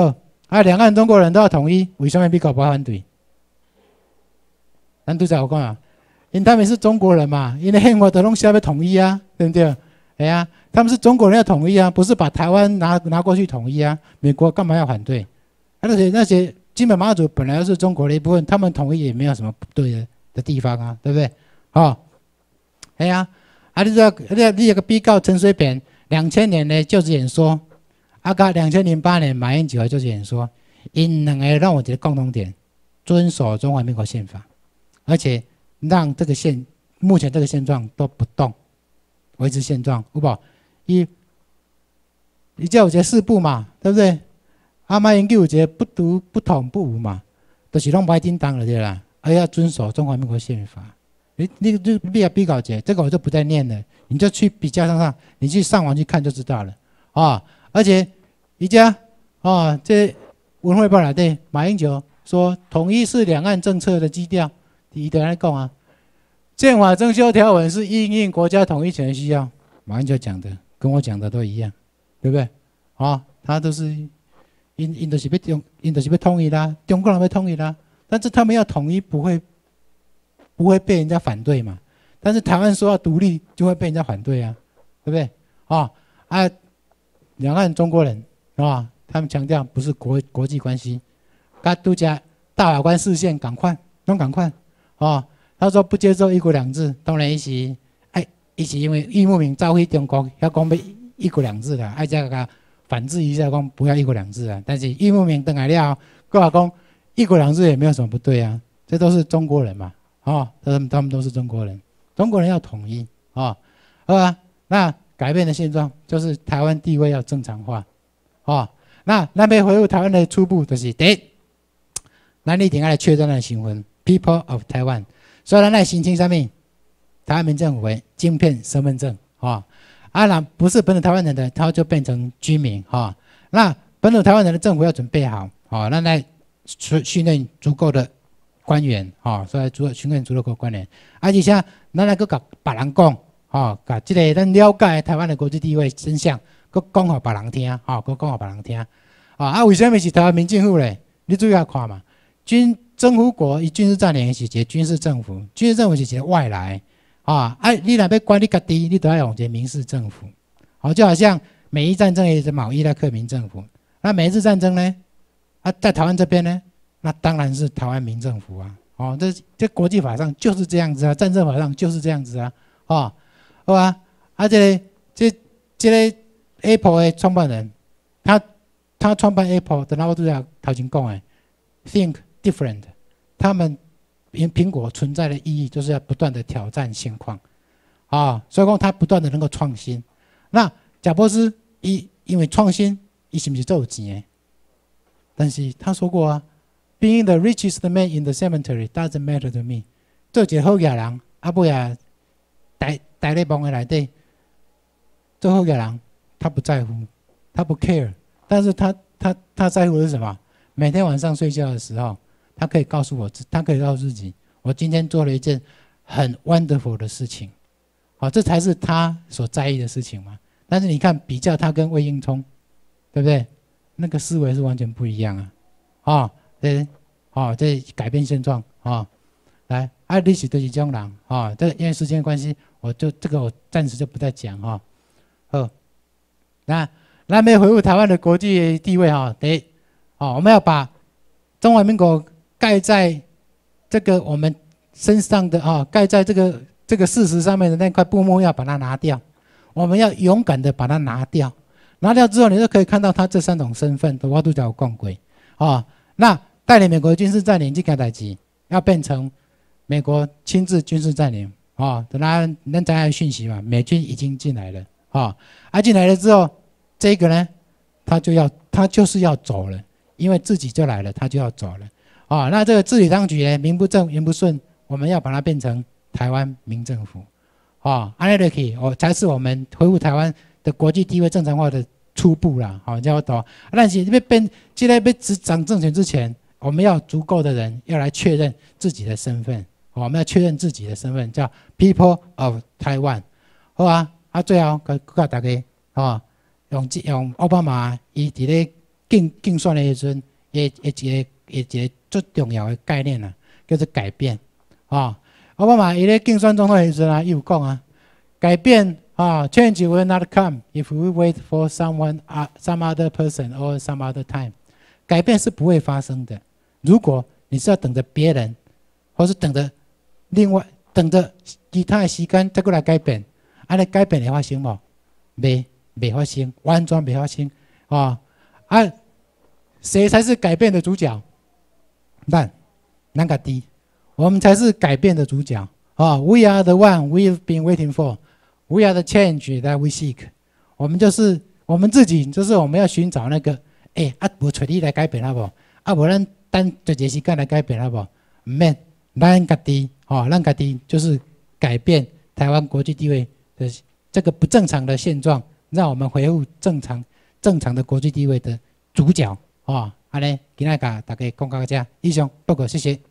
S1: 啊，两岸中国人都要统一，为什么美国不反对？咱都在我讲啊，因他们是中国人嘛，因为宪法都拢写要统一啊，对不对？哎呀、啊，他们是中国人要统一啊，不是把台湾拿拿过去统一啊。美国干嘛要反对？啊、那些那些金门马祖本来是中国的一部分，他们统一也没有什么不对的的地方啊，对不对？哦，哎呀、啊，啊，你这你你有个比较陈水扁两千年的就职演说。啊，甲两千零八年马英九就是演说，因两个让我觉得共同点，遵守中华民国宪法，而且让这个现目前这个现状都不动，维持现状，有无？伊伊叫有一个四不嘛，对不对？啊，马英九有一个不独不统不武嘛，就是拢不叮当了对啦，而要遵守中华民国宪法。你你你比较比较节，这个我就不再念了，你就去比较上上，你去上网去看就知道了啊。而且，一家啊，这文汇报来对马英九说，统一是两岸政策的基调。第一的来讲啊，宪法增修条文是因应国家统一权的需要。马英九讲的跟我讲的都一样，对不对？啊，他都是因因都是被中，因都是被统一啦，中国人被统一啦。但是他们要统一不会不会被人家反对嘛？但是台湾说要独立就会被人家反对啊，对不对？啊啊。两岸中国人是吧？他们强调不是国国际关系，甲度假大法官视线赶快，拢赶快哦。他说不接受一国两制，当然伊是哎，伊是因为郁慕明召回中国，要讲要一国两制的，爱再个反制一下，讲不要一国两制啊。但是郁慕明登来了，各话讲一国两制也没有什么不对啊，这都是中国人嘛，哦，他们他们都是中国人，中国人要统一啊，好吧？那。改变的现状就是台湾地位要正常化，哦，那咱要恢复台湾的初步就是第一，咱一定要来确认咱的身份 ，People of Taiwan， 所以咱来申请上面台湾民政府的晶片身份证，哦，啊，那不是本土台湾人的，他就变成居民，哈、哦，那本土台湾人的政府要准备好，哦，咱来训训练足够的官员，哦，所以足训练足够的官员，而且像咱来个甲别人讲。哦，甲即个咱了解台湾的国际地位真相，佮讲互别人听，吼、哦，佮讲互别人听。啊，啊，为什么是台湾民政府咧？你注意下看嘛，军征服国伊军事占领是一个军事政府，军事政府是一个外来，啊，啊，你若要管理家己，你都要用一个民事政府。好、哦，就好像美伊战争也是毛伊拉克民政府，那美日战争呢？啊，在台湾这边呢，那当然是台湾民政府啊。哦，这这国际法上就是这样子啊，战争法上就是这样子啊，哦。好啊，啊，这个这这个 Apple 的创办人，他他创办 Apple 的，然后就像头前讲的 ，think different， 他们苹苹果存在的意义就是要不断的挑战现况，啊，所以讲他不断的能够创新。那贾伯斯伊因为创新，伊是不是做钱的？但是他说过啊 ，Being the richest man in the cemetery doesn't matter to me， 做一个好嘢人，啊不呀，大。待在房的内底，最后一个人他不在乎，他不 care， 但是他他他在乎的是什么？每天晚上睡觉的时候，他可以告诉我，他可以告诉自己，我今天做了一件很 wonderful 的事情，好，这才是他所在意的事情嘛。但是你看，比较他跟魏应充，对不对？那个思维是完全不一样啊！啊，对，哦，这改变现状啊！来，啊，你是就是这种人啊！这因为时间关系。我就这个我暂时就不再讲哈，好，那那没回复台湾的国际地位哈，第一，哦，我们要把中华民国盖在这个我们身上的啊，盖在这个这个事实上面的那块布幕要把它拿掉，我们要勇敢的把它拿掉，拿掉之后你就可以看到它这三种身份的我都叫共轨啊，那带领美国军事占领这个代志要变成美国亲自军事占领。哦，等他能咱有讯息嘛？美军已经进来了，哦，啊进来了之后，这个呢，他就要他就是要走了，因为自己就来了，他就要走了，哦，那这个治理当局呢，名不正言不顺，我们要把它变成台湾民政府，哦，安尼就可以，哦，才是我们恢复台湾的国际地位正常化的初步啦，好、哦，叫我懂。但是要变，现在被执掌政权之前，我们要足够的人要来确认自己的身份。我们要确认自己的身份，叫 People of Taiwan， 好啊，啊最后甲甲大家，哦，用用奥巴马伊伫咧竞竞选的时阵， 也也一个也一个最重要的概念啊，叫做改变啊。奥巴马伊咧竞选总统的时候啊，伊有讲啊，改变啊 ，change will not come if we wait for someone, uh, some other person or some other time。改变是不会发生的。如果你是要等着别人，或是等着另外等着其他的时间再过来改变，安尼改变会发生无？未未发生，完全未发生啊！啊，谁才是改变的主角？咱，咱家己，我们才是改变的主角啊 ！We are the one we've been waiting for. We are the change that we seek. 我们就是我们自己，就是我们要寻找那个，哎、欸，啊，无找你来改变好不好？啊，无咱等一个时间来改变好不好？唔免，咱家己，哦，咱家己就是改变台湾国际地位的这个不正常的现状，让我们恢复正常正常的国际地位的主角，哦，安尼，今仔甲大家讲到这，以上报告，谢谢。